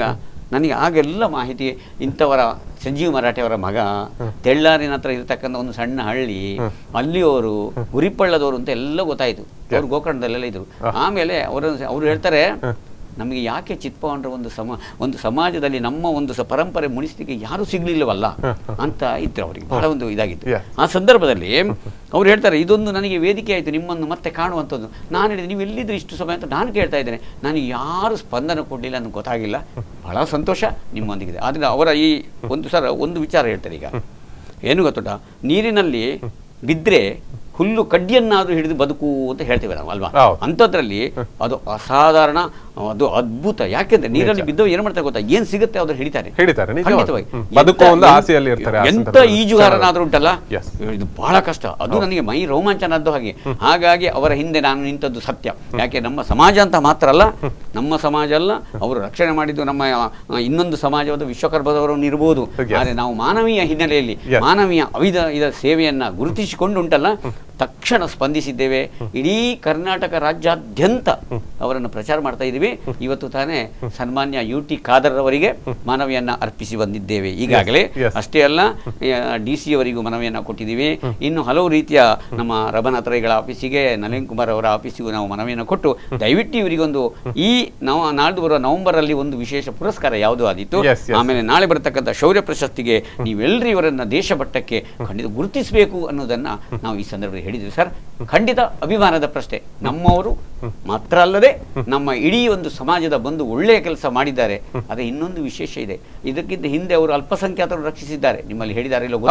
ನನಗೆ ಆಗೆಲ್ಲ ಮಾಹಿತಿ ಇಂಥವರ ಸಂಜೀವ್ ಮರಾಠೆಯವರ ಮಗ ತೆಳ್ಳಾರಿನ ಹತ್ರ ಇರತಕ್ಕಂಥ ಒಂದು ಸಣ್ಣ ಹಳ್ಳಿ, ಅಲ್ಲಿಯವರು ಗುರಿಪಳ್ಳದವರು ಅಂತ ಎಲ್ಲ ಗೊತ್ತಾಯ್ತು. ಅವ್ರು ಗೋಕರ್ಣದಲ್ಲೆಲ್ಲ ಇದ್ರು. ಆಮೇಲೆ ಅವರು ಅವ್ರು ಹೇಳ್ತಾರೆ, ನಮಗೆ ಯಾಕೆ ಚಿತ್ಪವನರ ಒಂದು ಸಮ ಒಂದು ಸಮಾಜದಲ್ಲಿ ನಮ್ಮ ಒಂದು ಸ ಪರಂಪರೆ ಮುಣಿಸ್ಲಿಕ್ಕೆ ಯಾರು ಸಿಗ್ಲಿಲ್ಲವಲ್ಲ ಅಂತ ಇದ್ರು. ಅವರಿಗೆ ಬಹಳ ಒಂದು ಇದಾಗಿತ್ತು. ಆ ಸಂದರ್ಭದಲ್ಲಿ ಅವ್ರು ಹೇಳ್ತಾರೆ, ಇದೊಂದು ನನಗೆ ವೇದಿಕೆ ಆಯಿತು ನಿಮ್ಮನ್ನು ಮತ್ತೆ ಕಾಣುವಂಥದ್ದು. ನಾನು ಹೇಳಿದೆ, ನೀವು ಎಲ್ಲಿದ್ರು ಇಷ್ಟು ಸಮಯ ಅಂತ ನಾನು ಕೇಳ್ತಾ ಇದ್ದೇನೆ, ನನಗೆ ಯಾರು ಸ್ಪಂದನ ಕೊಡಲಿಲ್ಲ ಅನ್ನೋ ಗೊತ್ತಾಗಿಲ್ಲ. ಬಹಳ ಸಂತೋಷ ನಿಮ್ಮೊಂದಿಗಿದೆ. ಆದರೆ ಅವರ ಈ ಒಂದು ಸರ ಒಂದು ವಿಚಾರ ಹೇಳ್ತಾರೆ. ಈಗ ಏನು ಗೊತ್ತುಂಟ, ನೀರಿನಲ್ಲಿ ಬಿದ್ದರೆ ಹುಲ್ಲು ಕಡ್ಡಿಯನ್ನಾದ್ರೂ ಹಿಡಿದು ಬದುಕು ಅಂತ ಹೇಳ್ತೇವೆ ನಾವು ಅಲ್ವಾ. ಅಂಥದ್ರಲ್ಲಿ ಅದು ಅಸಾಧಾರಣ, ಅದು ಅದ್ಭುತ. ಯಾಕೆಂದ್ರೆ ನೀರಲ್ಲಿ ಬಿದ್ದವು ಏನ್ ಮಾಡ್ತಾರೆ ಗೊತ್ತಾ, ಏನ್ ಸಿಗುತ್ತೆ ಅದ್ರ ಹಿಡಿತಾರೆ ಖಂಡಿತವಾಗಿ. ಎಂತ ಈಜುಗಾರನಾದ್ರೂ ಉಂಟಲ್ಲ, ಇದು ಬಹಳ ಕಷ್ಟ. ಅದು ನನಗೆ ಮೈ ರೋಮಾಂಚನದ್ದು ಹಾಗೆ. ಹಾಗಾಗಿ ಅವರ ಹಿಂದೆ ನಾನು ನಿಂತದ್ದು ಸತ್ಯ. ಯಾಕೆ ನಮ್ಮ ಸಮಾಜ ಅಂತ ಮಾತ್ರ ಅಲ್ಲ, ನಮ್ಮ ಸಮಾಜ ಅಲ್ಲ, ಅವರು ರಕ್ಷಣೆ ಮಾಡಿದ್ದು ನಮ್ಮ ಇನ್ನೊಂದು ಸಮಾಜವಾದ ವಿಶ್ವಕರ್ಮದವರನ್ನು ಇರಬಹುದು. ಆದರೆ ನಾವು ಮಾನವೀಯ ಹಿನ್ನೆಲೆಯಲ್ಲಿ ಮಾನವೀಯ ಅವಿಧ ಇದ ಸೇವೆಯನ್ನ ಗುರುತಿಸಿಕೊಂಡು ಉಂಟಲ್ಲ, ತಕ್ಷಣ ಸ್ಪಂದಿಸಿದ್ದೇವೆ. ಇಡೀ ಕರ್ನಾಟಕ ರಾಜ್ಯಾದ್ಯಂತ ಅವರನ್ನು ಪ್ರಚಾರ ಮಾಡ್ತಾ ಇದ್ದೀವಿ. ಇವತ್ತು ತಾನೇ ಸನ್ಮಾನ್ಯ ಯು ಟಿ ಖಾದರ್ ಅವರಿಗೆ ಮನವಿಯನ್ನ ಅರ್ಪಿಸಿ ಬಂದಿದ್ದೇವೆ ಈಗಾಗಲೇ. ಅಷ್ಟೇ ಅಲ್ಲ, ಡಿ ಸಿ ಅವರಿಗೂ ಮನವಿಯನ್ನ ಕೊಟ್ಟಿದ್ದೀವಿ. ಇನ್ನು ಹಲವು ರೀತಿಯ ನಮ್ಮ ರಘುನಾಥ ರೈಗಳ ಆಫೀಸಿಗೆ, ನಳಿನ್ ಕುಮಾರ್ ಅವರ ಆಫೀಸಿಗೂ ನಾವು ಮನವಿಯನ್ನು ಕೊಟ್ಟು, ದಯವಿಟ್ಟು ಇವರಿಗೊಂದು ಈ ನಾವು ನಾಳ್ದು ಬರುವ ನವೆಂಬರ್ ಅಲ್ಲಿ ಒಂದು ವಿಶೇಷ ಪುರಸ್ಕಾರ ಯಾವುದು ಆದಿತ್ತು. ಆಮೇಲೆ ನಾಳೆ ಬರತಕ್ಕಂಥ ಶೌರ್ಯ ಪ್ರಶಸ್ತಿಗೆ ನೀವೆಲ್ಲರೂ ಇವರನ್ನ ದೇಶ ಮಟ್ಟಕ್ಕೆ ಖಂಡಿತ ಗುರುತಿಸಬೇಕು ಅನ್ನೋದನ್ನ ನಾವು ಈ ಸಂದರ್ಭದಲ್ಲಿ ಹೇಳಿದ್ವಿ ಸರ್. ಖಂಡಿತ ಅಭಿಮಾನದ ಪ್ರಶ್ನೆ. ನಮ್ಮವರು ಮಾತ್ರ ಅಲ್ಲದೆ ನಮ್ಮ ಇಡೀ ಒಂದು ಸಮಾಜದ ಬಂದು ಒಳ್ಳೆಯ ಕೆಲಸ ಮಾಡಿದ್ದಾರೆ. ಅದೇ ಇನ್ನೊಂದು ವಿಶೇಷ ಇದೆ, ಇದಕ್ಕಿಂತ ಹಿಂದೆ ಅವರು ಅಲ್ಪಸಂಖ್ಯಾತರು ರಕ್ಷಿಸಿದ್ದಾರೆ. ನಿಮ್ಮಲ್ಲಿ ಹೇಳಿದ್ದಾರೆ ಇಲ್ಲೋ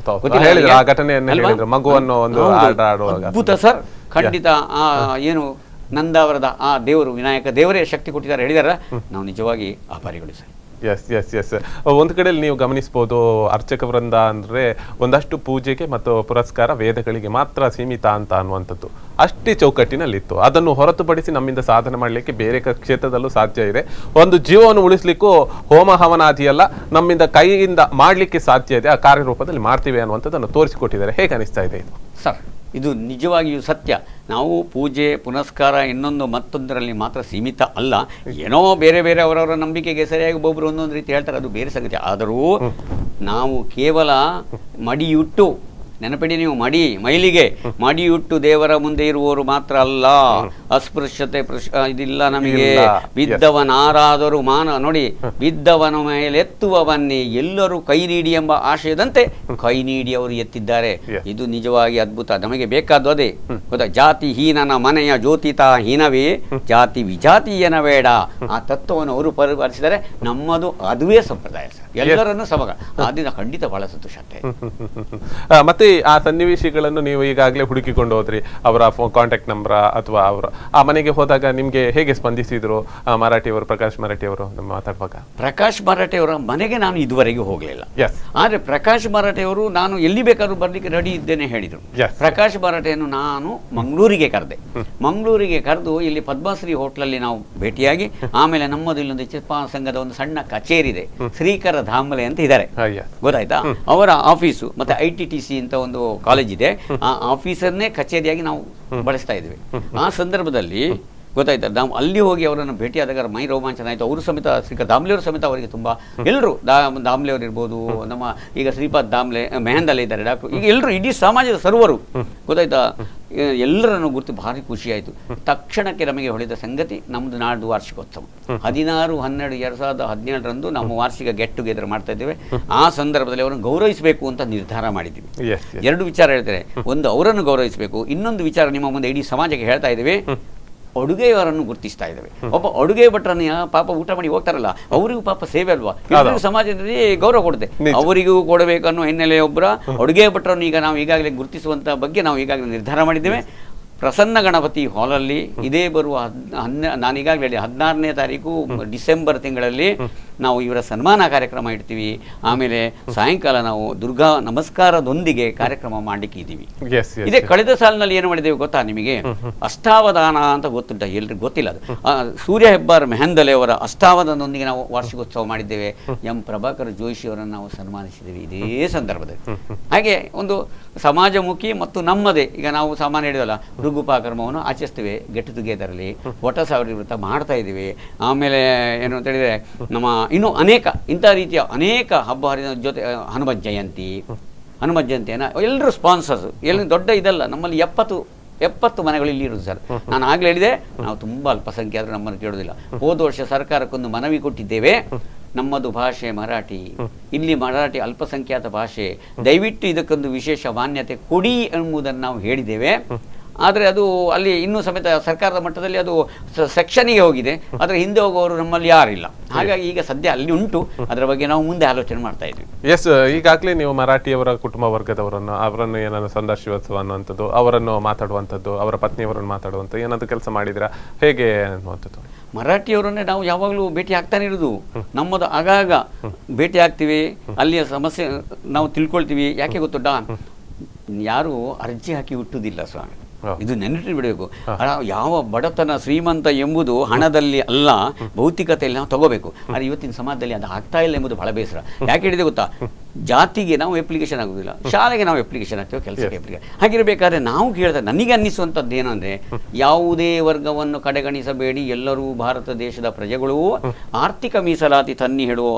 ಅದ್ಭುತ ಸರ್. ಖಂಡಿತ ಆ ಏನು ನಂದಾವರದ ಆ ದೇವರು ವಿನಾಯಕ ದೇವರೇ ಶಕ್ತಿ ಕೊಟ್ಟಿದ್ದಾರೆ ಹೇಳಿದಾರ, ನಾವು ನಿಜವಾಗಿ ಆಭಾರಿಗಳು ಸರ್. ಎಸ್ ಎಸ್ ಎಸ್ ಒಂದು ಕಡೆಯಲ್ಲಿ ನೀವು ಗಮನಿಸ್ಬೋದು, ಅರ್ಚಕ ವೃಂದ ಅಂದರೆ ಒಂದಷ್ಟು ಪೂಜೆಗೆ ಮತ್ತು ಪುರಸ್ಕಾರ ವೇದಗಳಿಗೆ ಮಾತ್ರ ಸೀಮಿತ ಅಂತ ಅನ್ನುವಂಥದ್ದು ಅಷ್ಟೇ ಚೌಕಟ್ಟಿನಲ್ಲಿತ್ತು. ಅದನ್ನು ಹೊರತುಪಡಿಸಿ ನಮ್ಮಿಂದ ಸಾಧನೆ ಮಾಡಲಿಕ್ಕೆ ಬೇರೆ ಕ್ಷೇತ್ರದಲ್ಲೂ ಸಾಧ್ಯ ಇದೆ. ಒಂದು ಜೀವವನ್ನು ಉಳಿಸ್ಲಿಕ್ಕೂ ಹೋಮ ಹವನಾದಿಯಲ್ಲ, ನಮ್ಮಿಂದ ಕೈಯಿಂದ ಮಾಡಲಿಕ್ಕೆ ಸಾಧ್ಯ ಇದೆ, ಆ ಕಾರ್ಯರೂಪದಲ್ಲಿ ಮಾಡ್ತೀವಿ ಅನ್ನುವಂಥದ್ದನ್ನು ತೋರಿಸಿಕೊಟ್ಟಿದ್ದಾರೆ. ಹೇಗೆ ಅನಿಸ್ತಾ ಇದೆ ಇದು ಸರ್? ಇದು ನಿಜವಾಗಿಯೂ ಸತ್ಯ. ನಾವು ಪೂಜೆ ಪುನಸ್ಕಾರ ಇನ್ನೊಂದು ಮತ್ತೊಂದರಲ್ಲಿ ಮಾತ್ರ ಸೀಮಿತ ಅಲ್ಲ. ಏನೋ ಬೇರೆ ಬೇರೆ ಅವರವರ ನಂಬಿಕೆಗೆ ಸರಿಯಾಗಿ ಒಬ್ಬೊಬ್ಬರು ಒಂದೊಂದು ರೀತಿ ಹೇಳ್ತಾರೆ, ಅದು ಬೇರೆ ಸಂಗತಿ. ಆದರೂ ನಾವು ಕೇವಲ ಮಡಿಯುಟ್ಟು, ನೆನಪಿಡಿ ನೀವು, ಮಡಿ ಮೈಲಿಗೆ ಮಡಿಯುಟ್ಟು ದೇವರ ಮುಂದೆ ಇರುವವರು ಮಾತ್ರ ಅಲ್ಲ. ಅಸ್ಪೃಶ್ಯತೆ ಇದಿಲ್ಲ ನಮಗೆ. ಬಿದ್ದವನಾರಾದರೂ ಮಾನ ನೋಡಿ, ಬಿದ್ದವನ ಮೇಲೆ ಎತ್ತುವವನ್ನೇ ಎಲ್ಲರೂ ಕೈ ನೀಡಿ ಎಂಬ ಆಶಯದಂತೆ ಕೈ ನೀಡಿ ಅವರು ಎತ್ತಿದ್ದಾರೆ. ಇದು ನಿಜವಾಗಿ ಅದ್ಭುತ. ನಮಗೆ ಬೇಕಾದ್ದು ಅದೇ ಗೊತ್ತಾ, ಜಾತಿ ಹೀನನ ಮನೆಯ ಜ್ಯೋತಿತ ಹೀನವೇ ಜಾತಿ ವಿಜಾತಿಯನ ಬೇಡ. ಆ ತತ್ವವನ್ನು ಅವರು ಪರಿಪಾಲಿಸಿದರೆ ನಮ್ಮದು ಅದುವೇ ಸಂಪ್ರದಾಯ ಸರ್, ಎಲ್ಲರನ್ನೂ ಸಮಗ. ಆದ್ರಿಂದ ಖಂಡಿತ ಬಹಳ ಸಂತೋಷ ಆಗ್ತದೆ. ಮತ್ತೆ ಆ ಸನ್ನಿವೇಶಗಳನ್ನು ನೀವು ಈಗಾಗಲೇ ಹುಡುಕಿಕೊಂಡು ಹೋದ್ರಿ, ಅವರ ಫೋನ್ ಕಾಂಟ್ಯಾಕ್ಟ್ ನಂಬರ್ ಅಥವಾ ಅವರ ಆ ಮನೆಗೆ ಹೋದಾಗ ನಿಮ್ಗೆ ಹೇಗೆ ಸ್ಪಂದಿಸಿದ್ರು ಮರಾಠಿಯವರು, ಪ್ರಕಾಶ್ ಮರಾಠಿಯವರು ಮಾತಾಡುವಾಗ? ಪ್ರಕಾಶ್ ಮರಾಠಿಯವರ ಮನೆಗೆ ನಾನು ಇದುವರೆಗೂ ಹೋಗಲಿಲ್ಲ. ಆದ್ರೆ ಪ್ರಕಾಶ್ ಮರಾಠಿಯವರು ನಾನು ಎಲ್ಲಿ ಬೇಕಾದ್ರೂ ಬರ್ಲಿಕ್ಕೆ ರೆಡಿ ಇದ್ದೇನೆ ಹೇಳಿದ್ರು. ಪ್ರಕಾಶ್ ಮರಾಠಿಯನ್ನು ನಾನು ಮಂಗಳೂರಿಗೆ ಕರೆದೆ. ಮಂಗಳೂರಿಗೆ ಕರೆದು ಇಲ್ಲಿ ಪದ್ಮಶ್ರೀ ಹೋಟ್ಲಲ್ಲಿ ನಾವು ಭೇಟಿಯಾಗಿ, ಆಮೇಲೆ ನಮ್ಮದು ಇಲ್ಲೊಂದು ಚಿತ್ಪಾನ ಸಂಘದ ಒಂದು ಸಣ್ಣ ಕಚೇರಿ ಇದೆ, ಶ್ರೀಕರ ಧಾಮಲೆ ಅಂತ ಇದ್ದಾರೆ, ಗೊತ್ತಾಯ್ತಾ? ಅವರ ಆಫೀಸು ಮತ್ತೆ ಐ ಟಿ ಟಿ ಸಿ ಅಂತ ಒಂದು ಕಾಲೇಜ್ ಇದೆ, ಆ ಆಫೀಸನ್ನೇ ಕಚೇರಿಯಾಗಿ ನಾವು ಬಳಸ್ತಾ ಇದ್ವಿ. ಆ ಸಂದರ್ಭದಲ್ಲಿ ಗೊತ್ತಾಯ್ತಾ, ನಾವು ಅಲ್ಲಿ ಹೋಗಿ ಅವರನ್ನು ಭೇಟಿಯಾದಾಗ ಮೈ ರೋಮಾಂಚನ ಆಯಿತು. ಅವರು ಸಮೇತ ಶ್ರೀಕರ್ ದಾಮ್ಲೆಯವರು ಸಮೇತ ಅವರಿಗೆ ತುಂಬ ಎಲ್ಲರೂ ದಾ ದಾಮ್ಲೆಯವರು ಇರ್ಬೋದು, ನಮ್ಮ ಈಗ ಶ್ರೀಪಾದ್ ದಾಮ್ಲೆ ಮೆಹಂದಲ್ಲೇ ಇದ್ದಾರೆ ಡಾಕ್ಟರ್, ಈಗ ಎಲ್ಲರೂ ಇಡೀ ಸಮಾಜದ ಸರ್ವರು ಗೊತ್ತಾಯ್ತಾ, ಎಲ್ಲರನ್ನು ಗುರುತು ಭಾರಿ ಖುಷಿ ಆಯಿತು. ತಕ್ಷಣಕ್ಕೆ ನಮಗೆ ಹೊಳೆದ ಸಂಗತಿ, ನಮ್ಮದು ನಾಡ್ದು ವಾರ್ಷಿಕೋತ್ಸವ ಹದಿನಾರು ಹನ್ನೆರಡು ಎರಡು ಸಾವಿರದ ಹದಿನೇಳರಂದು ನಮ್ಮ ವಾರ್ಷಿಕ ಗೆಟ್ ಟುಗೆದರ್ ಮಾಡ್ತಾ ಇದ್ದೇವೆ. ಆ ಸಂದರ್ಭದಲ್ಲಿ ಅವರನ್ನು ಗೌರವಿಸಬೇಕು ಅಂತ ನಿರ್ಧಾರ ಮಾಡಿದ್ದೀವಿ. ಎರಡು ವಿಚಾರ ಹೇಳ್ತಾರೆ, ಒಂದು ಅವರನ್ನು ಗೌರವಿಸಬೇಕು, ಇನ್ನೊಂದು ವಿಚಾರ ನಿಮ್ಮ ಮುಂದೆ ಇಡೀ ಸಮಾಜಕ್ಕೆ ಹೇಳ್ತಾ ಇದ್ದೇವೆ, ಅಡುಗೆಯವರನ್ನು ಗುರುತಿಸ್ತಾ ಇದ್ದೇವೆ. ಒಬ್ಬ ಅಡುಗೆ ಭಟ್ರನ್ನ ಪಾಪ ಊಟ ಮಾಡಿ ಹೋಗ್ತಾರಲ್ಲ, ಅವರಿಗೂ ಪಾಪ ಸೇವೆ ಅಲ್ವಾ, ಎಲ್ಲರಿಗೂ ಸಮಾಜದಲ್ಲಿ ಗೌರವ ಕೊಡುತ್ತೆ, ಅವರಿಗೂ ಕೊಡಬೇಕನ್ನೋ ಹಿನ್ನೆಲೆ ಒಬ್ಬರ ಅಡುಗೆ ಭಟ್ರನ್ನು ಈಗ ನಾವು ಈಗಾಗಲೇ ಗುರುತಿಸುವಂತ ಬಗ್ಗೆ ನಾವು ಈಗಾಗಲೇ ನಿರ್ಧಾರ ಮಾಡಿದ್ದೇವೆ. ಪ್ರಸನ್ನ ಗಣಪತಿ ಹಾಲಲ್ಲಿ ಇದೇ ಬರುವ ಹನ್ನೆ ನಾನು ಈಗಾಗಲೇ ಹೇಳಿ ಹದಿನಾರನೇ ತಾರೀಕು ಡಿಸೆಂಬರ್ ತಿಂಗಳಲ್ಲಿ ನಾವು ಇವರ ಸನ್ಮಾನ ಕಾರ್ಯಕ್ರಮ ಇಡ್ತೀವಿ. ಆಮೇಲೆ ಸಾಯಂಕಾಲ ನಾವು ದುರ್ಗಾ ನಮಸ್ಕಾರದೊಂದಿಗೆ ಕಾರ್ಯಕ್ರಮ ಮಾಡಲಿಕ್ಕೆ ಇದ್ದೀವಿ. ಇದೇ ಕಳೆದ ಸಾಲಿನಲ್ಲಿ ಏನು ಮಾಡಿದ್ದೇವೆ ಗೊತ್ತಾ ನಿಮಗೆ? ಅಷ್ಟಾವಧಾನ ಅಂತ ಗೊತ್ತುಂಟ, ಎಲ್ರಿಗೂ ಗೊತ್ತಿಲ್ಲ ಅದು. ಸೂರ್ಯ ಹೆಬ್ಬಾರ್ ಮೆಹಂದಲೆ ಅವರ ಅಷ್ಟಾವಧಾನದೊಂದಿಗೆ ನಾವು ವಾರ್ಷಿಕೋತ್ಸವ ಮಾಡಿದ್ದೇವೆ. ಎಂ ಪ್ರಭಾಕರ್ ಜೋಶಿ ಅವರನ್ನು ನಾವು ಸನ್ಮಾನಿಸಿದ್ದೇವೆ ಇದೇ ಸಂದರ್ಭದಲ್ಲಿ. ಹಾಗೆ ಒಂದು ಸಮಾಜಮುಖಿ ಮತ್ತು ನಮ್ಮದೇ, ಈಗ ನಾವು ಸಾಮಾನ್ಯ ಹೇಳಿದಲ್ಲ ಋಗುಪಾಕರ್ಮವನ್ನು ಆಚರಿಸ್ತೇವೆ ಗೆಟ್ ಟುಗೆದರಲ್ಲಿ, ಒಟ ಸಾವಿರ ವೃತ್ತ ಮಾಡ್ತಾ ಇದ್ದೀವಿ. ಆಮೇಲೆ ಏನು ಅಂತ ಹೇಳಿದರೆ ನಮ್ಮ ಇನ್ನು ಅನೇಕ ಇಂಥ ರೀತಿಯ ಅನೇಕ ಹಬ್ಬ ಹರಿದ ಜೊತೆ ಹನುಮತ್ ಜಯಂತಿ ಹನುಮತ್ ಜಯಂತಿಯನ್ನು ಎಲ್ಲರೂ ಸ್ಪಾನ್ಸರ್ಸ್ ಎಲ್ಲಿ ದೊಡ್ಡ ಇದಲ್ಲ, ನಮ್ಮಲ್ಲಿ ಎಪ್ಪತ್ತು ಎಪ್ಪತ್ತು ಮನೆಗಳು ಇಲ್ಲಿ ಇರೋದು ಸರ್. ನಾನು ಆಗಲೇ ಹೇಳಿದೆ, ನಾವು ತುಂಬ ಅಲ್ಪಸಂಖ್ಯಾತರು ನಮ್ಮನ್ನು ಕೇಳೋದಿಲ್ಲ. ಹೋದ ವರ್ಷ ಸರ್ಕಾರಕ್ಕೊಂದು ಮನವಿ ಕೊಟ್ಟಿದ್ದೇವೆ, ನಮ್ಮದು ಭಾಷೆ ಮರಾಠಿ, ಇಲ್ಲಿ ಮರಾಠಿ ಅಲ್ಪಸಂಖ್ಯಾತ ಭಾಷೆ, ದಯವಿಟ್ಟು ಇದಕ್ಕೊಂದು ವಿಶೇಷ ಮಾನ್ಯತೆ ಕೊಡಿ ಎಂಬುದನ್ನು ನಾವು ಹೇಳಿದ್ದೇವೆ. ಆದರೆ ಅದು ಅಲ್ಲಿ ಇನ್ನೂ ಸಮೇತ ಸರ್ಕಾರದ ಮಟ್ಟದಲ್ಲಿ ಅದು ಸೆಕ್ಷನಿಗೆ ಹೋಗಿದೆ, ಅದರ ಹಿಂದೆ ಹೋಗುವವರು ನಮ್ಮಲ್ಲಿ ಯಾರಿಲ್ಲ. ಹಾಗಾಗಿ ಈಗ ಸದ್ಯ ಅಲ್ಲಿ ಉಂಟು, ಅದರ ಬಗ್ಗೆ ನಾವು ಮುಂದೆ ಆಲೋಚನೆ ಮಾಡ್ತಾ ಇದ್ವಿ. ಎಸ್, ಈಗಾಗಲೇ ನೀವು ಮರಾಠಿಯವರ ಕುಟುಂಬ ವರ್ಗದವರನ್ನು ಅವರನ್ನು ಏನಾದ್ರು ಸಂದರ್ಶಿಸುವ ಅನ್ನುವಂಥದ್ದು, ಅವರನ್ನು ಮಾತಾಡುವಂಥದ್ದು, ಅವರ ಪತ್ನಿಯವರನ್ನು ಮಾತಾಡುವಂಥದ್ದು ಏನಾದರೂ ಕೆಲಸ ಮಾಡಿದಿರಾ, ಹೇಗೆ ಅನ್ನುವಂಥದ್ದು? ಮರಾಠಿಯವರನ್ನೇ ನಾವು ಯಾವಾಗಲೂ ಭೇಟಿ ಆಗ್ತಾನೆ ಇರೋದು. ನಮ್ಮದು ಆಗಾಗ ಭೇಟಿ ಆಗ್ತೀವಿ, ಅಲ್ಲಿಯ ಸಮಸ್ಯೆ ನಾವು ತಿಳ್ಕೊಳ್ತೀವಿ. ಯಾಕೆ ಗೊತ್ತುಂಟ, ಯಾರು ಅರ್ಜಿ ಹಾಕಿ ಹುಟ್ಟುವುದಿಲ್ಲ ಸ್ವಾಮಿ, ಇದು ನೆನಪಿ ಬಿಡಬೇಕು. ಯಾವ ಬಡತನ ಶ್ರೀಮಂತ ಎಂಬುದು ಹಣದಲ್ಲಿ ಅಲ್ಲ, ಭೌತಿಕತೆಯಲ್ಲಿ ನಾವು ತಗೋಬೇಕು. ಆದರೆ ಇವತ್ತಿನ ಸಮಾಜದಲ್ಲಿ ಅದು ಆಗ್ತಾ ಇಲ್ಲ ಎಂಬುದು ಬಹಳ ಬೇಸರ. ಯಾಕೆ ಹೇಳಿದೆ ಗೊತ್ತಾ, ಜಾತಿಗೆ ನಾವು ಅಪ್ಲಿಕೇಶನ್ ಆಗೋದಿಲ್ಲ, ಶಾಲೆಗೆ ನಾವು ಅಪ್ಲಿಕೇಶನ್ ಆಗ್ತೇವೆ, ಕೆಲಸಕ್ಕೆ ಅಪ್ಲಿಕೇಶನ್. ಹಾಗಿರಬೇಕಾದ್ರೆ ನಾವು ಕೇಳ್ತಾರೆ, ನನಗೆ ಅನ್ನಿಸುವಂಥದ್ದು ಏನಂದರೆ, ಯಾವುದೇ ವರ್ಗವನ್ನು ಕಡೆಗಣಿಸಬೇಡಿ, ಎಲ್ಲರೂ ಭಾರತ ದೇಶದ ಪ್ರಜೆಗಳು. ಆರ್ಥಿಕ ಮೀಸಲಾತಿ ತನ್ನಿ ಹೇಳುವ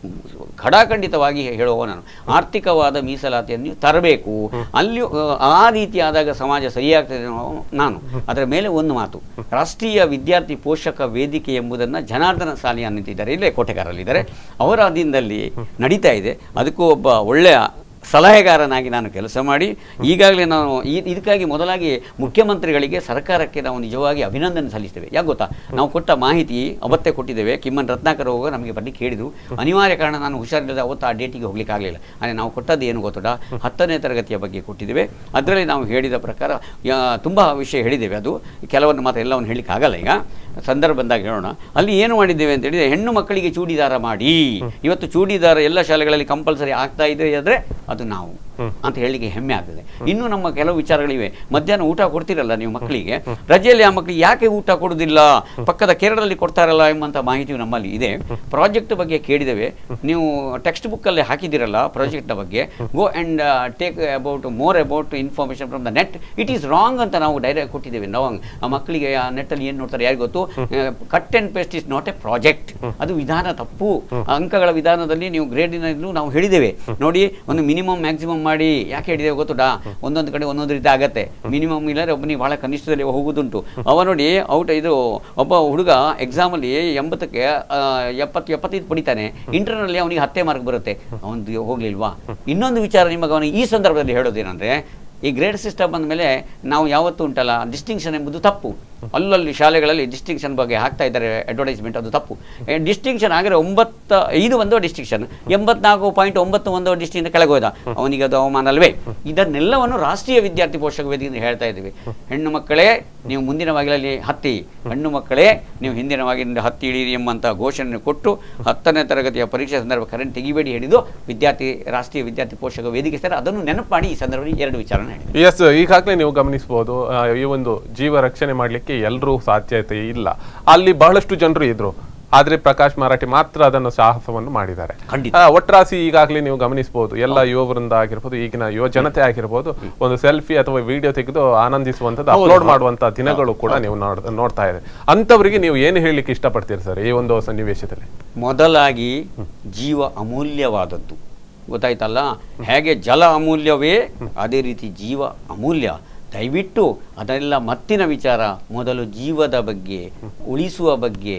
ಖಡಾಖಂಡಿತವಾಗಿ ಹೇಳುವ ನಾನು, ಆರ್ಥಿಕವಾದ ಮೀಸಲಾತಿಯನ್ನು ತರಬೇಕು. ಅಲ್ಲಿಯೂ ಆ ರೀತಿಯಾದಾಗ ಸಮಾಜ ಸರಿಯಾಗ್ತದೆ ನಾನು. ಅದರ ಮೇಲೆ ಒಂದು ಮಾತು, ರಾಷ್ಟ್ರೀಯ ವಿದ್ಯಾರ್ಥಿ ಪೋಷಕ ವೇದಿಕೆ ಎಂಬುದನ್ನು ಜನಾರ್ದನ ಸಾಲಿಯಾ ನಿಂತಿದ್ದಾರೆ, ಇಲ್ಲೇ ಕೋಟೆಗಾರಲ್ಲಿದ್ದಾರೆ, ಅವರ ಅಧೀನದಲ್ಲಿ ನಡೀತಾ ಇದೆ. ಅದಕ್ಕೂ ಒಬ್ಬ ಒಳ್ಳೆಯ ಸಲಹೆಗಾರನಾಗಿ ನಾನು ಕೆಲಸ ಮಾಡಿ ಈಗಾಗಲೇ ನಾನು ಈ ಇದಕ್ಕಾಗಿ ಮೊದಲಾಗಿ ಮುಖ್ಯಮಂತ್ರಿಗಳಿಗೆ ಸರ್ಕಾರಕ್ಕೆ ನಾವು ನಿಜವಾಗಿ ಅಭಿನಂದನೆ ಸಲ್ಲಿಸ್ತೇವೆ. ಯಾಕೆ ಗೊತ್ತಾ, ನಾವು ಕೊಟ್ಟ ಮಾಹಿತಿ ಅವತ್ತೇ ಕೊಟ್ಟಿದ್ದೇವೆ. ಕಿಮ್ಮನ್ ರತ್ನಾಕರ್ ಹೋಗೋ ನಮಗೆ ಬರಲಿಕ್ಕೆ ಹೇಳಿದರು, ಅನಿವಾರ್ಯ ಕಾರಣ ನಾನು ಹುಷಾರಿಲ್ಲದೆ ಅವತ್ತು ಆ ಡೇಟಿಗೆ ಹೋಗ್ಲಿಕ್ಕೆ ಆಗಲಿಲ್ಲ. ಆದರೆ ನಾವು ಕೊಟ್ಟದ್ದು ಏನು ಗೊತ್ತುಂಟ, ಹತ್ತನೇ ತರಗತಿಯ ಬಗ್ಗೆ ಕೊಟ್ಟಿದ್ದೇವೆ. ಅದರಲ್ಲಿ ನಾವು ಹೇಳಿದ ಪ್ರಕಾರ ತುಂಬ ವಿಷಯ ಹೇಳಿದ್ದೇವೆ. ಅದು ಕೆಲವನ್ನು ಮಾತ್ರ ಎಲ್ಲವನ್ನು ಹೇಳಲಿಕ್ಕೆ ಆಗಲ್ಲ, ಈಗ ಸಂದರ್ಭ ಬಂದಾಗ ಹೇಳೋಣ. ಅಲ್ಲಿ ಏನು ಮಾಡಿದ್ದೇವೆ ಅಂತ ಹೇಳಿದರೆ, ಹೆಣ್ಣು ಮಕ್ಕಳಿಗೆ ಚೂಡಿದಾರ ಮಾಡಿ, ಇವತ್ತು ಚೂಡಿದಾರ ಎಲ್ಲ ಶಾಲೆಗಳಲ್ಲಿ ಕಂಪಲ್ಸರಿ ಆಗ್ತಾ ಇದೆ ಆದರೆ ಅದು ನಾವು ಅಂತ ಹೇಳಲಿಕ್ಕೆ ಹೆಮ್ಮೆ ಆಗ್ತದೆ. ಇನ್ನು ನಮ್ಮ ಕೆಲವು ವಿಚಾರಗಳಿವೆ. ಮಧ್ಯಾಹ್ನ ಊಟ ಕೊಡ್ತಿರಲ್ಲ ನೀವು ಮಕ್ಕಳಿಗೆ, ರಜೆಯಲ್ಲಿ ಆ ಮಕ್ಕಳಿಗೆ ಯಾಕೆ ಊಟ ಕೊಡುವುದಿಲ್ಲ, ಪಕ್ಕದ ಕೇರಳದಲ್ಲಿ ಕೊಡ್ತಾರಲ್ಲ ಎಂಬಂಥ ಮಾಹಿತಿಯು ನಮ್ಮಲ್ಲಿ ಇದೆ. ಪ್ರಾಜೆಕ್ಟ್ ಬಗ್ಗೆ ಕೇಳಿದ್ದೇವೆ, ನೀವು ಟೆಕ್ಸ್ಟ್ ಬುಕ್ಕಲ್ಲಿ ಹಾಕಿದ್ದೀರಲ್ಲ ಪ್ರಾಜೆಕ್ಟ್ನ ಬಗ್ಗೆ, go and take about more about information from the net, it is wrong ಅಂತ ನಾವು ಡೈರೆಕ್ಟ್ ಕೊಟ್ಟಿದ್ದೇವೆ. ನಾವು ಆ ಮಕ್ಕಳಿಗೆ ಆ ನೆಟ್ಟಲ್ಲಿ ಏನು ನೋಡ್ತಾರೆ ಯಾರಿಗೆ ಗೊತ್ತು. Cut and paste is not a project, ಅದು ವಿಧಾನ ತಪ್ಪು. ಅಂಕಗಳ ವಿಧಾನದಲ್ಲಿ ನೀವು ಗ್ರೇಡಿನಲ್ಲೂ ನಾವು ಹೇಳಿದ್ದೇವೆ ನೋಡಿ, ಒಂದು ಮಿನಿಮಮ್ ಮ್ಯಾಕ್ಸಿಮಮ್ ಮಾಡಿ. ಯಾಕೆ ಹೇಳಿದ್ದೇವೆ ಗೊತ್ತುಂಟಾ, ಒಂದೊಂದು ಕಡೆ ಒಂದೊಂದು ರೀತಿ ಆಗತ್ತೆ. ಮಿನಿಮಮ್ ಇಲ್ಲದ್ರೆ ಒಬ್ಬನಿಗೆ ಭಾಳ ಕನಿಷ್ಠದಲ್ಲಿ ಹೋಗುದುಂಟು. ಅವ ನೋಡಿ ಔಟ್ ಇದು ಒಬ್ಬ ಹುಡುಗ ಎಕ್ಸಾಮಲ್ಲಿ ಎಂಬತ್ತಕ್ಕೆ ಎಪ್ಪತ್ತು ಎಪ್ಪತ್ತೈದು ಪಡಿತಾನೆ, ಇಂಟರ್ನಲ್ಲಿ ಅವನಿಗೆ ಹತ್ತೇ ಮಾರ್ಕ್ ಬರುತ್ತೆ, ಅವನು ಹೋಗ್ಲಿಲ್ವಾ. ಇನ್ನೊಂದು ವಿಚಾರ ನಿಮಗೆ ಅವನು ಈ ಸಂದರ್ಭದಲ್ಲಿ ಹೇಳೋದೇನೆಂದರೆ, ಈ ಗ್ರೇಡ್ ಸಿಸ್ಟಮ್ ಬಂದ ಮೇಲೆ ನಾವು ಯಾವತ್ತೂ ಉಂಟಲ್ಲ ಡಿಸ್ಟಿಂಕ್ಷನ್ ಎಂಬುದು ತಪ್ಪು. ಅಲ್ಲಲ್ಲಿ ಶಾಲೆಗಳಲ್ಲಿ ಡಿಸ್ಟಿಂಕ್ಷನ್ ಬಗ್ಗೆ ಹಾಕ್ತಾ ಇದ್ದಾರೆ ಅಡ್ವರ್ಟೈಸ್ಮೆಂಟ್, ಅದು ತಪ್ಪು. ಡಿಸ್ಟಿಂಕ್ಷನ್ ಆಗಿರೋ ಒಂಬತ್ತು ಐದು ಒಂದೋ ಡಿಸ್ಟಿಂಕ್ಷನ್, ಎಂಬತ್ನಾಲ್ಕು ಪಾಯಿಂಟ್ ಒಂಬತ್ತು ಒಂದೋ ಡಿಸ್ಟಿಂಕ್ಷನ್ ಕೆಳಗೆ ಹೋದ, ಅವನಿಗೆ ಅದು ಅವಮಾನ ಅಲ್ವೇ. ಇದನ್ನೆಲ್ಲವನ್ನು ರಾಷ್ಟ್ರೀಯ ವಿದ್ಯಾರ್ಥಿ ಪೋಷಕ ವೇದಿಕೆಯಿಂದ ಹೇಳ್ತಾ ಇದ್ದೀವಿ. ಹೆಣ್ಣು ಮಕ್ಕಳೇ ನೀವು ಮುಂದಿನ ಬಾಗಿಲಲ್ಲಿ ಹತ್ತಿ, ಹೆಣ್ಣು ಮಕ್ಕಳೇ ನೀವು ಹಿಂದಿನ ಬಾಗಿಲಿಂದ ಹತ್ತಿ ಇಡೀರಿ ಎಂಬಂಥ ಘೋಷಣೆ ಕೊಟ್ಟು ಹತ್ತನೇ ತರಗತಿಯ ಪರೀಕ್ಷೆ ಸಂದರ್ಭ ಕರೆಂಟ್ ತೆಗಿಬೇಡಿ ಹೇಳಿದ್ದು ವಿದ್ಯಾರ್ಥಿ ರಾಷ್ಟ್ರೀಯ ವಿದ್ಯಾರ್ಥಿ ಪೋಷಕ ವೇದಿಕೆ ಸರ್. ಅದನ್ನು ನೆನಪು ಮಾಡಿ ಈ ಸಂದರ್ಭದಲ್ಲಿ ಎರಡು ವಿಚಾರ ಹೇಳಿದೆ. ಎಸ್, ಈಗಾಗಲೇ ನೀವು ಗಮನಿಸಬಹುದು, ಈ ಒಂದು ಜೀವ ರಕ್ಷಣೆ ಮಾಡಲಿಕ್ಕೆ ಎಲ್ಲರೂ ಸಾಧ್ಯತೆ ಇಲ್ಲ. ಅಲ್ಲಿ ಬಹಳಷ್ಟು ಜನರು ಇದ್ರು, ಆದ್ರೆ ಪ್ರಕಾಶ್ ಮರಾಠಿ ಮಾತ್ರ ಅದನ್ನು ಸಾಹಸವನ್ನು ಮಾಡಿದ್ದಾರೆ. ಒಟ್ರಾಸಿ ಈಗಾಗಲೇ ನೀವು ಗಮನಿಸಬಹುದು, ಎಲ್ಲ ಯುವ ವೃಂದ ಆಗಿರ್ಬೋದು, ಈಗಿನ ಯುವ ಜನತೆ ಆಗಿರ್ಬೋದು, ಒಂದು ಸೆಲ್ಫಿ ಅಥವಾ ವಿಡಿಯೋ ತೆಗೆದು ಆನಂದಿಸುವಂಥದ್ದು, ಅಪ್ಲೋಡ್ ಮಾಡುವಂತಹ ದಿನಗಳು ಕೂಡ ನೀವು ನೋಡ್ತಾ ಇದೆ. ಅಂತವರಿಗೆ ನೀವು ಏನು ಹೇಳಲಿಕ್ಕೆ ಇಷ್ಟಪಡ್ತೀರಿ ಸರ್ ಈ ಒಂದು ಸನ್ನಿವೇಶದಲ್ಲಿ? ಮೊದಲಾಗಿ ಜೀವ ಅಮೂಲ್ಯವಾದದ್ದು, ಗೊತ್ತಾಯ್ತಲ್ಲ. ಹೇಗೆ ಜಲ ಅಮೂಲ್ಯವೇ ಅದೇ ರೀತಿ ಜೀವ ಅಮೂಲ್ಯ. ದಯವಿಟ್ಟು ಅದೆಲ್ಲ ಮತ್ತಿನ ವಿಚಾರ, ಮೊದಲು ಜೀವದ ಬಗ್ಗೆ ಉಳಿಸುವ ಬಗ್ಗೆ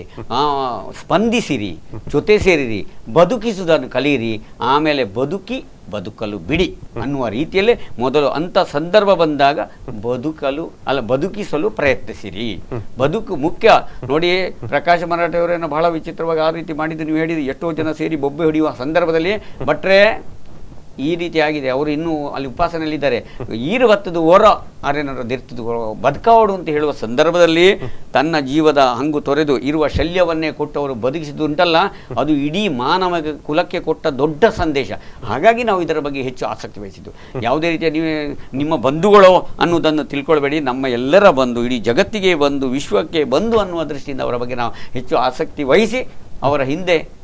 ಸ್ಪಂದಿಸಿರಿ, ಜೊತೆ ಸೇರಿರಿ, ಬದುಕಿಸುವುದನ್ನು ಕಲಿಯಿರಿ, ಆಮೇಲೆ ಬದುಕಿ ಬದುಕಲು ಬಿಡಿ ಅನ್ನುವ ರೀತಿಯಲ್ಲೇ ಮೊದಲು ಅಂಥ ಸಂದರ್ಭ ಬಂದಾಗ ಬದುಕಲು ಅಲ್ಲ ಬದುಕಿಸಲು ಪ್ರಯತ್ನಿಸಿರಿ. ಬದುಕು ಮುಖ್ಯ ನೋಡಿ. ಪ್ರಕಾಶ ಮರಾಠಿಯವರೇನೋ ಬಹಳ ವಿಚಿತ್ರವಾಗಿ ಆ ರೀತಿ ಮಾಡಿದ್ದು ನೀವು ಹೇಳಿದ್ದು, ಎಷ್ಟೋ ಜನ ಸೇರಿ ಬೊಬ್ಬೆ ಹೊಡೆಯುವ ಸಂದರ್ಭದಲ್ಲಿ ಭಟ್ರೆ ಈ ರೀತಿ ಆಗಿದೆ, ಅವರು ಇನ್ನೂ ಅಲ್ಲಿ ಉಪಾಸನೆಯಲ್ಲಿದ್ದಾರೆ, ಈರು ಹೊತ್ತದು ಓರ ಆರೇನಾದ್ರು ದಿರ್ತದು ಬದುಕಾವಡು ಅಂತ ಹೇಳುವ ಸಂದರ್ಭದಲ್ಲಿ ತನ್ನ ಜೀವದ ಹಂಗು ತೊರೆದು ಇರುವ ಶಲ್ಯವನ್ನೇ ಕೊಟ್ಟು ಅವರು ಬದುಕಿಸಿದ್ದು ಉಂಟಲ್ಲ, ಅದು ಇಡೀ ಮಾನವ ಕುಲಕ್ಕೆ ಕೊಟ್ಟ ದೊಡ್ಡ ಸಂದೇಶ. ಹಾಗಾಗಿ ನಾವು ಇದರ ಬಗ್ಗೆ ಹೆಚ್ಚು ಆಸಕ್ತಿ ವಹಿಸಿದ್ದು. ಯಾವುದೇ ರೀತಿಯ ನೀವು ನಿಮ್ಮ ಬಂಧುಗಳು ಅನ್ನೋದನ್ನು ತಿಳ್ಕೊಳ್ಬೇಡಿ, ನಮ್ಮ ಎಲ್ಲರ ಬಂಧು, ಇಡೀ ಜಗತ್ತಿಗೆ ಬಂಧು, ವಿಶ್ವಕ್ಕೆ ಬಂಧು ಅನ್ನುವ ದೃಷ್ಟಿಯಿಂದ ಅವರ ಬಗ್ಗೆ ನಾವು ಹೆಚ್ಚು ಆಸಕ್ತಿ ವಹಿಸಿ ಅವರ ಹಿಂದೆ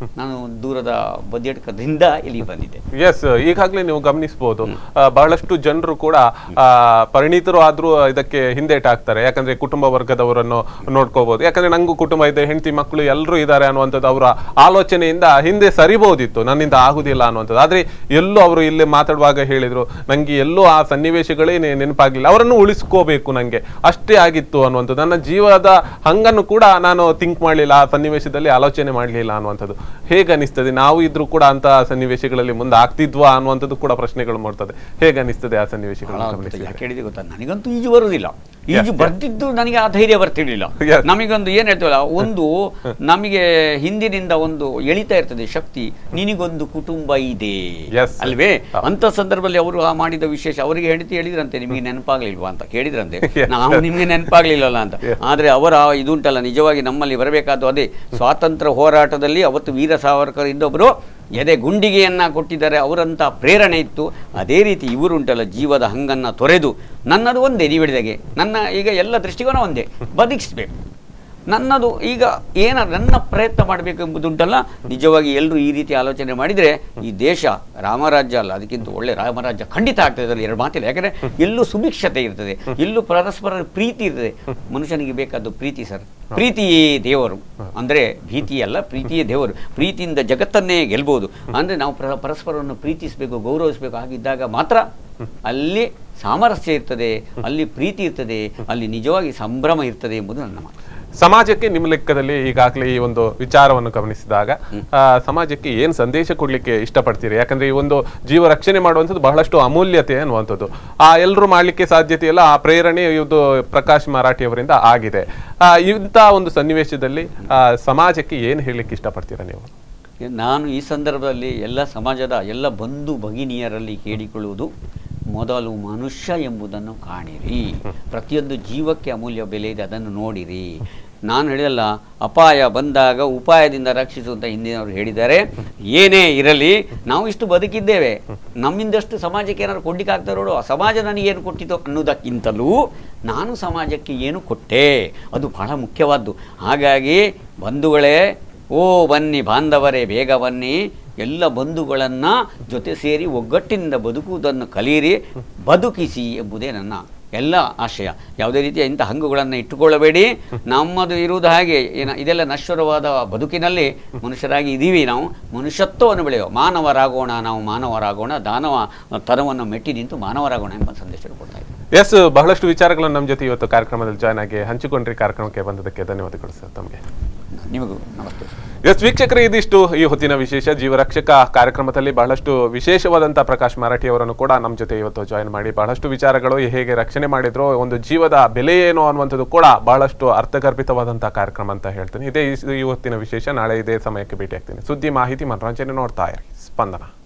ನಾನು ದೂರದ ಬದಿಯಡ್ಕದಿಂದ ಇಲ್ಲಿ ಬಂದಿದ್ದೆ. ಎಸ್, ಈಗಾಗಲೇ ನೀವು ಗಮನಿಸಬಹುದು ಬಹಳಷ್ಟು ಜನರು ಕೂಡ ಪರಿಣಿತರು ಆದ್ರೂ ಇದಕ್ಕೆ ಹಿಂದೇಟಾಗ್ತಾರೆ. ಯಾಕಂದ್ರೆ ಕುಟುಂಬ ವರ್ಗದವರನ್ನು ನೋಡ್ಕೋಬಹುದು, ಯಾಕಂದ್ರೆ ನಂಗೂ ಕುಟುಂಬ ಇದೆ, ಹೆಂಡತಿ ಮಕ್ಕಳು ಎಲ್ಲರೂ ಇದ್ದಾರೆ ಅನ್ನುವಂಥದ್ದು ಅವರ ಆಲೋಚನೆಯಿಂದ ಹಿಂದೆ ಸರಿಬಹುದಿತ್ತು, ನನ್ನಿಂದ ಆಗುದಿಲ್ಲ ಅನ್ನುವಂಥದ್ದು. ಆದ್ರೆ ಎಲ್ಲೂ ಅವರು ಇಲ್ಲಿ ಮಾತಾಡುವಾಗ ಹೇಳಿದ್ರು, ನಂಗೆ ಎಲ್ಲೂ ಆ ಸನ್ನಿವೇಶಗಳೇ ನೆನಪಾಗ್ಲಿಲ್ಲ, ಅವರನ್ನು ಉಳಿಸ್ಕೋಬೇಕು ನಂಗೆ ಅಷ್ಟೇ ಆಗಿತ್ತು ಅನ್ನುವಂಥದ್ದು. ನನ್ನ ಜೀವದ ಹಂಗನ್ನು ಕೂಡ ನಾನು ಥಿಂಕ್ ಮಾಡಲಿಲ್ಲ, ಆ ಸನ್ನಿವೇಶದಲ್ಲಿ ಆಲೋಚನೆ ಮಾಡಲಿಲ್ಲ ಅನ್ನುವಂಥದ್ದು. ಹೇಗೆ ಅನಿಸ್ತದೆ? ನಾವು ಇದ್ರೂ ಕೂಡ ಅಂತ ಸನ್ನಿವೇಶಗಳಲ್ಲಿ ಮುಂದೆ ಆಗ್ತಿದ್ವಾ ಅನ್ನುವಂಥದ್ದು ಕೂಡ ಪ್ರಶ್ನೆಗಳು ಮಾಡ್ತದೆ. ಹೇಗೆ ಅನಿಸ್ತದೆ ಆ ಸನ್ನಿವೇಶಗಳು? ಕೇಳಿದೆ ಗೊತ್ತಾ, ನನಗಂತೂ ಈಜು ಬರುವುದಿಲ್ಲ. ಈಜು ಬರ್ತಿದ್ದು ನನಗೆ ಆ ಧೈರ್ಯ ಬರ್ತಿರ್ಲಿಲ್ಲ. ನಮಗೊಂದು ಏನ್ ಹೇಳ್ತೀವಲ್ಲ, ಒಂದು ನಮಗೆ ಹಿಂದಿನಿಂದ ಒಂದು ಎಳಿತಾ ಇರ್ತದೆ ಶಕ್ತಿ, ನಿನಗೊಂದು ಕುಟುಂಬ ಇದೆ ಅಲ್ವೇ. ಅಂತ ಸಂದರ್ಭದಲ್ಲಿ ಅವರು ಆ ಮಾಡಿದ ವಿಶೇಷ, ಅವರಿಗೆ ಹೆಂಡತಿ ಹೇಳಿದ್ರಂತೆ, ನಿಮಗೆ ನೆನಪಾಗ್ಲಿಲ್ವಾ ಅಂತ ಕೇಳಿದ್ರಂತೆ. ನಾವು ನಿಮ್ಗೆ ನೆನಪಾಗ್ಲಿಲ್ಲಲ್ಲ ಅಂತ. ಆದ್ರೆ ಅವರ ಇದುಂಟಲ್ಲ, ನಿಜವಾಗಿ ನಮ್ಮಲ್ಲಿ ಬರಬೇಕಾದ್ದು ಅದೇ. ಸ್ವಾತಂತ್ರ್ಯ ಹೋರಾಟದಲ್ಲಿ ಅವತ್ತು ವೀರ ಸಾವರ್ಕರ್ ಇನ್ನೊಬ್ಬರು ಎದೆ ಗುಂಡಿಗೆಯನ್ನ ಕೊಟ್ಟಿದ್ದಾರೆ, ಅವರಂತ ಪ್ರೇರಣೆ ಇತ್ತು. ಅದೇ ರೀತಿ ಇವರುಂಟಲ್ಲ, ಜೀವದ ಹಂಗನ್ನ ತೊರೆದು, ನನ್ನದು ಒಂದೇ, ನೀವು ಹೇಳಿದಾಗೆ ನನ್ನ ಈಗ ಎಲ್ಲ ದೃಷ್ಟಿಕೋನ ಒಂದೇ, ಬದುಕಿಸ್ಬೇಕು ನನ್ನದು. ಈಗ ಏನ ನನ್ನ ಪ್ರಯತ್ನ ಮಾಡಬೇಕು ಎಂಬುದುಂಟಲ್ಲ, ನಿಜವಾಗಿ ಎಲ್ಲರೂ ಈ ರೀತಿ ಆಲೋಚನೆ ಮಾಡಿದರೆ ಈ ದೇಶ ರಾಮರಾಜ್ಯ ಅಲ್ಲ, ಅದಕ್ಕಿಂತ ಒಳ್ಳೆ ರಾಮರಾಜ್ಯ ಖಂಡಿತ ಆಗ್ತದೆ. ಅದರಲ್ಲಿ ಎರಡು ಮಾತಿಲ್ಲ. ಯಾಕಂದರೆ ಎಲ್ಲೂ ಸುಭಿಕ್ಷತೆ ಇರ್ತದೆ, ಎಲ್ಲೂ ಪರಸ್ಪರ ಪ್ರೀತಿ ಇರ್ತದೆ. ಮನುಷ್ಯನಿಗೆ ಬೇಕಾದ್ದು ಪ್ರೀತಿ ಸರ್. ಪ್ರೀತಿಯೇ ದೇವರು ಅಂದರೆ ಭೀತಿ ಅಲ್ಲ, ಪ್ರೀತಿಯೇ ದೇವರು. ಪ್ರೀತಿಯಿಂದ ಜಗತ್ತನ್ನೇ ಗೆಲ್ಬಹುದು. ಅಂದರೆ ನಾವು ಪರಸ್ಪರವನ್ನು ಪ್ರೀತಿಸಬೇಕು, ಗೌರವಿಸಬೇಕು. ಆಗಿದ್ದಾಗ ಮಾತ್ರ ಅಲ್ಲಿ ಸಾಮರಸ್ಯ ಇರ್ತದೆ, ಅಲ್ಲಿ ಪ್ರೀತಿ ಇರ್ತದೆ, ಅಲ್ಲಿ ನಿಜವಾಗಿ ಸಂಭ್ರಮ ಇರ್ತದೆ ಎಂಬುದು ನನ್ನ ಮಾತು. ಸಮಾಜಕ್ಕೆ ನಿಮ್ಮ ಲೆಕ್ಕದಲ್ಲಿ ಈಗಾಗಲೇ ಈ ಒಂದು ವಿಚಾರವನ್ನು ಗಮನಿಸಿದಾಗ ಸಮಾಜಕ್ಕೆ ಏನು ಸಂದೇಶ ಕೊಡ್ಲಿಕ್ಕೆ ಇಷ್ಟಪಡ್ತೀರಿ? ಯಾಕಂದ್ರೆ ಈ ಒಂದು ಜೀವ ರಕ್ಷಣೆ ಮಾಡುವಂಥದ್ದು ಬಹಳಷ್ಟು ಅಮೂಲ್ಯತೆ ಅನ್ನುವಂಥದ್ದು. ಆ ಎಲ್ಲರೂ ಮಾಡ್ಲಿಕ್ಕೆ ಸಾಧ್ಯತೆ ಇಲ್ಲ, ಆ ಪ್ರೇರಣೆ ಇದು ಪ್ರಕಾಶ್ ಮರಾಠಿ ಅವರಿಂದ ಆಗಿದೆ. ಇಂಥ ಒಂದು ಸನ್ನಿವೇಶದಲ್ಲಿ ಸಮಾಜಕ್ಕೆ ಏನು ಹೇಳಲಿಕ್ಕೆ ಇಷ್ಟಪಡ್ತೀರಾ ನೀವು? ನಾನು ಈ ಸಂದರ್ಭದಲ್ಲಿ ಎಲ್ಲ ಸಮಾಜದ ಎಲ್ಲ ಬಂಧು ಭಗಿನಿಯರಲ್ಲಿ ಕೇಳಿಕೊಳ್ಳುವುದು, ಮೊದಲು ಮನುಷ್ಯ ಎಂಬುದನ್ನು ಕಾಣಿರಿ. ಪ್ರತಿಯೊಂದು ಜೀವಕ್ಕೆ ಅಮೂಲ್ಯ ಬೆಲೆ ಇದೆ, ಅದನ್ನು ನೋಡಿರಿ. ನಾನು ಹೇಳಿದಲ್ಲ, ಅಪಾಯ ಬಂದಾಗ ಉಪಾಯದಿಂದ ರಕ್ಷಿಸುವಂತ ಹಿಂದಿನವರು ಹೇಳಿದ್ದಾರೆ. ಏನೇ ಇರಲಿ, ನಾವು ಇಷ್ಟು ಬದುಕಿದ್ದೇವೆ, ನಮ್ಮಿಂದಷ್ಟು ಸಮಾಜಕ್ಕೆ ಏನಾದ್ರು ಕೊಡ್ಲಿಕ್ಕೆ ಆಗ್ತಾ ನೋಡು. ಆ ಸಮಾಜ ನನಗೇನು ಕೊಟ್ಟಿತು ಅನ್ನೋದಕ್ಕಿಂತಲೂ ನಾನು ಸಮಾಜಕ್ಕೆ ಏನು ಕೊಟ್ಟೆ, ಅದು ಬಹಳ ಮುಖ್ಯವಾದ್ದು. ಹಾಗಾಗಿ ಬಂಧುಗಳೇ, ಓ ಬನ್ನಿ ಬಾಂಧವರೇ, ಬೇಗ ಬನ್ನಿ. ಎಲ್ಲ ಬಂಧುಗಳನ್ನು ಜೊತೆ ಸೇರಿ ಒಗ್ಗಟ್ಟಿನಿಂದ ಬದುಕುವುದನ್ನು ಕಲಿಯಿರಿ, ಬದುಕಿಸಿ ಎಂಬುದೇ ನನ್ನ ಎಲ್ಲ ಆಶಯ. ಯಾವುದೇ ರೀತಿಯ ಇಂಥ ಹಂಗುಗಳನ್ನು ಇಟ್ಟುಕೊಳ್ಳಬೇಡಿ. ನಮ್ಮದು ಇರುವುದು ಹಾಗೆ, ಏನ ಇದೆಲ್ಲ ನಶ್ವರವಾದ ಬದುಕಿನಲ್ಲಿ ಮನುಷ್ಯರಾಗಿ ಇದ್ದೀವಿ. ನಾವು ಮನುಷ್ಯತ್ವವನ್ನು ಬೆಳೆಯುವ ಮಾನವರಾಗೋಣ, ನಾವು ಮಾನವರಾಗೋಣ, ದಾನವ ತನವನ್ನು ಮೆಟ್ಟಿ ನಿಂತು ಮಾನವರಾಗೋಣ ಎಂಬ ಸಂದೇಶ ಕೊಡ್ತಾ ಇದ್ದೀವಿ. ಎಸ್, ಬಹಳಷ್ಟು ವಿಚಾರಗಳನ್ನು ನಮ್ಮ ಜೊತೆ ಇವತ್ತು ಕಾರ್ಯಕ್ರಮದಲ್ಲಿ ಜಾಯ್ನ್ ಆಗಿ ಹಂಚಿಕೊಂಡ್ರಿ. ಕಾರ್ಯಕ್ರಮಕ್ಕೆ ಬಂದದಕ್ಕೆ ಧನ್ಯವಾದಗಳು ಸರ್ ತಮಗೆ. ನಿಮಗೂ ನಮಸ್ತೆ. ಎಸ್ ವೀಕ್ಷಕರೇ, ಇದಿಷ್ಟು ಈ ಹೊತ್ತಿನ ವಿಶೇಷ. ಜೀವರಕ್ಷಕ ಕಾರ್ಯಕ್ರಮದಲ್ಲಿ ಬಹಳಷ್ಟು ವಿಶೇಷವಾದಂಥ ಪ್ರಕಾಶ್ ಮರಾಠಿ ಅವರನ್ನು ಕೂಡ ನಮ್ಮ ಜೊತೆ ಇವತ್ತು ಜಾಯಿನ್ ಮಾಡಿ ಬಹಳಷ್ಟು ವಿಚಾರಗಳು, ಹೇಗೆ ರಕ್ಷಣೆ ಮಾಡಿದ್ರು, ಒಂದು ಜೀವದ ಬೆಲೆ ಏನು ಅನ್ನುವಂಥದ್ದು ಕೂಡ ಬಹಳಷ್ಟು ಅರ್ಥಗರ್ಭಿತವಾದಂಥ ಕಾರ್ಯಕ್ರಮ ಅಂತ ಹೇಳ್ತೀನಿ. ಇದೇ ಈ ಹೊತ್ತಿನ ವಿಶೇಷ. ನಾಳೆ ಇದೇ ಸಮಯಕ್ಕೆ ಭೇಟಿ ಆಗ್ತೀನಿ. ಸುದ್ದಿ, ಮಾಹಿತಿ, ಮನೋರಂಜನೆ ನೋಡ್ತಾ ಇರಿ ಸ್ಪಂದನ.